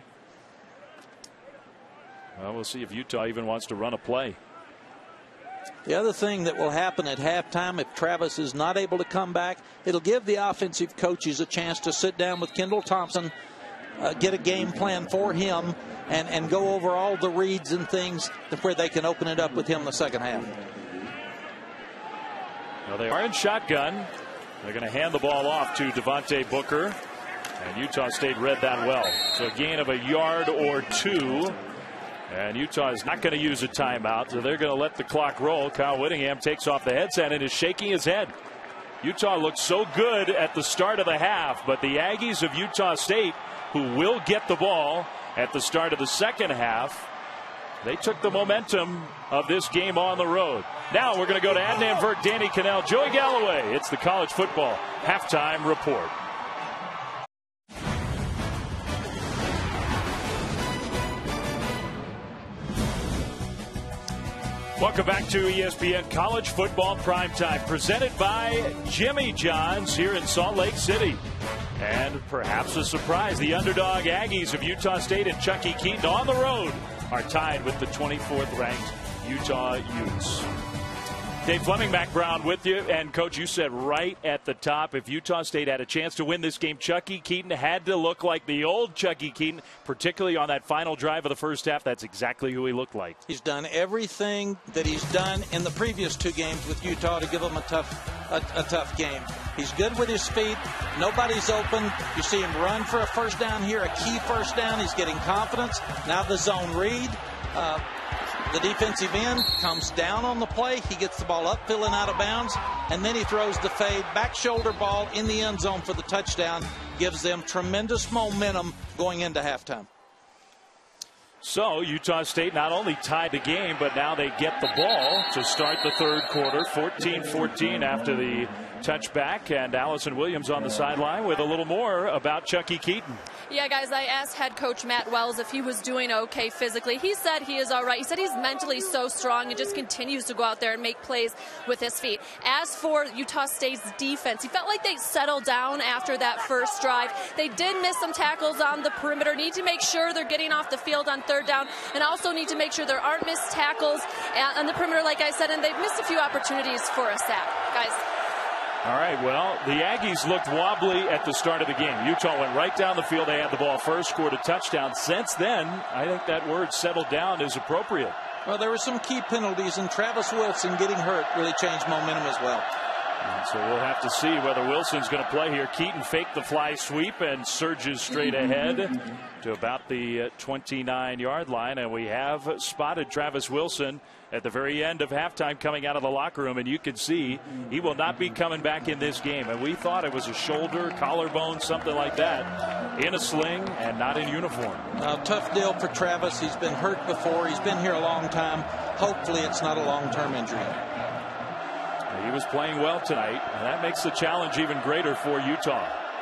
Well, we'll see if Utah even wants to run a play. The other thing that will happen at halftime, if Travis is not able to come back, it'll give the offensive coaches a chance to sit down with Kendall Thompson, uh, get a game plan for him, and, and go over all the reads and things where they can open it up with him the second half. Well, they are in shotgun. They're going to hand the ball off to Devontae Booker. And Utah State read that well. So a gain of a yard or two. And Utah is not going to use a timeout, so they're going to let the clock roll. Kyle Whittingham takes off the headset and is shaking his head. Utah looked so good at the start of the half, but the Aggies of Utah State, who will get the ball at the start of the second half, they took the momentum of this game on the road. Now we're going to go to Adnan Virk, Danny Kanell, Joey Galloway. It's the college football halftime report. Welcome back to E S P N College Football Primetime, presented by Jimmy John's here in Salt Lake City. And perhaps a surprise, the underdog Aggies of Utah State and Chucky Keeton on the road are tied with the twenty-fourth ranked Utah Utes. Dave Fleming, Mac Brown with you. And, Coach, you said right at the top, if Utah State had a chance to win this game, Chucky Keeton had to look like the old Chucky Keeton, particularly on that final drive of the first half. That's exactly who he looked like. He's done everything that he's done in the previous two games with Utah to give him a tough, a, a tough game. He's good with his feet. Nobody's open. You see him run for a first down here, a key first down. He's getting confidence. Now the zone read. Uh, The defensive end comes down on the play. He gets the ball up, filling out of bounds, and then he throws the fade back shoulder ball in the end zone for the touchdown. Gives them tremendous momentum going into halftime. So Utah State not only tied the game, but now they get the ball to start the third quarter, fourteen fourteen after the touchback. And Allison Williams on the sideline with a little more about Chucky Keeton. Yeah, guys, I asked head coach Matt Wells if he was doing okay physically. He said he is all right. He said he's mentally so strong and just continues to go out there and make plays with his feet. As for Utah State's defense, he felt like they settled down after that first drive. They did miss some tackles on the perimeter. Need to make sure they're getting off the field on third down, and also need to make sure there aren't missed tackles on the perimeter, like I said, and they've missed a few opportunities for a sack, guys. All right, well, the Aggies looked wobbly at the start of the game. Utah went right down the field. They had the ball first, scored a touchdown. Since then, I think that word settled down is appropriate. Well, there were some key penalties, and Travis Wilson getting hurt really changed momentum as well. And so we'll have to see whether Wilson's going to play here. Keeton faked the fly sweep and surges straight ahead to about the twenty-nine yard line. And we have spotted Travis Wilson at the very end of halftime coming out of the locker room. And you can see he will not be coming back in this game. And we thought it was a shoulder, collarbone, something like that, in a sling and not in uniform. Uh, tough deal for Travis. He's been hurt before. He's been here a long time. Hopefully it's not a long-term injury. He was playing well tonight, and that makes the challenge even greater for Utah.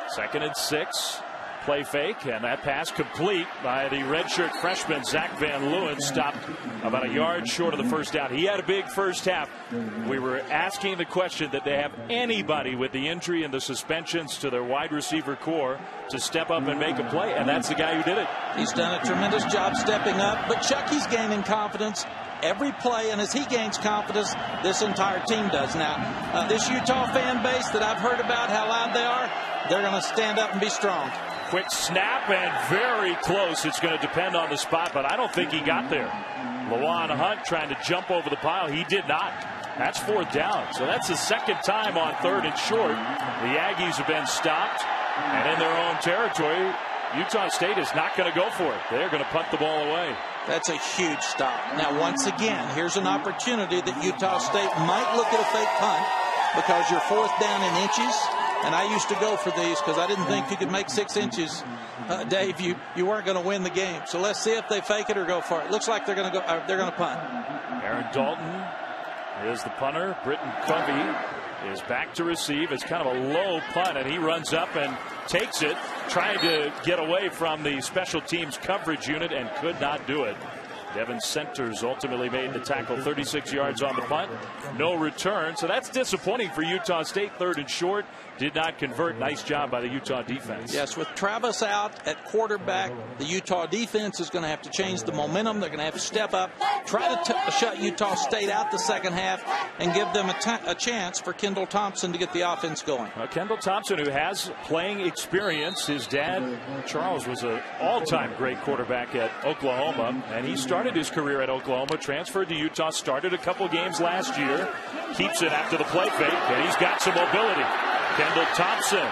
Second and six. Play fake, and that pass complete by the redshirt freshman Zach Van Leeuwen, stopped about a yard short of the first down. He had a big first half. We were asking the question that they have anybody with the injury and the suspensions to their wide receiver core to step up and make a play, and that's the guy who did it. He's done a tremendous job stepping up, but Chucky's gaining confidence every play, and as he gains confidence, this entire team does. Now, uh, this Utah fan base that I've heard about, how loud they are, they're going to stand up and be strong. Quick snap and very close. It's going to depend on the spot, but I don't think he got there. Lawan Hunt trying to jump over the pile. He did not. That's fourth down. So that's the second time on third and short. The Aggies have been stopped, and in their own territory, Utah State is not going to go for it. They're going to punt the ball away. That's a huge stop. Now, once again, here's an opportunity that Utah State might look at a fake punt because you're fourth down in inches. And I used to go for these because I didn't think you could make six inches, uh, Dave. You you weren't going to win the game. So let's see if they fake it or go for it. Looks like they're going to go. Uh, they're going to punt. Aaron Dalton is the punter. Britton Covey is back to receive. It's kind of a low punt, and he runs up and takes it, trying to get away from the special teams coverage unit, and could not do it. Devin Centers ultimately made the tackle, thirty-six yards on the punt. No return, so that's disappointing for Utah State. Third and short, did not convert. Nice job by the Utah defense. Yes, with Travis out at quarterback, the Utah defense is going to have to change the momentum. They're going to have to step up, try to t shut Utah State out the second half, and give them a, t a chance for Kendall Thompson to get the offense going. Well, Kendall Thompson, who has playing experience. His dad, Charles, was an all-time great quarterback at Oklahoma, and he started his career at Oklahoma, transferred to Utah, started a couple games last year, keeps it after the play fake, and he's got some mobility. Kendall Thompson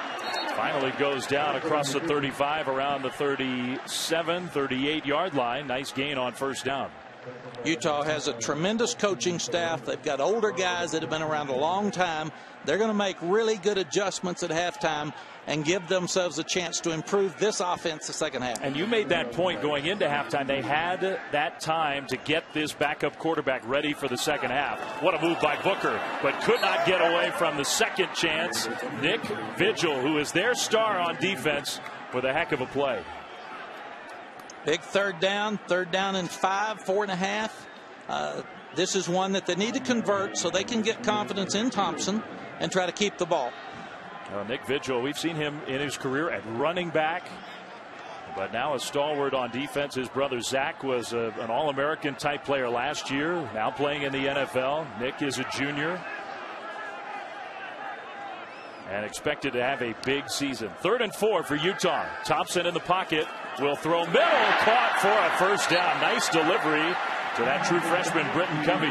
finally goes down across the thirty-five, around the thirty-seven, thirty-eight yard line. Nice gain on first down. Utah has a tremendous coaching staff. They've got older guys that have been around a long time. They're going to make really good adjustments at halftime and give themselves a chance to improve this offense the second half. And you made that point going into halftime. They had that time to get this backup quarterback ready for the second half. What a move by Booker, but could not get away from the second chance. Nick Vigil, who is their star on defense, with a heck of a play. Big third down, third down and five, four and a half. Uh, this is one that they need to convert so they can get confidence in Thompson and try to keep the ball. Well, Nick Vigil, we've seen him in his career at running back, but now a stalwart on defense. His brother Zach was a, an All-American type player last year, now playing in the N F L. Nick is a junior and expected to have a big season. Third and four for Utah. Thompson in the pocket, will throw middle, caught for a first down. Nice delivery to that true freshman Britton Covey.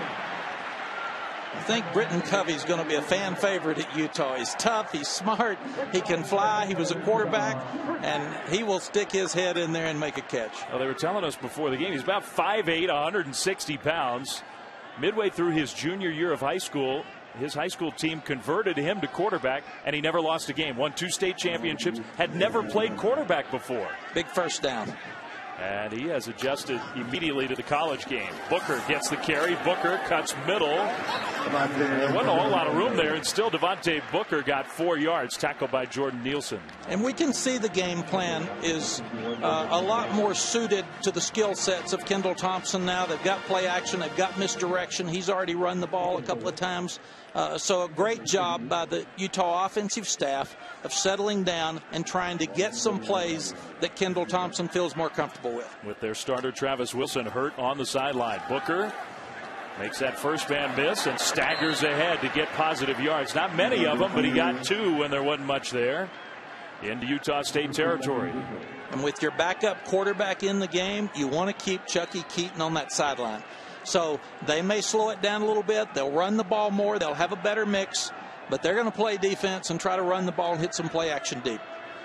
I think Britton Covey is going to be a fan favorite at Utah. He's tough, he's smart, he can fly, he was a quarterback, and he will stick his head in there and make a catch. Well, they were telling us before the game he's about five eight, one hundred sixty pounds. Midway through his junior year of high school, his high school team converted him to quarterback, and he never lost a game. Won two state championships, had never played quarterback before. Big first down. And he has adjusted immediately to the college game. Booker gets the carry. Booker cuts middle. There wasn't a whole lot of room there, and still Devontae Booker got four yards, tackled by Jordan Nielsen. And we can see the game plan is uh, a lot more suited to the skill sets of Kendall Thompson now. They've got play action. They've got misdirection. He's already run the ball a couple of times. Uh, so a great job by the Utah offensive staff of settling down and trying to get some plays that Kendall Thompson feels more comfortable with. With their starter Travis Wilson hurt on the sideline. Booker makes that first man miss and staggers ahead to get positive yards. Not many of them, but he got two when there wasn't much there. Into Utah State territory. And with your backup quarterback in the game, you want to keep Chucky Keaton on that sideline. So they may slow it down a little bit. They'll run the ball more. They'll have a better mix. But they're going to play defense and try to run the ball and hit some play action deep.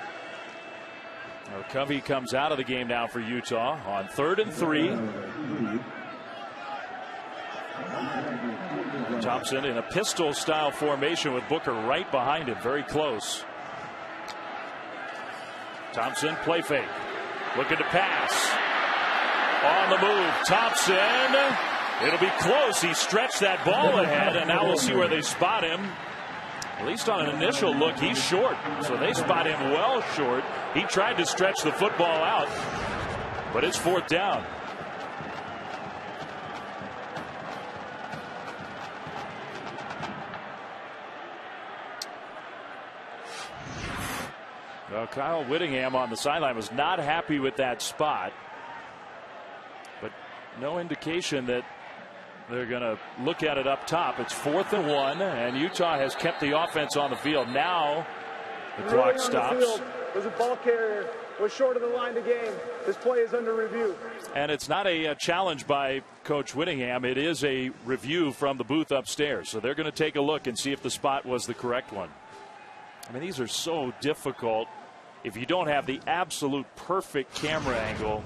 Well, Covey comes out of the game now for Utah on third and three. Thompson in a pistol-style formation with Booker right behind him, very close. Thompson, play fake. Looking to pass. On the move, Thompson. It'll be close. He stretched that ball ahead, and now we'll see where they spot him. At least on an initial look, he's short. So they spot him well short. He tried to stretch the football out, but it's fourth down. Well, Kyle Whittingham on the sideline was not happy with that spot, but no indication that they're going to look at it up top. It's fourth and one, and Utah has kept the offense on the field. Now the clock stops. There's a ball carrier was short of the line to gain. This play is under review. And it's not a, a challenge by Coach Whittingham. It is a review from the booth upstairs. So they're going to take a look and see if the spot was the correct one. I mean, these are so difficult if you don't have the absolute perfect camera angle.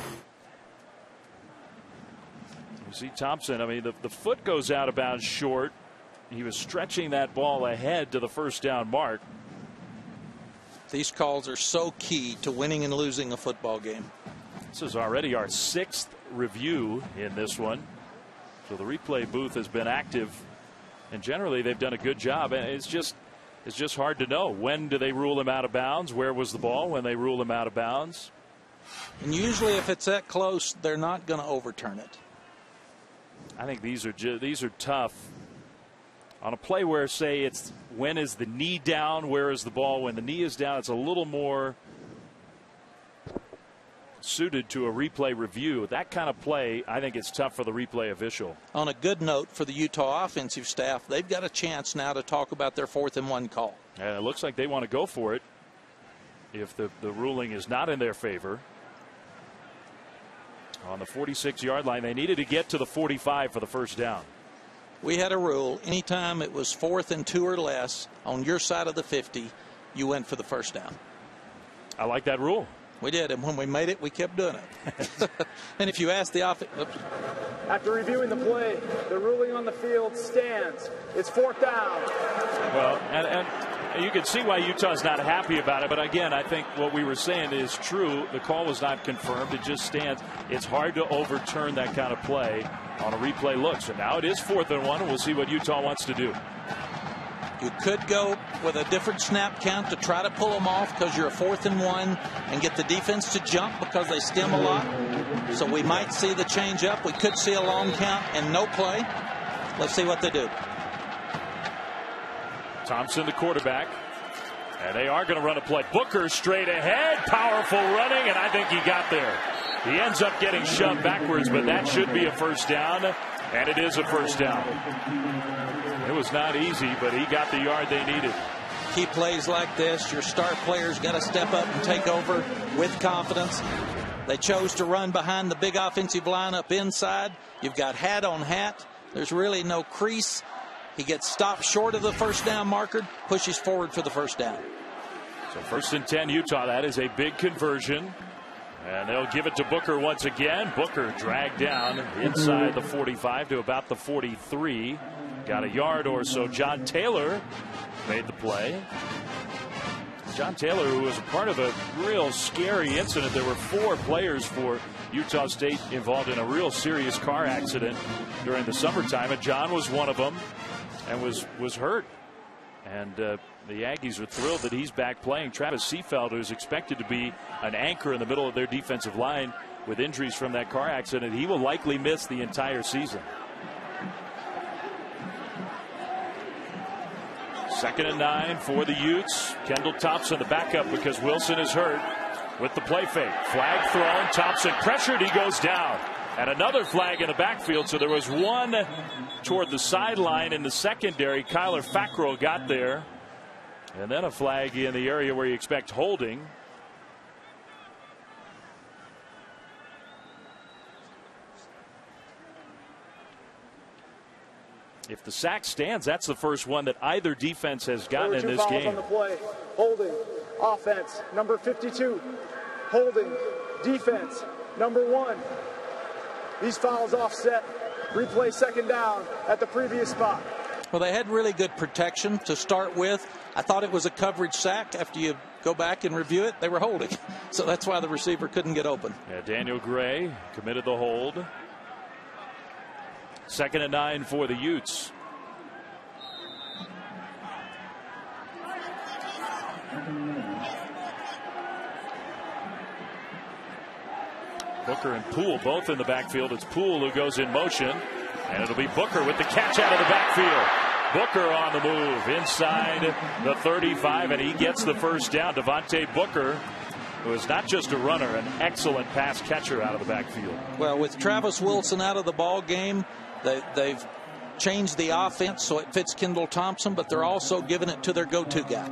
You see Thompson, I mean, the, the foot goes out of bounds short. He was stretching that ball ahead to the first down mark. These calls are so key to winning and losing a football game. This is already our sixth review in this one. So the replay booth has been active, and generally they've done a good job. And it's just it's just hard to know, when do they rule him out of bounds? Where was the ball when they rule him out of bounds? And usually if it's that close, they're not going to overturn it. I think these are these are tough. On a play where, say, it's when is the knee down, where is the ball when the knee is down, it's a little more suited to a replay review. That kind of play, I think it's tough for the replay official. On a good note for the Utah offensive staff, they've got a chance now to talk about their fourth and one call. And it looks like they want to go for it if the, the ruling is not in their favor. On the forty-six yard line, they needed to get to the forty-five for the first down. We had a rule, anytime it was fourth and two or less on your side of the fifty, you went for the first down. I like that rule. We did, and when we made it, we kept doing it. And if you ask the offense, after reviewing the play, the ruling on the field stands. It's fourth down. Well, and, and you can see why Utah's not happy about it. But again, I think what we were saying is true. The call was not confirmed. It just stands. It's hard to overturn that kind of play on a replay look. So now it is fourth and one, and we'll see what Utah wants to do. You could go with a different snap count to try to pull them off because you're a fourth and one and get the defense to jump because they stem a lot. So we might see the change up. We could see a long count and no play. Let's see what they do. Thompson, the quarterback. And they are going to run a play. Booker straight ahead. Powerful running, and I think he got there. He ends up getting shoved backwards, but that should be a first down. And it is a first down. It was not easy, but he got the yard they needed. Key plays like this, your star players got to step up and take over with confidence. They chose to run behind the big offensive line up inside. You've got hat on hat. There's really no crease. He gets stopped short of the first down marker, pushes forward for the first down. So first and ten, Utah. That is a big conversion. And they'll give it to Booker once again. Booker dragged down inside the forty-five to about the forty-three. Got a yard or so. John Taylor made the play. John Taylor, who was a part of a real scary incident. There were four players for Utah State involved in a real serious car accident during the summertime, and John was one of them and was was hurt. And uh, the Aggies are thrilled that he's back playing. Travis Seafeld, who's expected to be an anchor in the middle of their defensive line with injuries from that car accident, he will likely miss the entire season. Second and nine for the Utes. Kendall Thompson, the backup, because Wilson is hurt, with the play fake. Flag thrown. Thompson pressured. He goes down. And another flag in the backfield. So there was one toward the sideline in the secondary. Kyler Fackrell got there. And then a flag in the area where you expect holding. If the sack stands, that's the first one that either defense has gotten in this game. On the play. Holding. Offense. Number fifty-two. Holding. Defense. Number one. These fouls offset. Replay second down at the previous spot. Well, they had really good protection to start with. I thought it was a coverage sack. After you go back and review it, they were holding. So that's why the receiver couldn't get open. Yeah, Daniel Gray committed the hold. Second and nine for the Utes. Booker and Poole both in the backfield. It's Poole who goes in motion, and it'll be Booker with the catch out of the backfield. Booker on the move inside the thirty-five, and he gets the first down. Devontae Booker, who is not just a runner, an excellent pass catcher out of the backfield. Well, with Travis Wilson out of the ball game, they, they've changed the offense so it fits Kendall Thompson, but they're also giving it to their go-to guy.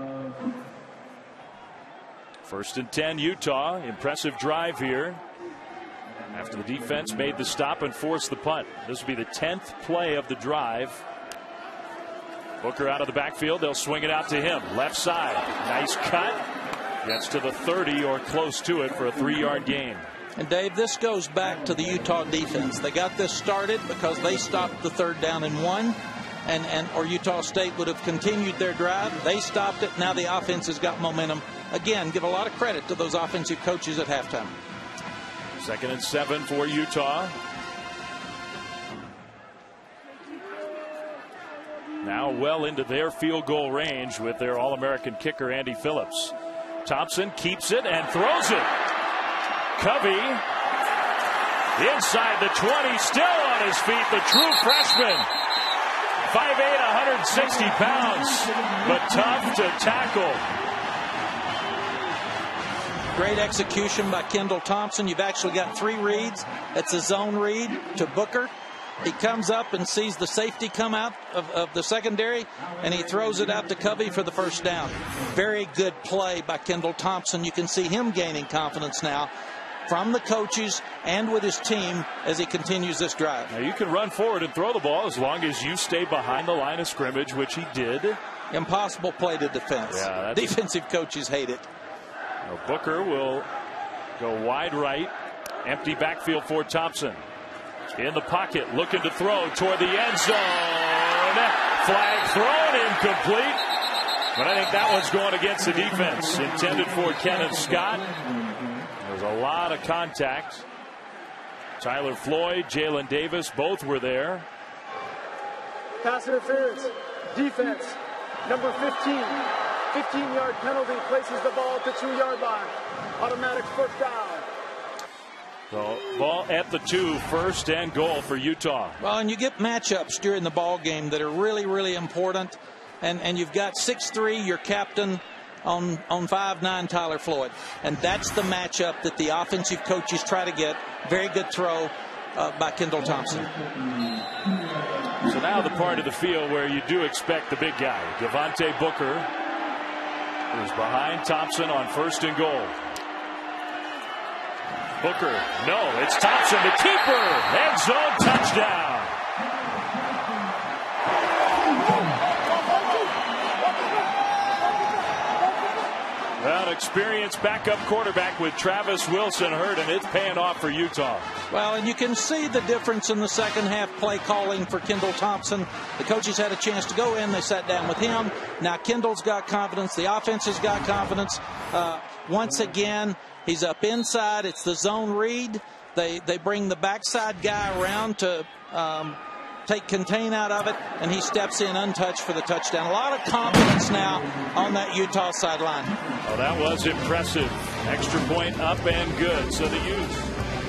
First and ten, Utah. Impressive drive here after the defense made the stop and forced the punt. This will be the tenth play of the drive. Booker out of the backfield. They'll swing it out to him. Left side. Nice cut. Gets to the thirty or close to it for a three-yard gain. And Dave, this goes back to the Utah defense. They got this started because they stopped the third down and one, and, and or Utah State would have continued their drive. They stopped it. Now the offense has got momentum. Again, give a lot of credit to those offensive coaches at halftime. Second and seven for Utah. Now well into their field goal range with their All-American kicker, Andy Phillips. Thompson keeps it and throws it. Covey inside the twenty, still on his feet, the true freshman. five eight, one hundred sixty pounds, but tough to tackle. Great execution by Kendall Thompson. You've actually got three reads. It's a zone read to Booker. He comes up and sees the safety come out of, of the secondary, and he throws it out to Covey for the first down. Very good play by Kendall Thompson. You can see him gaining confidence now from the coaches and with his team as he continues this drive. Now you can run forward and throw the ball as long as you stay behind the line of scrimmage, which he did. Impossible play to defense. Yeah, defensive coaches hate it. Now Booker will go wide right. Empty backfield for Thompson. In the pocket, looking to throw toward the end zone. Flag thrown, incomplete. But I think that one's going against the defense. Intended for Kenneth Scott. There's a lot of contact. Tyler Floyd, Jalen Davis, both were there. Pass interference. Defense. Number fifteen. fifteen-yard penalty, places the ball at the two-yard line. Automatic first down. So ball at the two, first and goal for Utah. Well, and you get matchups during the ball game that are really, really important. And and you've got six three, your captain, on on five nine, Tyler Floyd. And that's the matchup that the offensive coaches try to get. Very good throw uh, by Kendall Thompson. So now the part of the field where you do expect the big guy, Devontae Booker, who's behind Thompson on first and goal. Booker, no, it's Thompson, the keeper, end zone touchdown. Well, experienced backup quarterback with Travis Wilson hurt, and it's paying off for Utah. Well, and you can see the difference in the second half play calling for Kendall Thompson. The coaches had a chance to go in. They sat down with him. Now Kendall's got confidence. The offense has got confidence. Uh, once again, he's up inside. It's the zone read. They they bring the backside guy around to um, take contain out of it, and he steps in untouched for the touchdown. A lot of confidence now on that Utah sideline. Oh, that was impressive. Extra point up and good. So the Utes.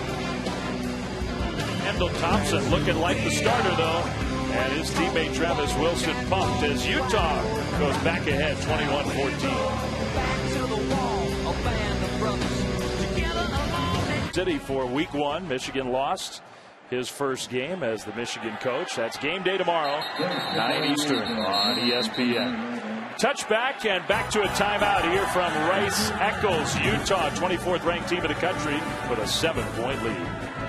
Kendall Thompson looking like the starter, though. And his teammate Travis Wilson pumped as Utah goes back ahead twenty-one fourteen. City for week one. Michigan lost his first game as the Michigan coach. That's game day tomorrow, nine Eastern on E S P N. Touchback and back to a timeout here from Rice Eccles. Utah, twenty-fourth ranked team in the country with a seven point lead.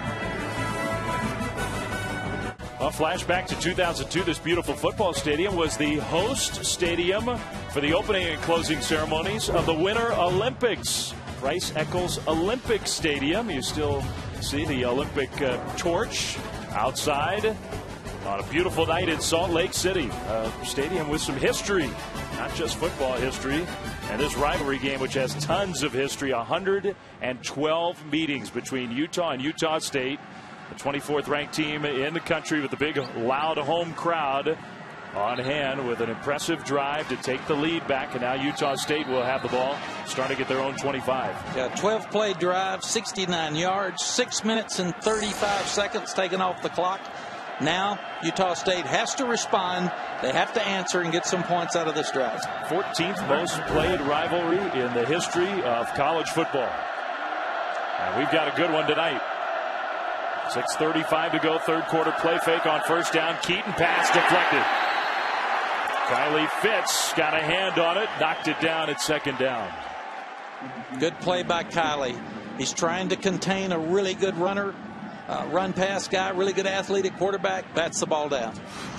A flashback to two thousand two. This beautiful football stadium was the host stadium for the opening and closing ceremonies of the Winter Olympics. Rice Eccles Olympic Stadium. You still see the Olympic uh, torch outside on a beautiful night in Salt Lake City. A stadium with some history, not just football history. And this rivalry game, which has tons of history, one hundred twelve meetings between Utah and Utah State. The twenty-fourth ranked team in the country with a big, loud home crowd. on hand with an impressive drive to take the lead back, and now Utah State will have the ball starting at their own twenty-five. Yeah, twelve play drive, sixty-nine yards, six minutes and thirty-five seconds taken off the clock. Now Utah State has to respond. They have to answer and get some points out of this drive. fourteenth most played rivalry in the history of college football. And we've got a good one tonight. six thirty-five to go, third quarter. Play fake on first down. Keaton pass deflected. Kylie Fitz got a hand on it, knocked it down at second down. Good play by Kylie. He's trying to contain a really good runner, uh, run pass guy, really good athletic quarterback. Bats the ball down.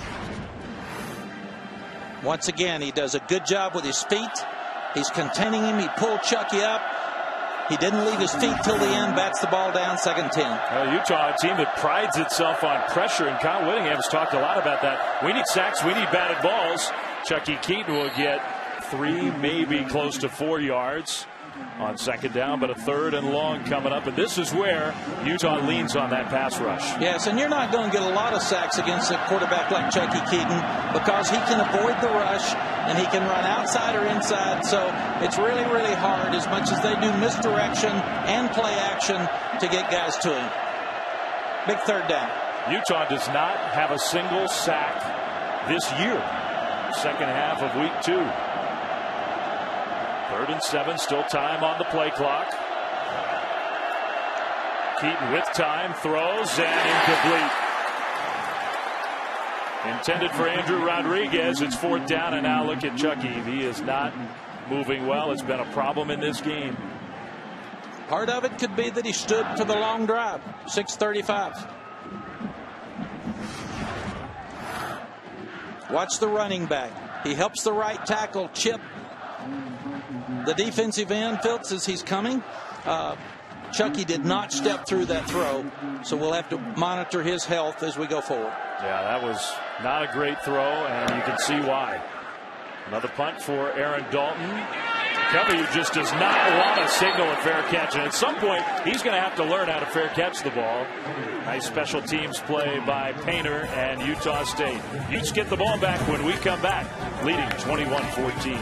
Once again, he does a good job with his feet. He's containing him. He pulled Chucky up. He didn't leave his feet till the end. Bats the ball down, second ten. Well, Utah, a team that prides itself on pressure, and Kyle Whittingham has talked a lot about that. We need sacks. We need batted balls. Chucky Keaton will get three, maybe close to four yards on second down, but a third and long coming up. And this is where Utah leans on that pass rush. Yes, and you're not going to get a lot of sacks against a quarterback like Chucky Keaton because he can avoid the rush and he can run outside or inside. So it's really, really hard, as much as they do misdirection and play action, to get guys to him. Big third down. Utah does not have a single sack this year. Second half of week two. Third and seven, still time on the play clock. Keaton with time, throws, and incomplete. Intended for Andrew Rodriguez. It's fourth down, and now look at Chucky. He is not moving well. It's been a problem in this game. Part of it could be that he stood for the long drive. six thirty-five. Watch the running back. He helps the right tackle chip the defensive end. Phillips as he's coming. Uh, Chucky did not step through that throw, so we'll have to monitor his health as we go forward. Yeah, that was not a great throw, and you can see why. Another punt for Aaron Dalton. W just does not want to signal a fair catch, and at some point he's going to have to learn how to fair catch the ball. Nice special teams play by Painter and Utah State. Utes get the ball back when we come back, leading twenty-one fourteen.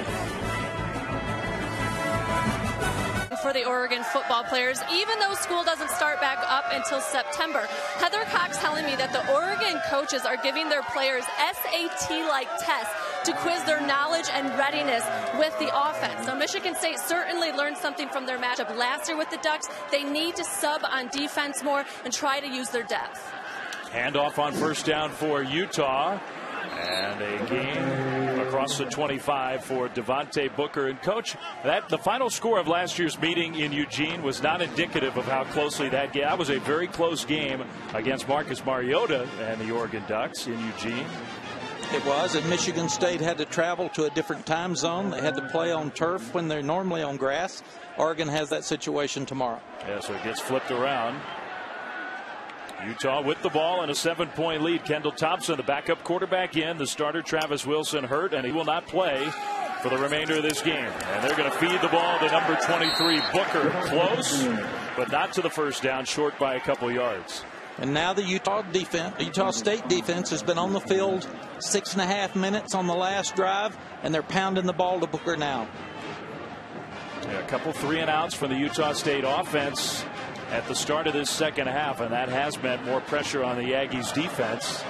For the Oregon football players, even though school doesn't start back up until September. Heather Cox telling me that the Oregon coaches are giving their players S A T-like tests to quiz their knowledge and readiness with the offense. So Michigan State certainly learned something from their matchup last year with the Ducks. They need to sub on defense more and try to use their depth. Handoff on first down for Utah. And a game across the twenty-five for Devontae Booker. And coach, that the final score of last year's meeting in Eugene was not indicative of how closely that game. That was a very close game against Marcus Mariota and the Oregon Ducks in Eugene. It was, and Michigan State had to travel to a different time zone. They had to play on turf when they're normally on grass. Oregon has that situation tomorrow. Yeah, so it gets flipped around. Utah with the ball and a seven-point lead. Kendall Thompson, the backup quarterback, in. The starter, Travis Wilson, hurt, and he will not play for the remainder of this game. And they're going to feed the ball to number twenty-three, Booker. Close, but not to the first down, short by a couple yards. And now the Utah defense, Utah State defense has been on the field six and a half minutes on the last drive, and they're pounding the ball to Booker now. Yeah, a couple three and outs from the Utah State offense at the start of this second half, and that has meant more pressure on the Aggies defense.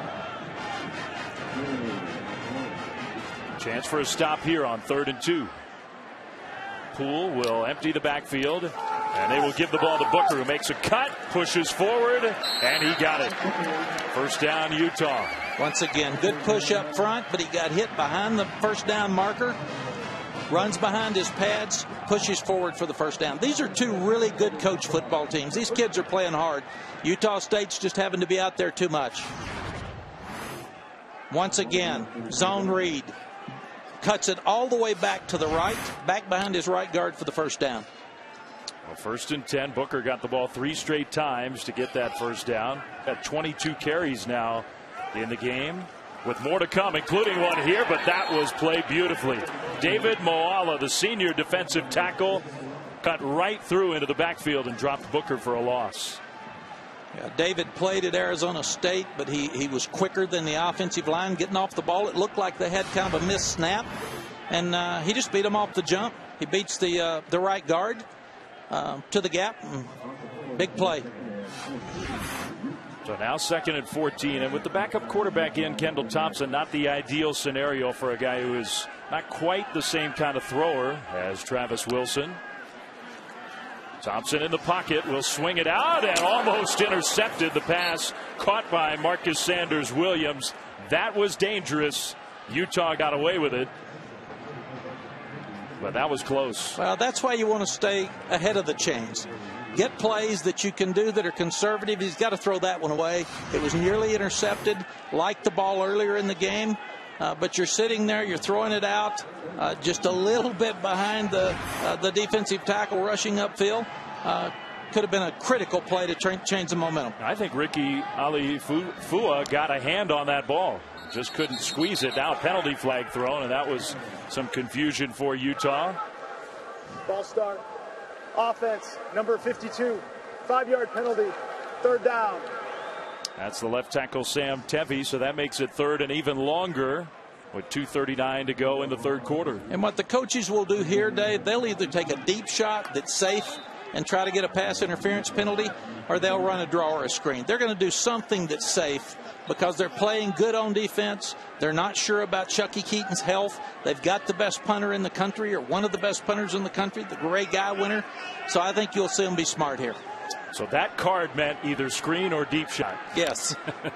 Chance for a stop here on third and two. Poole will empty the backfield, and they will give the ball to Booker, who makes a cut, pushes forward, and he got it. First down, Utah. Once again, good push up front, but he got hit behind the first down marker. Runs behind his pads, pushes forward for the first down. These are two really good coach football teams. These kids are playing hard. Utah State's just having to be out there too much. Once again, zone read. Cuts it all the way back to the right, back behind his right guard for the first down. Well, first and ten. Booker got the ball three straight times to get that first down. Got twenty-two carries now in the game, with more to come, including one here, but that was played beautifully. David Moala, the senior defensive tackle, cut right through into the backfield and dropped Booker for a loss. Yeah, David played at Arizona State, but he, he was quicker than the offensive line getting off the ball. It looked like they had kind of a missed snap, and uh, he just beat them off the jump. He beats the uh, the right guard uh, to the gap. Big play. So now second and fourteen, and with the backup quarterback in, Kendall Thompson, not the ideal scenario for a guy who is not quite the same kind of thrower as Travis Wilson. Thompson in the pocket will swing it out and almost intercepted the pass caught by Marcus Sanders Williams. That was dangerous. Utah got away with it, but that was close. Well, that's why you want to stay ahead of the chains. Get plays that you can do that are conservative. He's got to throw that one away. It was nearly intercepted, like the ball earlier in the game. Uh, but you're sitting there, you're throwing it out uh, just a little bit behind the uh, the defensive tackle rushing upfield. Uh, could have been a critical play to tra- change the momentum. I think Ricky Alifua got a hand on that ball. Just couldn't squeeze it. Now penalty flag thrown, and that was some confusion for Utah. Ball start. Offense, number fifty-two. Five-yard penalty. Third down. That's the left tackle, Sam Tevi, so that makes it third and even longer with two thirty-nine to go in the third quarter. And what the coaches will do here, Dave, they'll either take a deep shot that's safe and try to get a pass interference penalty, or they'll run a draw or a screen. They're going to do something that's safe because they're playing good on defense. They're not sure about Chucky Keaton's health. They've got the best punter in the country, or one of the best punters in the country, the Gray Guy winner. So I think you'll see them be smart here. So that card meant either screen or deep shot. Yes.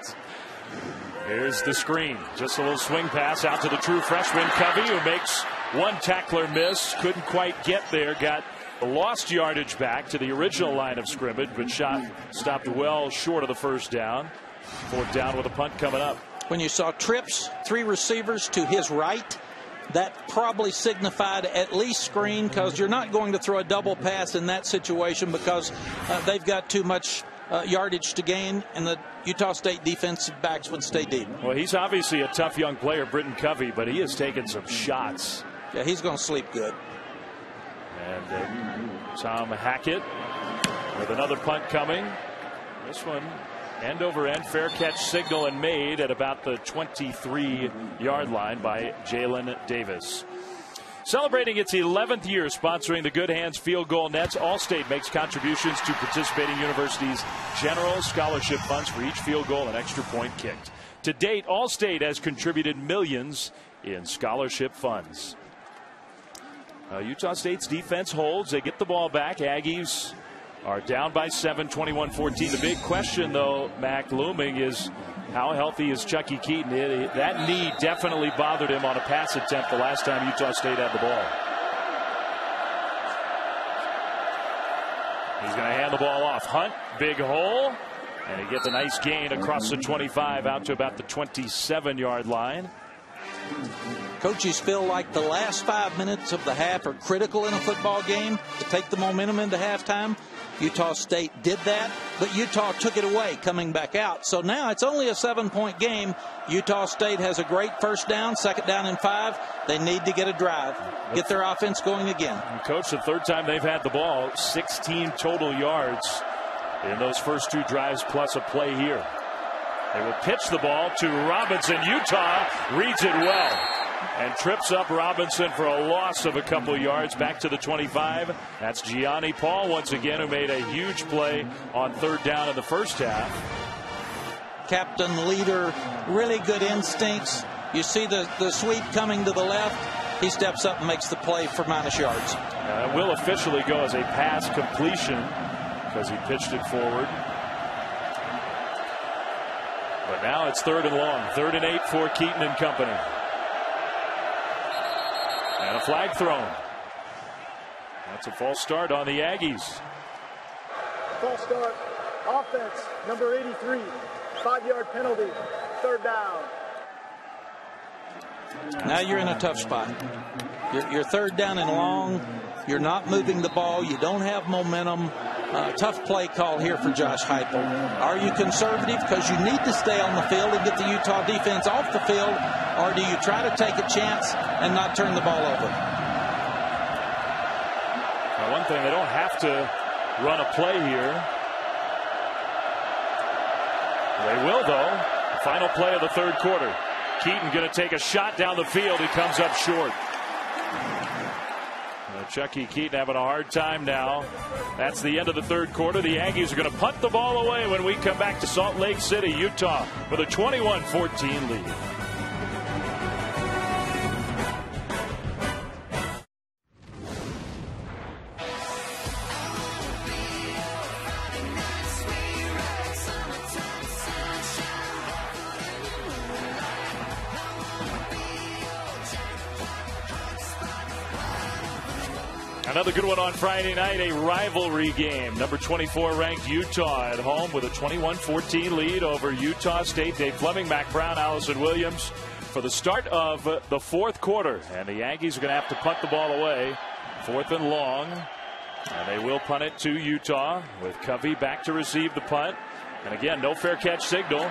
Here's the screen. Just a little swing pass out to the true freshman Covey, who makes one tackler miss. Couldn't quite get there. Got lost yardage back to the original line of scrimmage, but shot stopped well short of the first down. Fourth down with a punt coming up. When you saw trips, three receivers to his right, that probably signified at least screen, because you're not going to throw a double pass in that situation because uh, they've got too much uh, yardage to gain, and the Utah State defensive backs would stay deep. Well, he's obviously a tough young player, Britton Covey, but he has taken some shots. Yeah, he's going to sleep good. And uh, Tom Hackett with another punt coming. This one end over end, fair catch signal, and made at about the twenty-three yard line by Jalen Davis. Celebrating its eleventh year sponsoring the Good Hands Field Goal Nets, Allstate makes contributions to participating universities' general scholarship funds for each field goal and extra point kicked. To date, Allstate has contributed millions in scholarship funds. Uh, Utah State's defense holds. They get the ball back. Aggies are down by seven, twenty-one fourteen. The big question, though, Mac, looming is how healthy is Chucky Keaton? It, it, that knee definitely bothered him on a pass attempt the last time Utah State had the ball. He's going to hand the ball off. Hunt, big hole, and he gets a nice gain across the twenty-five out to about the twenty-seven yard line. Coaches feel like the last five minutes of the half are critical in a football game to take the momentum into halftime. Utah State did that, but Utah took it away coming back out. So now it's only a seven-point game. Utah State has a great first down, second down and five. They need to get a drive, get their offense going again. And Coach, the third time they've had the ball, sixteen total yards in those first two drives plus a play here. They will pitch the ball to Robinson. Utah reads it well and trips up Robinson for a loss of a couple yards back to the twenty-five. That's Gianni Paul once again, who made a huge play on third down in the first half. Captain, leader, really good instincts. You see the, the sweep coming to the left. He steps up and makes the play for minus yards. Uh, it will officially go as a pass completion because he pitched it forward. But now it's third and long. Third and eight for Keaton and company. And a flag thrown. That's a false start on the Aggies. False start. Offense, number eighty-three. Five-yard penalty. Third down. Now you're in a tough spot. You're, you're third down and long. You're not moving the ball. You don't have momentum. Uh, tough play call here for Josh Heupel. Are you conservative because you need to stay on the field and get the Utah defense off the field, or do you try to take a chance and not turn the ball over? Now, one thing, they don't have to run a play here. They will, though. Final play of the third quarter. Keaton going to take a shot down the field. He comes up short. Uh, Chucky Keaton having a hard time now. That's the end of the third quarter. The Aggies are going to punt the ball away when we come back to Salt Lake City, Utah, with a twenty-one fourteen lead. Another good one on Friday night, a rivalry game. Number twenty-four ranked Utah at home with a twenty-one fourteen lead over Utah State. Dave Fleming, Mac Brown, Allison Williams for the start of the fourth quarter. And the Aggies are going to have to punt the ball away. Fourth and long. And they will punt it to Utah with Covey back to receive the punt. And again, no fair catch signal.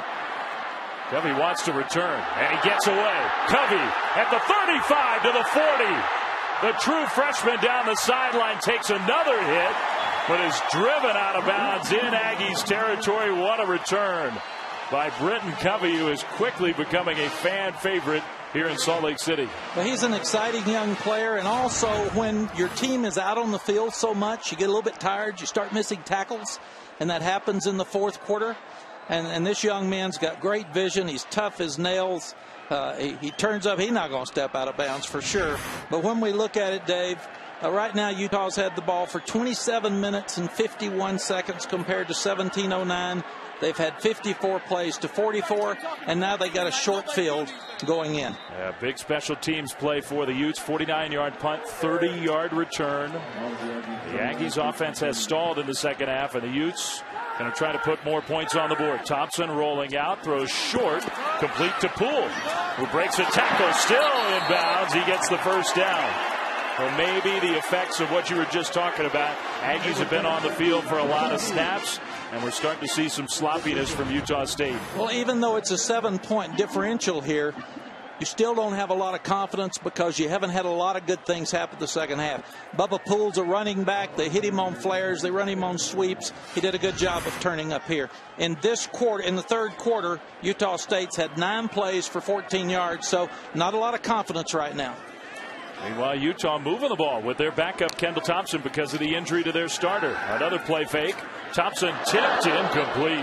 Covey wants to return, and he gets away. Covey at the thirty-five to the forty. The true freshman down the sideline takes another hit, but is driven out of bounds in Aggies territory. What a return by Britton Covey, who is quickly becoming a fan favorite here in Salt Lake City. Well, he's an exciting young player, and also when your team is out on the field so much, you get a little bit tired, you start missing tackles, and that happens in the fourth quarter. And, and this young man's got great vision. He's tough as nails. Uh, he, he turns up. He's not going to step out of bounds for sure. But when we look at it, Dave, uh, right now Utah's had the ball for twenty-seven minutes and fifty-one seconds compared to seventeen oh nine. They've had fifty-four plays to forty-four, and now they got a short field going in. Yeah, big special teams play for the Utes. forty-nine yard punt, thirty yard return. The Aggies offense has stalled in the second half, and the Utes going to try to put more points on the board. Thompson rolling out, throws short, complete to Poole, who breaks a tackle, still in bounds. He gets the first down. Well, maybe the effects of what you were just talking about. Aggies have been on the field for a lot of snaps, and we're starting to see some sloppiness from Utah State. Well, even though it's a seven-point differential here, you still don't have a lot of confidence because you haven't had a lot of good things happen the second half. Bubba Poole's a running back. They hit him on flares. They run him on sweeps. He did a good job of turning up here. In this quarter, in the third quarter, Utah State's had nine plays for fourteen yards, so not a lot of confidence right now. Meanwhile, Utah moving the ball with their backup, Kendall Thompson, because of the injury to their starter. Another play fake. Thompson tipped, incomplete.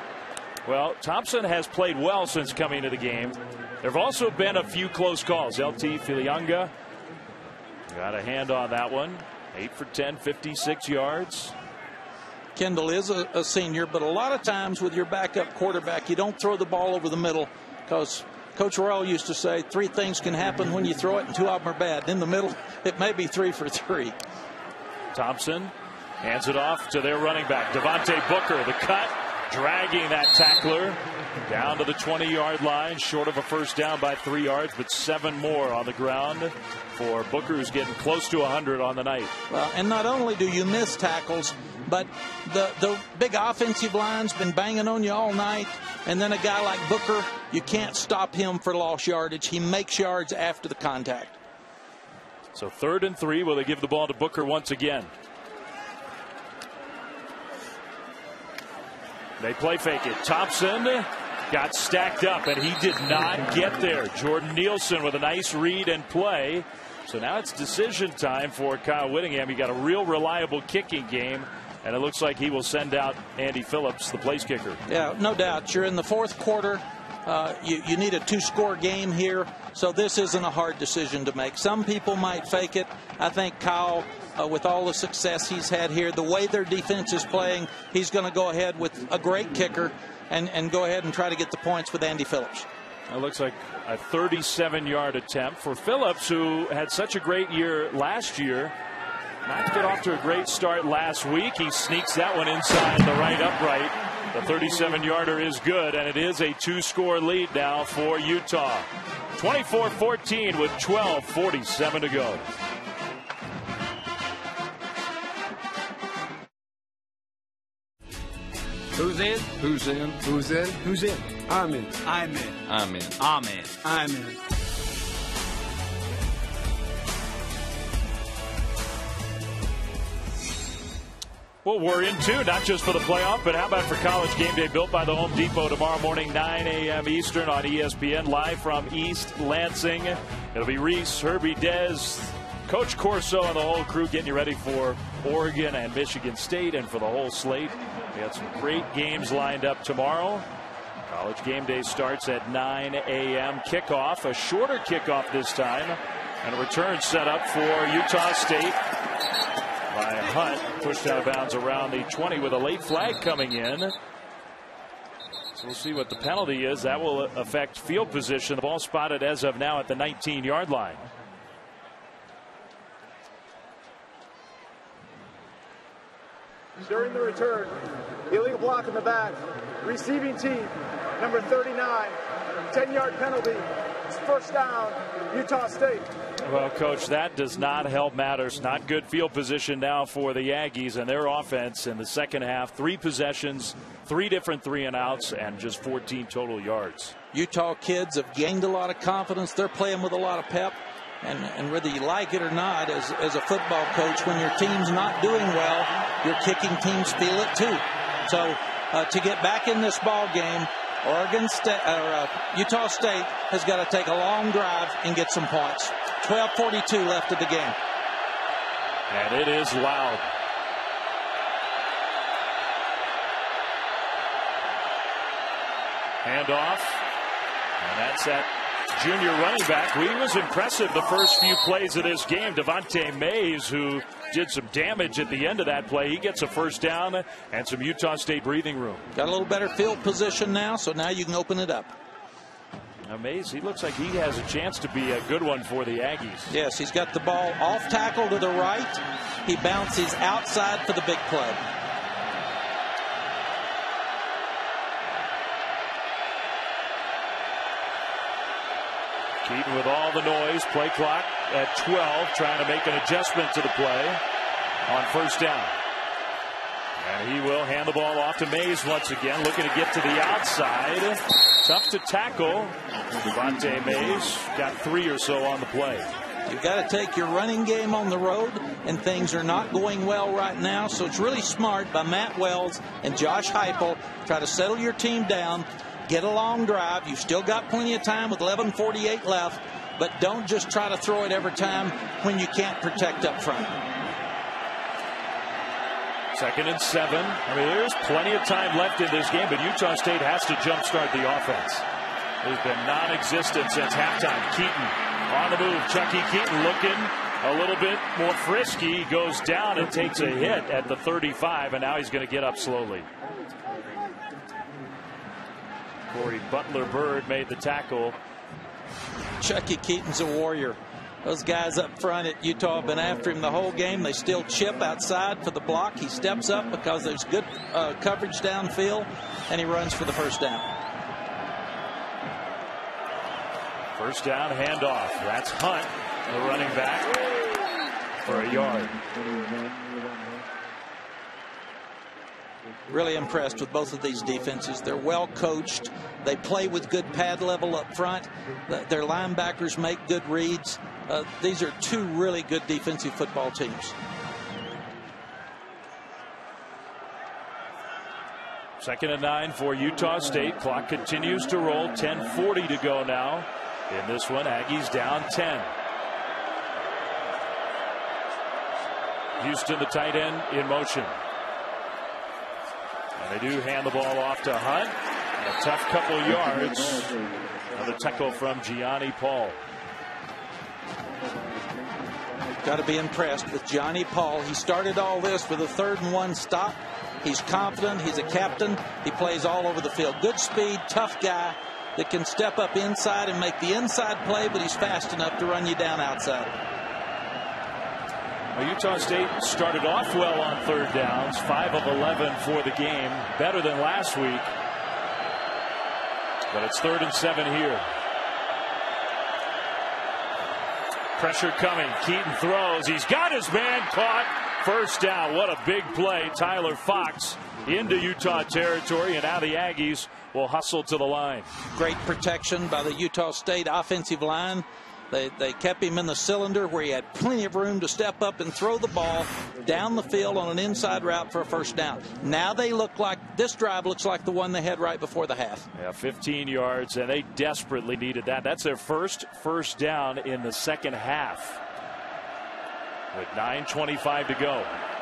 Well, Thompson has played well since coming into the game. There have also been a few close calls. L T Filianga got a hand on that one. eight for ten, fifty-six yards. Kendall is a, a senior, but a lot of times with your backup quarterback, you don't throw the ball over the middle because Coach Royal used to say three things can happen when you throw it, and two of them are bad. In the middle, it may be three for three. Thompson hands it off to their running back, Devontae Booker. The cut, dragging that tackler down to the twenty yard line, short of a first down by three yards, but seven more on the ground for Booker, who's getting close to one hundred on the night. Well, and not only do you miss tackles, but the, the big offensive line's been banging on you all night, and then a guy like Booker, you can't stop him for lost yardage. He makes yards after the contact. So third and three. Will they give the ball to Booker once again? They play fake it. Thompson got stacked up, and he did not get there. Jordan Nielsen with a nice read and play. So now it's decision time for Kyle Whittingham. He got a real reliable kicking game, and it looks like he will send out Andy Phillips, the place kicker. Yeah, no doubt. You're in the fourth quarter. Uh, you, you need a two-score game here, so this isn't a hard decision to make. Some people might fake it. I think Kyle, uh, with all the success he's had here, the way their defense is playing, he's going to go ahead with a great kicker and, and go ahead and try to get the points with Andy Phillips. It looks like a thirty-seven yard attempt for Phillips, who had such a great year last year. Not to get off to a great start last week. He sneaks that one inside the right upright. The thirty-seven yarder is good, and it is a two-score lead now for Utah. twenty-four fourteen with twelve forty-seven to go. Who's in? Who's in? Who's in? Who's in? I'm in. I'm in. I'm in. I'm in. I'm in. Well, we're in too, not just for the playoff, but how about for College Game Day, built by the Home Depot tomorrow morning, nine a m Eastern on E S P N, live from East Lansing. It'll be Reese, Herbie, Dez, Coach Corso, and the whole crew getting you ready for Oregon and Michigan State and for the whole slate. We got some great games lined up tomorrow. College Game Day starts at nine a m Kickoff, a shorter kickoff this time, and a return set up for Utah State by Hunt, pushed out of bounds around the twenty with a late flag coming in. So we'll see what the penalty is. That will affect field position. The ball spotted as of now at the nineteen yard line. During the return, illegal block in the back, receiving team, number thirty-nine, ten yard penalty, it's first down, Utah State. Well, Coach, that does not help matters. Not good field position now for the Aggies and their offense in the second half. Three possessions, three different three and outs, and just fourteen total yards. Utah kids have gained a lot of confidence. They're playing with a lot of pep. And, and whether you like it or not, as, as a football coach, when your team's not doing well, your kicking teams feel it too. So uh, to get back in this ball game, Oregon State, or uh, Utah State has got to take a long drive and get some points. twelve forty-two left of the game. And it is loud. Handoff. And that's that junior running back. He was impressive the first few plays of this game. Devontae Mays, who did some damage at the end of that play. He gets a first down and some Utah State breathing room. Got a little better field position now, so now you can open it up. Now Mays, he looks like he has a chance to be a good one for the Aggies. Yes, he's got the ball off tackle to the right. He bounces outside for the big play. Keaton with all the noise. Play clock at twelve, trying to make an adjustment to the play on first down. And he will hand the ball off to Mays once again, looking to get to the outside. Tough to tackle. Devontae Mays got three or so on the play. You've got to take your running game on the road, and things are not going well right now. So it's really smart by Matt Wells and Josh Heupel. Try to settle your team down. Get a long drive. You've still got plenty of time with eleven forty-eight left, but don't just try to throw it every time when you can't protect up front. Second and seven. I mean, there's plenty of time left in this game, but Utah State has to jumpstart the offense. It's been non-existent since halftime. Keaton on the move. Chucky Keaton looking a little bit more frisky. He goes down and takes a hit at the thirty-five, and now he's going to get up slowly. Corey Butler-Bird made the tackle. Chucky Keaton's a warrior. Those guys up front at Utah have been after him the whole game. They still chip outside for the block. He steps up because there's good uh, coverage downfield, and he runs for the first down. First down, handoff. That's Hunt, the running back, for a yard. Really impressed with both of these defenses. They're well coached. They play with good pad level up front. Their linebackers make good reads. Uh, these are two really good defensive football teams. Second and nine for Utah State. Clock continues to roll. ten forty to go now. In this one, Aggies down ten. Houston, the tight end, in motion. And they do hand the ball off to Hunt. A tough couple yards. Another tackle from Gianni Paul. Got to be impressed with Johnny Paul. He started all this with a third and one stop. He's confident. He's a captain. He plays all over the field. Good speed, tough guy that can step up inside and make the inside play, but he's fast enough to run you down outside. Well, Utah State started off well on third downs, five of eleven for the game, better than last week. But it's third and seven here. Pressure coming. Keaton throws. He's got his man caught. First down. What a big play. Tyler Fox into Utah territory, and now the Aggies will hustle to the line. Great protection by the Utah State offensive line. They, they kept him in the cylinder where he had plenty of room to step up and throw the ball down the field on an inside route for a first down. Now they look like, this drive looks like the one they had right before the half. Yeah, fifteen yards, and they desperately needed that. That's their first first down in the second half with nine twenty-five to go.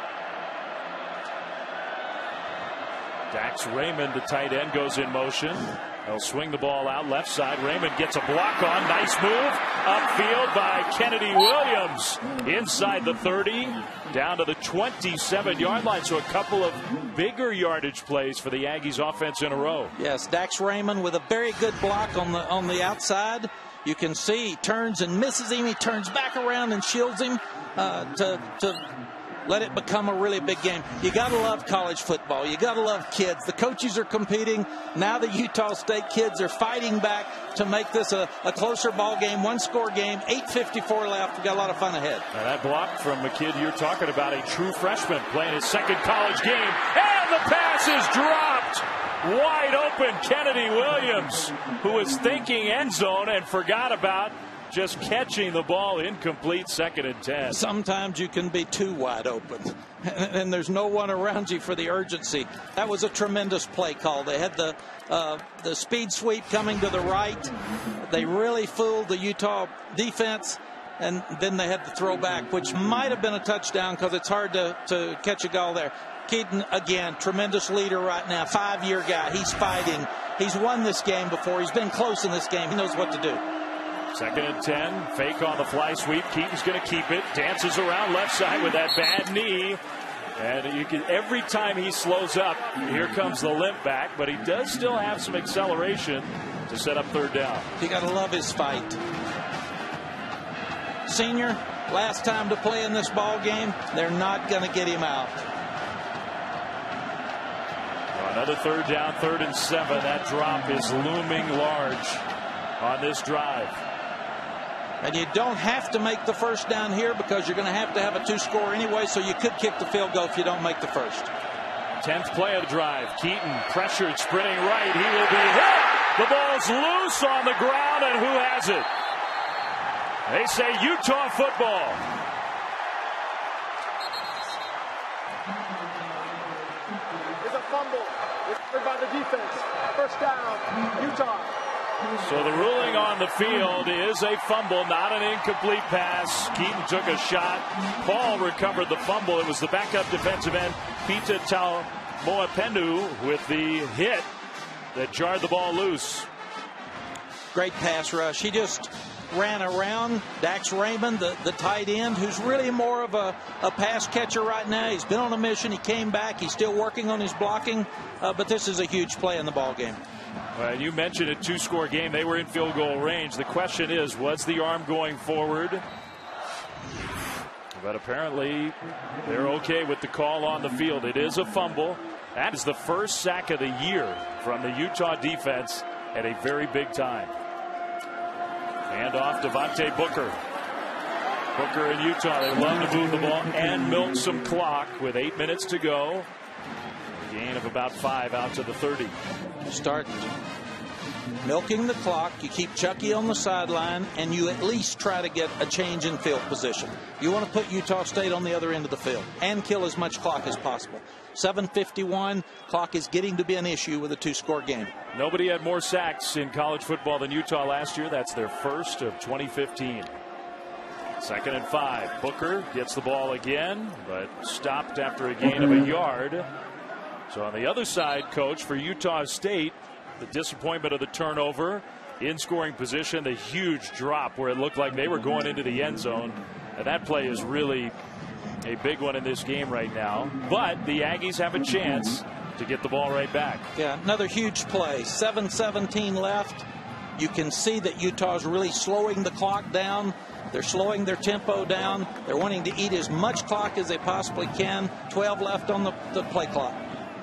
Dax Raymond, the tight end, goes in motion. They'll swing the ball out left side. Raymond gets a block on. Nice move. Upfield by Kennedy Williams. Inside the thirty. Down to the twenty-seven yard line. So a couple of bigger yardage plays for the Aggies offense in a row. Yes, Dax Raymond with a very good block on the on the outside. You can see he turns and misses him. He turns back around and shields him uh, to to let it become a really big game. You got to love college football. You got to love kids. The coaches are competing. Now the Utah State kids are fighting back to make this a, a closer ball game, one score game, eight fifty-four left. We got a lot of fun ahead. Now that block from a kid you're talking about, a true freshman playing his second college game. And the pass is dropped. Wide open Kennedy Williams, who was thinking end zone and forgot about just catching the ball. Incomplete, second and ten. Sometimes you can be too wide open, and there's no one around you for the urgency. That was a tremendous play call. They had the uh, the speed sweep coming to the right. They really fooled the Utah defense, and then they had to throw back, which might have been a touchdown because it's hard to, to catch a goal there. Keaton, again, tremendous leader right now, five-year guy. He's fighting. He's won this game before. He's been close in this game. He knows what to do. Second and ten. Fake on the fly sweep. Keaton's going to keep it. Dances around left side with that bad knee. And you can, every time he slows up, here comes the limp back. But he does still have some acceleration to set up third down. You got to love his fight. Senior, last time to play in this ball game. They're not going to get him out. Another third down, third and seven. That drop is looming large on this drive. And you don't have to make the first down here because you're going to have to have a two score anyway, so you could kick the field goal if you don't make the first. Tenth play of the drive. Keaton pressured, sprinting right. He will be hit. The ball's loose on the ground, and who has it? They say Utah football. It's a fumble. It's by the defense. First down, Utah. So the ruling on the field is a fumble, not an incomplete pass. Keaton took a shot. Paul recovered the fumble. It was the backup defensive end, Pita Taumoepenu, with the hit that jarred the ball loose. Great pass rush. He just ran around Dax Raymond, the, the tight end, who's really more of a, a pass catcher right now. He's been on a mission. He came back. He's still working on his blocking, uh, but this is a huge play in the ball game. Well, you mentioned a two-score game. They were in field goal range. The question is, was the arm going forward? But apparently, they're okay with the call on the field. It is a fumble. That is the first sack of the year from the Utah defense at a very big time. Hand off Devontae Booker. Booker in Utah, they love to move the ball and milk some clock with eight minutes to go. A gain of about five out to the thirty. Start milking the clock. You keep Chucky on the sideline, and you at least try to get a change in field position. You want to put Utah State on the other end of the field and kill as much clock as possible. seven fifty-one, clock is getting to be an issue with a two-score game. Nobody had more sacks in college football than Utah last year. That's their first of twenty fifteen. Second and five. Booker gets the ball again, but stopped after a gain of a yard. So on the other side, Coach, for Utah State, the disappointment of the turnover, in scoring position, the huge drop where it looked like they were going into the end zone. And that play is really a big one in this game right now. But the Aggies have a chance to get the ball right back. Yeah, another huge play. seven seventeen left. You can see that Utah's really slowing the clock down. They're slowing their tempo down. They're wanting to eat as much clock as they possibly can. twelve left on the, the play clock.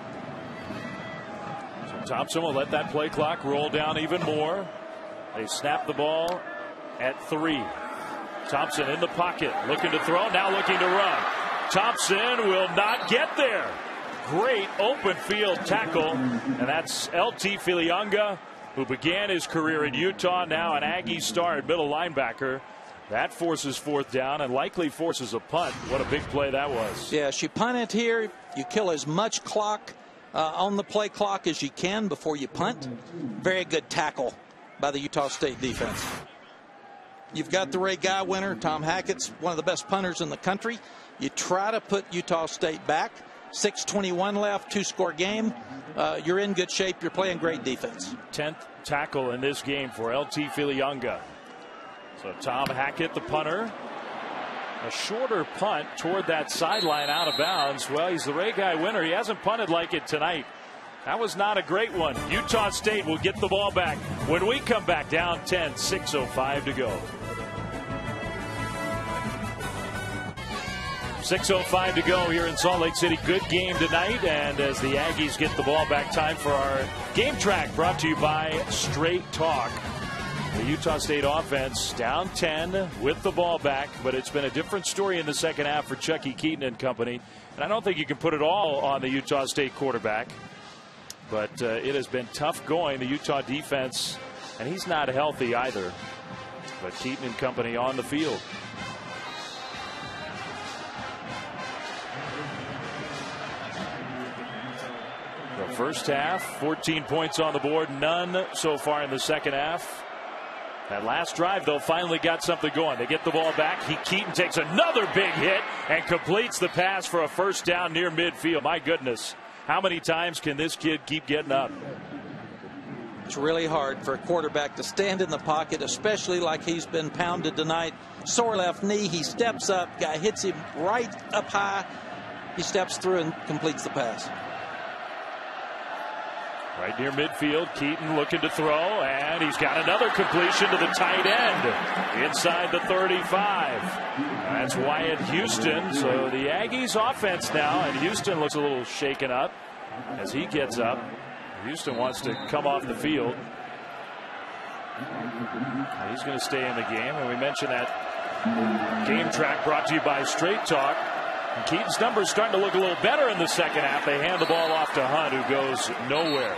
Thompson will let that play clock roll down even more. They snap the ball at three. Thompson in the pocket, looking to throw, now looking to run. Thompson will not get there. Great open field tackle, and that's L T Filianga who began his career in Utah, now an Aggie star at middle linebacker. That forces fourth down and likely forces a punt. What a big play that was. Yeah, she punted here. You kill as much clock uh, on the play clock as you can before you punt. Very good tackle by the Utah State defense. You've got the Ray Guy winner. Tom Hackett's one of the best punters in the country. You try to put Utah State back. six twenty-one left, two-score game. Uh, you're in good shape. You're playing great defense. tenth tackle in this game for L T Filiunga. So Tom Hackett, the punter. A shorter punt toward that sideline out of bounds. Well, he's the Ray Guy winner. He hasn't punted like it tonight. That was not a great one. Utah State will get the ball back when we come back down ten, six oh five to go. six oh five to go here in Salt Lake City. Good game tonight. And as the Aggies get the ball back, time for our game track brought to you by Straight Talk. The Utah State offense down ten with the ball back, but it's been a different story in the second half for Chucky Keaton and company. And I don't think you can put it all on the Utah State quarterback, but uh, it has been tough going. The Utah defense, and he's not healthy either, but Keaton and company on the field. The first half, fourteen points on the board, none so far in the second half. That last drive, though, finally got something going. They get the ball back. He, Keaton takes another big hit and completes the pass for a first down near midfield. My goodness, how many times can this kid keep getting up? It's really hard for a quarterback to stand in the pocket, especially like he's been pounded tonight. Sore left knee. He steps up. Guy hits him right up high. He steps through and completes the pass. Right near midfield, Keaton looking to throw, and he's got another completion to the tight end inside the thirty-five. That's Wyatt Houston. So the Aggies offense now, and Houston looks a little shaken up as he gets up. Houston wants to come off the field. He's going to stay in the game, and we mentioned that game track brought to you by Straight Talk. And Keaton's numbers starting to look a little better in the second half. They hand the ball off to Hunt, who goes nowhere.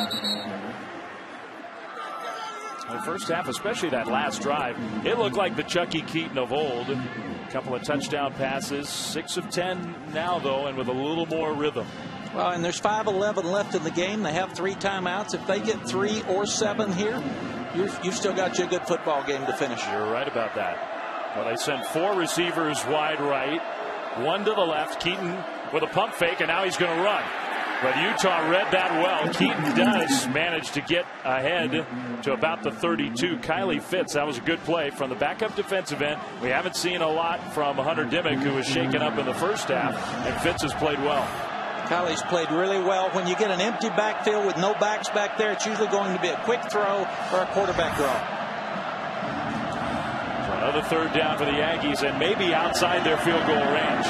The first half, especially that last drive, it looked like the Chucky Keaton of old. A couple of touchdown passes, six of ten now, though, and with a little more rhythm. Well, and there's five eleven left in the game. They have three timeouts. If they get three or seven here, you're, you've still got you a good football game to finish. You're right about that. Well, they sent four receivers wide right. One to the left. Keaton with a pump fake, and now he's going to run. But Utah read that well. Keaton does manage to get ahead to about the thirty-two. Kylie Fitz, that was a good play from the backup defensive end. We haven't seen a lot from Hunter Dimmick, who was shaken up in the first half, and Fitz has played well. Kylie's played really well. When you get an empty backfield with no backs back there, it's usually going to be a quick throw or a quarterback draw. Another third down for the Aggies, and maybe outside their field goal range.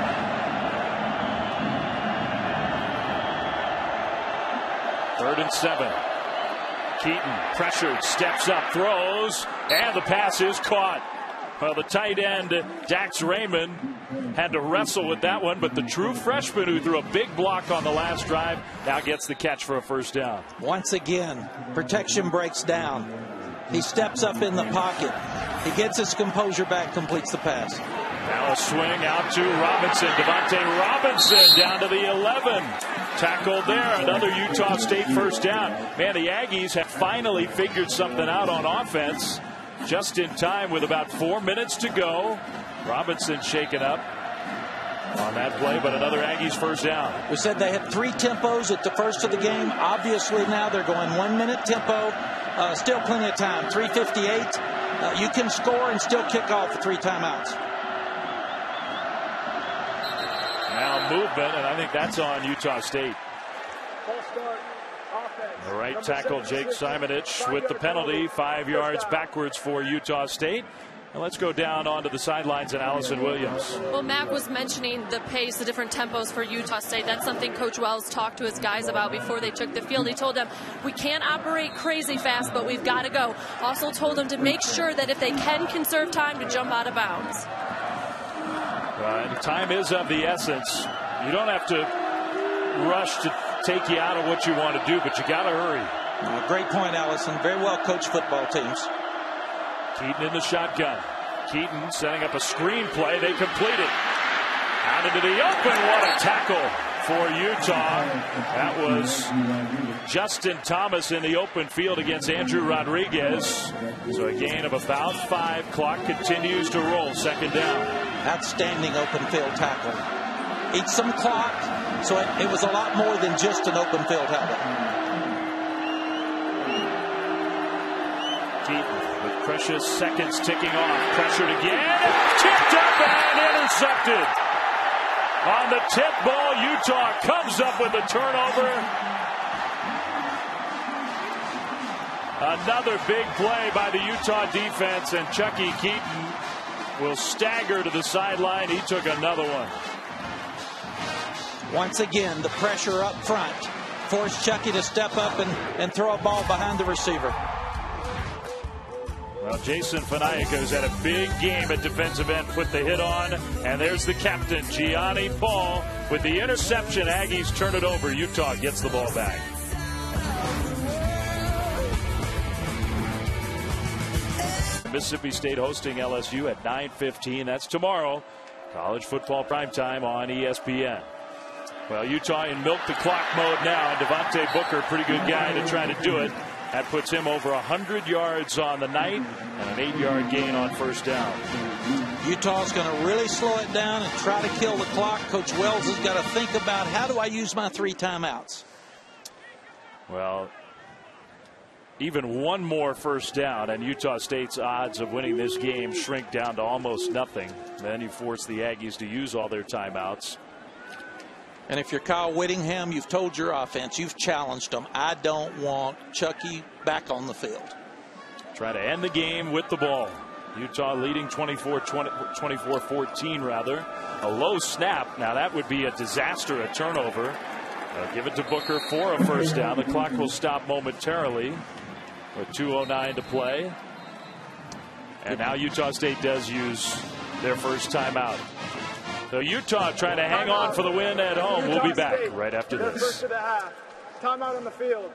Third and seven. Keaton pressured, steps up, throws, and the pass is caught. Well, the tight end, Dax Raymond, had to wrestle with that one, but the true freshman who threw a big block on the last drive now gets the catch for a first down. Once again, protection breaks down. He steps up in the pocket. He gets his composure back, completes the pass. Now a swing out to Robinson. Devontae Robinson down to the eleven. Tackled there. Another Utah State first down. Man, the Aggies have finally figured something out on offense. Just in time with about four minutes to go. Robinson shaken up on that play, but another Aggies first down. We said they had three tempos at the first of the game. Obviously now they're going one minute tempo. Uh, still plenty of time. three fifty-eight. Uh, you can score and still kick off the three timeouts. Now movement, and I think that's on Utah State. The right tackle, Jake Simonich, with the penalty, five yards backwards for Utah State. And let's go down onto the sidelines and Allison Williams. Well, Mac was mentioning the pace, the different tempos for Utah State. That's something Coach Wells talked to his guys about before they took the field. He told them, we can't operate crazy fast, but we've got to go. Also told them to make sure that if they can conserve time, to jump out of bounds. Right. Time is of the essence. You don't have to rush to take you out of what you want to do, but you got to hurry. Uh, great point, Allison. Very well coached football teams. Keaton in the shotgun. Keaton setting up a screen play. They complete it. Out into the open. What a tackle for Utah. That was Justin Thomas in the open field against Andrew Rodriguez. So a gain of about five. Clock continues to roll. Second down. Outstanding open field tackle. Eats some clock, so it, it was a lot more than just an open field tackle. Keaton with precious seconds ticking off. Pressured again. Tipped up and intercepted. On the tip ball, Utah comes up with a turnover. Another big play by the Utah defense, and Chucky Keaton will stagger to the sideline. He took another one. Once again, the pressure up front forced Chucky to step up and, and throw a ball behind the receiver. Well, Jason Fanayako's had a big game at defensive end, put the hit on, and there's the captain, Gianni Paul, with the interception. Aggies turn it over. Utah gets the ball back. Mississippi State hosting L S U at nine fifteen. That's tomorrow. College football primetime on E S P N. Well, Utah in milk the clock mode now. Devontae Booker, pretty good guy to try to do it. That puts him over one hundred yards on the night and an eight-yard gain on first down. Utah's going to really slow it down and try to kill the clock. Coach Wells has got to think about, how do I use my three timeouts? Well, even one more first down and Utah State's odds of winning this game shrink down to almost nothing. Then you force the Aggies to use all their timeouts. And if you're Kyle Whittingham, you've told your offense, you've challenged them. I don't want Chucky back on the field. Try to end the game with the ball. Utah leading twenty-four fourteen rather. A low snap. Now that would be a disaster, a turnover. Uh, give it to Booker for a first down. The clock will stop momentarily with two oh nine to play. And now Utah State does use their first timeout. So Utah trying to hang on for the win at home. We'll be back right after this. Timeout on the field.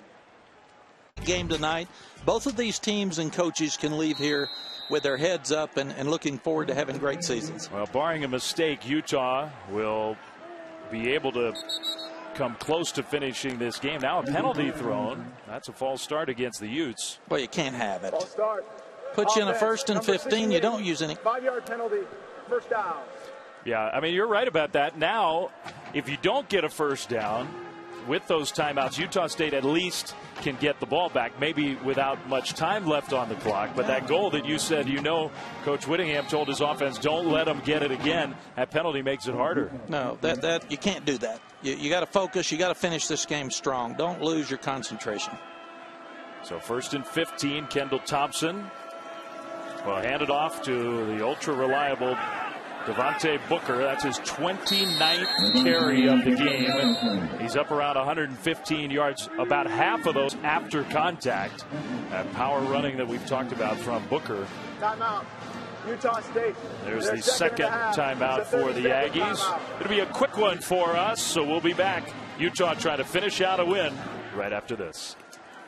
Game tonight. Both of these teams and coaches can leave here with their heads up and, and looking forward to having great seasons. Well, barring a mistake, Utah will be able to come close to finishing this game. Now a penalty thrown. That's a false start against the Utes. Well, you can't have it. False start. Put you in a first and fifteen. You don't use any. Five-yard penalty. First down. Yeah, I mean, you're right about that. Now, if you don't get a first down with those timeouts, Utah State at least can get the ball back, maybe without much time left on the clock. But that goal that you said, you know, Coach Whittingham told his offense, don't let them get it again. That penalty makes it harder. No, that that you can't do that. You, you got to focus. You got to finish this game strong. Don't lose your concentration. So first and fifteen, Kendall Thompson will hand it off to the ultra-reliable Devontae Booker. That's his twenty-ninth carry of the game. He's up around one hundred fifteen yards, about half of those after contact. That power running that we've talked about from Booker. Timeout. Utah State. There's the second timeout for the Aggies. It'll be a quick one for us, so we'll be back. Utah trying to finish out a win right after this.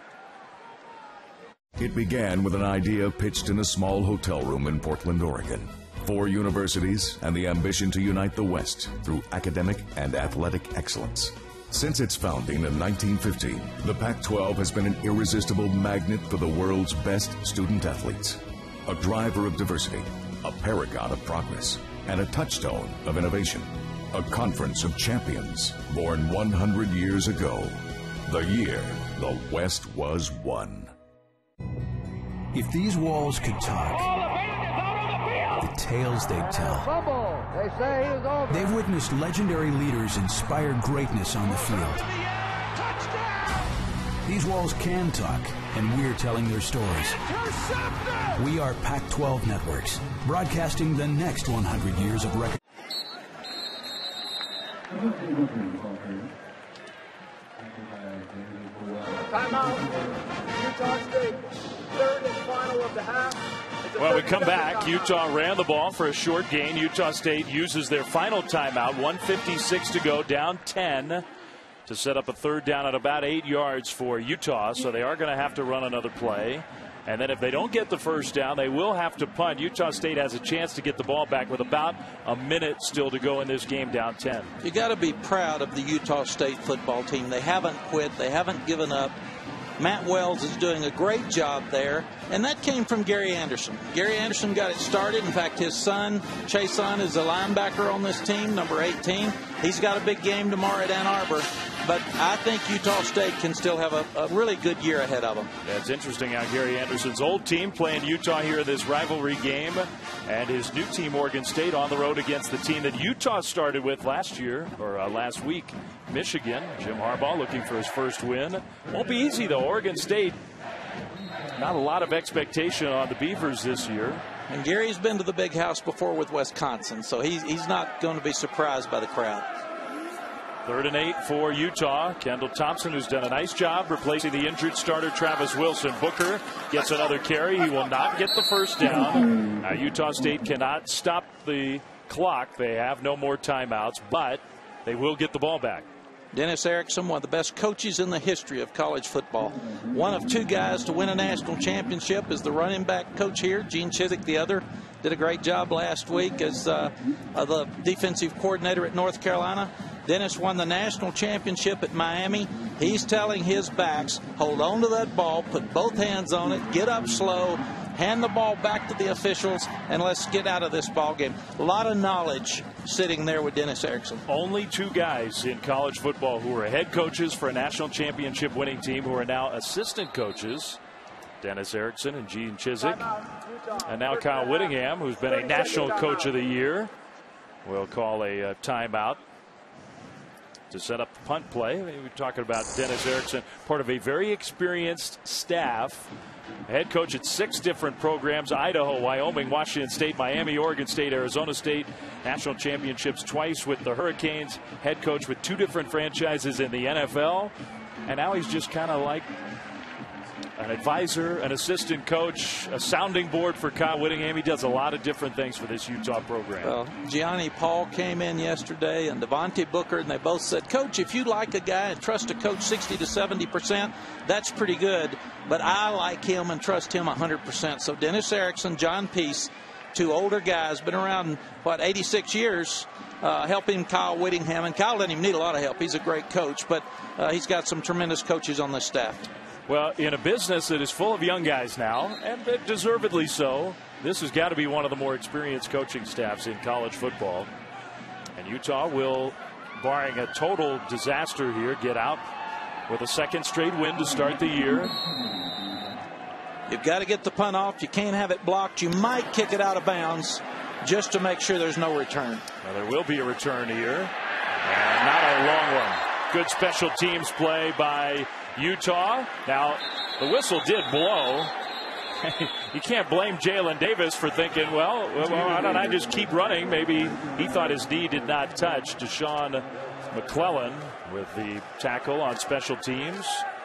It began with an idea pitched in a small hotel room in Portland, Oregon. Four universities and the ambition to unite the West through academic and athletic excellence. Since its founding in nineteen fifteen, the Pac twelve has been an irresistible magnet for the world's best student athletes. A driver of diversity, a paragon of progress, and a touchstone of innovation. A conference of champions born one hundred years ago. The year the West was won. If these walls could talk, the tales they'd tell. They've witnessed legendary leaders inspire greatness on the field. These walls can talk, and we're telling their stories. We are Pac twelve Networks, broadcasting the next one hundred years of record. Timeout. Utah State. Third and final of the half. Well, we come back. Utah ran the ball for a short gain. Utah State uses their final timeout. one fifty-six to go, down ten. to set up a third down at about eight yards for Utah. So they are going to have to run another play. And then if they don't get the first down, they will have to punt. Utah State has a chance to get the ball back with about a minute still to go in this game, down ten. You got to be proud of the Utah State football team. They haven't quit. They haven't given up. Matt Wells is doing a great job there, and that came from Gary Anderson. Gary Anderson got it started. In fact, his son, Chason, is a linebacker on this team, number eighteen. He's got a big game tomorrow at Ann Arbor, but I think Utah State can still have a, a really good year ahead of them. Yeah, it's interesting how Gary Anderson's old team playing Utah here in this rivalry game, and his new team, Oregon State, on the road against the team that Utah started with last year, or uh, last week, Michigan. Jim Harbaugh looking for his first win. Won't be easy, though. Oregon State, not a lot of expectation on the Beavers this year. And Gary's been to the big house before with Wisconsin, so he's, he's not going to be surprised by the crowd. Third and eight for Utah. Kendall Thompson, who's done a nice job replacing the injured starter Travis Wilson. Booker gets another carry. He will not get the first down. Now, Utah State cannot stop the clock. They have no more timeouts, but they will get the ball back. Dennis Erickson, one of the best coaches in the history of college football. One of two guys to win a national championship is the running back coach here. Gene Chizik, the other, did a great job last week as uh, uh, the defensive coordinator at North Carolina. Dennis won the national championship at Miami. He's telling his backs, hold on to that ball, put both hands on it, get up slow, hand the ball back to the officials, and let's get out of this ball game. A lot of knowledge sitting there with Dennis Erickson. Only two guys in college football who were head coaches for a national championship winning team who are now assistant coaches. Dennis Erickson and Gene Chizik. And now Kyle Whittingham, who's been a national coach of the year, will call a uh, timeout to set up the punt play. We're talking about Dennis Erickson, part of a very experienced staff. Head coach at six different programs: Idaho, Wyoming, Washington State, Miami, Oregon State, Arizona State. National championships twice with the Hurricanes. Head coach with two different franchises in the N F L. And now he's just kind of like an advisor, an assistant coach, a sounding board for Kyle Whittingham. He does a lot of different things for this Utah program. Well, Gianni Paul came in yesterday, and Devontae Booker, and they both said, Coach, if you like a guy and trust a coach sixty to seventy percent, that's pretty good. But I like him and trust him one hundred percent. So Dennis Erickson, John Peace, two older guys, been around, what, eighty-six years, uh, helping Kyle Whittingham. And Kyle didn't even need a lot of help. He's a great coach, but uh, he's got some tremendous coaches on this staff. Well, in a business that is full of young guys now, and deservedly so, this has got to be one of the more experienced coaching staffs in college football. And Utah will, barring a total disaster here, get out with a second straight win to start the year. You've got to get the punt off. You can't have it blocked. You might kick it out of bounds just to make sure there's no return. Well, there will be a return here, and not a long one. Good special teams play by Utah. Now, the whistle did blow. You can't blame Jalen Davis for thinking, well, well, why don't I just keep running? Maybe he thought his knee did not touch. Deshaun McClellan with the tackle on special teams.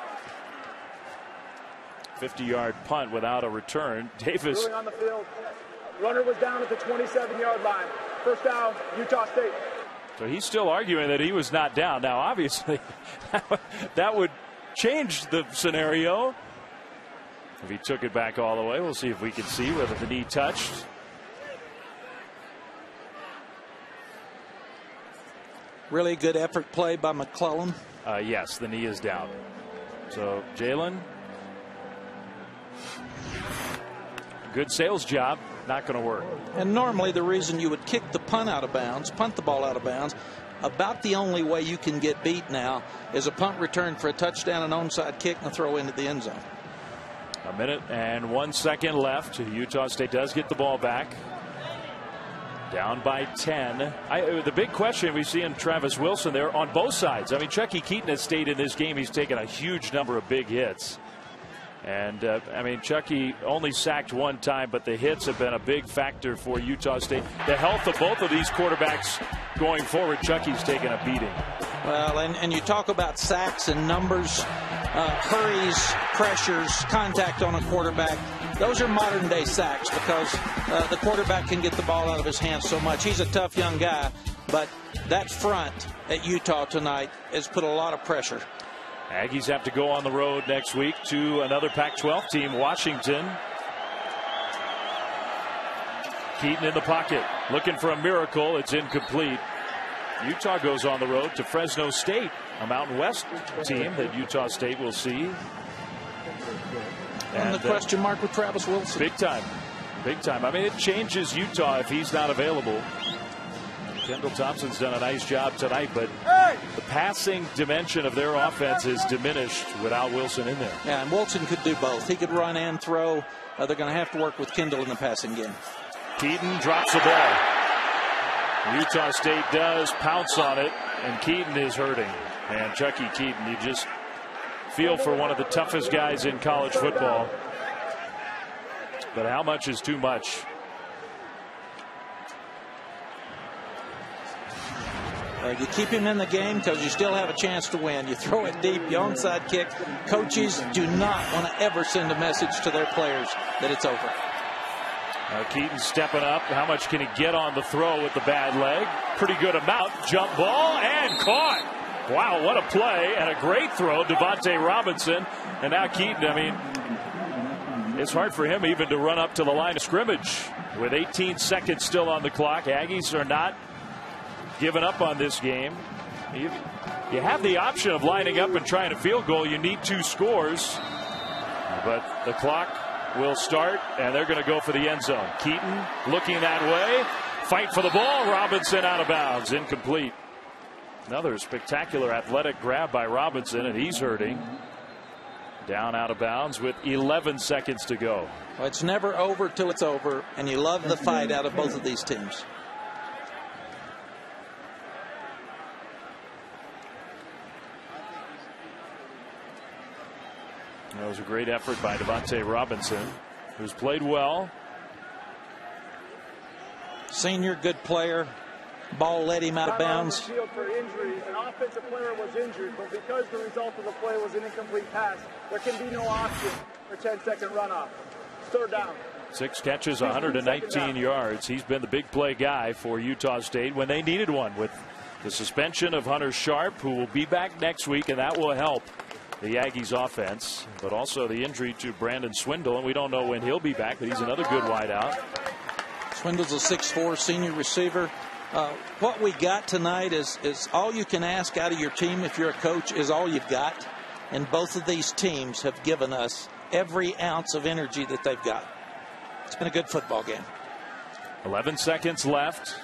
fifty-yard punt without a return. Davis. On the field. Runner was down at the twenty-seven-yard line. First down, Utah State. So he's still arguing that he was not down. Now, obviously, that would change the scenario if he took it back all the way. We'll see if we can see whether the knee touched. Really good effort play by McClellan. Uh, yes, the knee is down. So Jalen, good sales job. Not going to work. And normally the reason you would kick the punt out of bounds, punt the ball out of bounds, about the only way you can get beat now is a punt return for a touchdown, an onside kick, and a throw into the end zone. A minute and one second left. Utah State does get the ball back. Down by ten. I, the big question we see in Travis Wilson there on both sides. I mean, Chucky Keaton has stayed in this game. He's taken a huge number of big hits. And, uh, I mean, Chucky only sacked one time, but the hits have been a big factor for Utah State. The health of both of these quarterbacks going forward, Chucky's taken a beating. Well, and, and you talk about sacks and numbers, uh, hurries, pressures, contact on a quarterback. those are modern day sacks because uh, the quarterback can get the ball out of his hands so much. He's a tough young guy, but that front at Utah tonight has put a lot of pressure. Aggies have to go on the road next week to another Pac twelve team, Washington. Keaton in the pocket, looking for a miracle. It's incomplete. Utah goes on the road to Fresno State, a Mountain West team that Utah State will see. And, and the question uh, mark with Travis Wilson. Big time. Big time. I mean, it changes Utah if he's not available. Kendall Thompson's done a nice job tonight, but hey! the passing dimension of their offense is diminished without Wilson in there. Yeah, and Wilson could do both. He could run and throw. Uh, they're going to have to work with Kendall in the passing game. Keaton drops the ball. Utah State does pounce on it, and Keaton is hurting. And Chucky Keaton, you just feel for one of the toughest guys in college football. But how much is too much? Uh, you keep him in the game because you still have a chance to win. You throw it deep, you onside kick. Coaches do not want to ever send a message to their players that it's over. Uh, Keaton stepping up. How much can he get on the throw with the bad leg? Pretty good amount. Jump ball and caught. Wow, what a play and a great throw. Devontae Robinson. And now Keaton, I mean, it's hard for him even to run up to the line of scrimmage. With eighteen seconds still on the clock, Aggies are not giving up on this game. You, you have the option of lining up and trying a field goal. You need two scores. But the clock will start, and they're going to go for the end zone. Keaton looking that way. Fight for the ball. Robinson out of bounds. Incomplete. Another spectacular athletic grab by Robinson, and he's hurting. Down out of bounds with eleven seconds to go. Well, it's never over till it's over, and you love the fight out of both of these teams. That was a great effort by Devontae Robinson, who's played well. Senior, good player. Ball led him out of bounds. Field for injury. An offensive player was injured, but because the result of the play was an incomplete pass, there can be no option for ten second runoff. Third down. Six catches, one hundred nineteen yards. He's been the big play guy for Utah State when they needed one, with the suspension of Hunter Sharp, who will be back next week, and that will help the Aggies offense, but also the injury to Brandon Swindle, and we don't know when he'll be back, but he's another good wideout. Swindle's a six four senior receiver. Uh, what we got tonight is is all you can ask out of your team if you're a coach is all you've got, and both of these teams have given us every ounce of energy that they've got. It's been a good football game. eleven seconds left.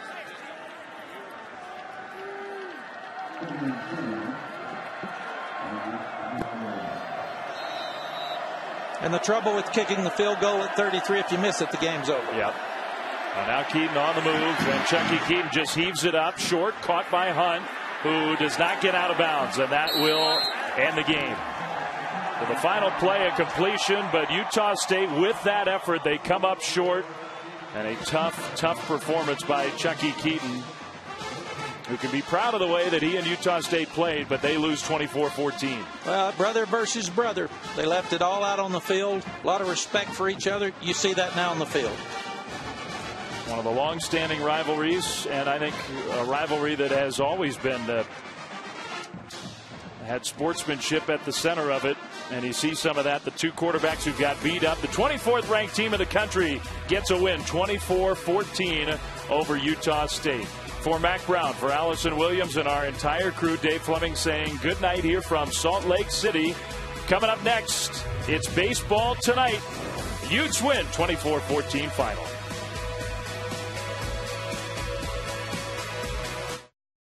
And the trouble with kicking the field goal at thirty-three, if you miss it, the game's over. Yep. And now Keaton on the move, and Chucky Keaton just heaves it up short, caught by Hunt, who does not get out of bounds, and that will end the game. For the final play, a completion, but Utah State, with that effort, they come up short, and a tough, tough performance by Chucky Keaton, who can be proud of the way that he and Utah State played, but they lose twenty-four fourteen. Well, brother versus brother. They left it all out on the field. A lot of respect for each other. You see that now on the field. One of the long-standing rivalries, and I think a rivalry that has always been uh, had sportsmanship at the center of it, and you see some of that. The two quarterbacks who got beat up. The twenty-fourth ranked team in the country gets a win, twenty-four fourteen over Utah State. For Mac Brown, for Allison Williams, and our entire crew, Dave Fleming saying good night here from Salt Lake City. Coming up next, it's baseball tonight. Utes win twenty-four fourteen final.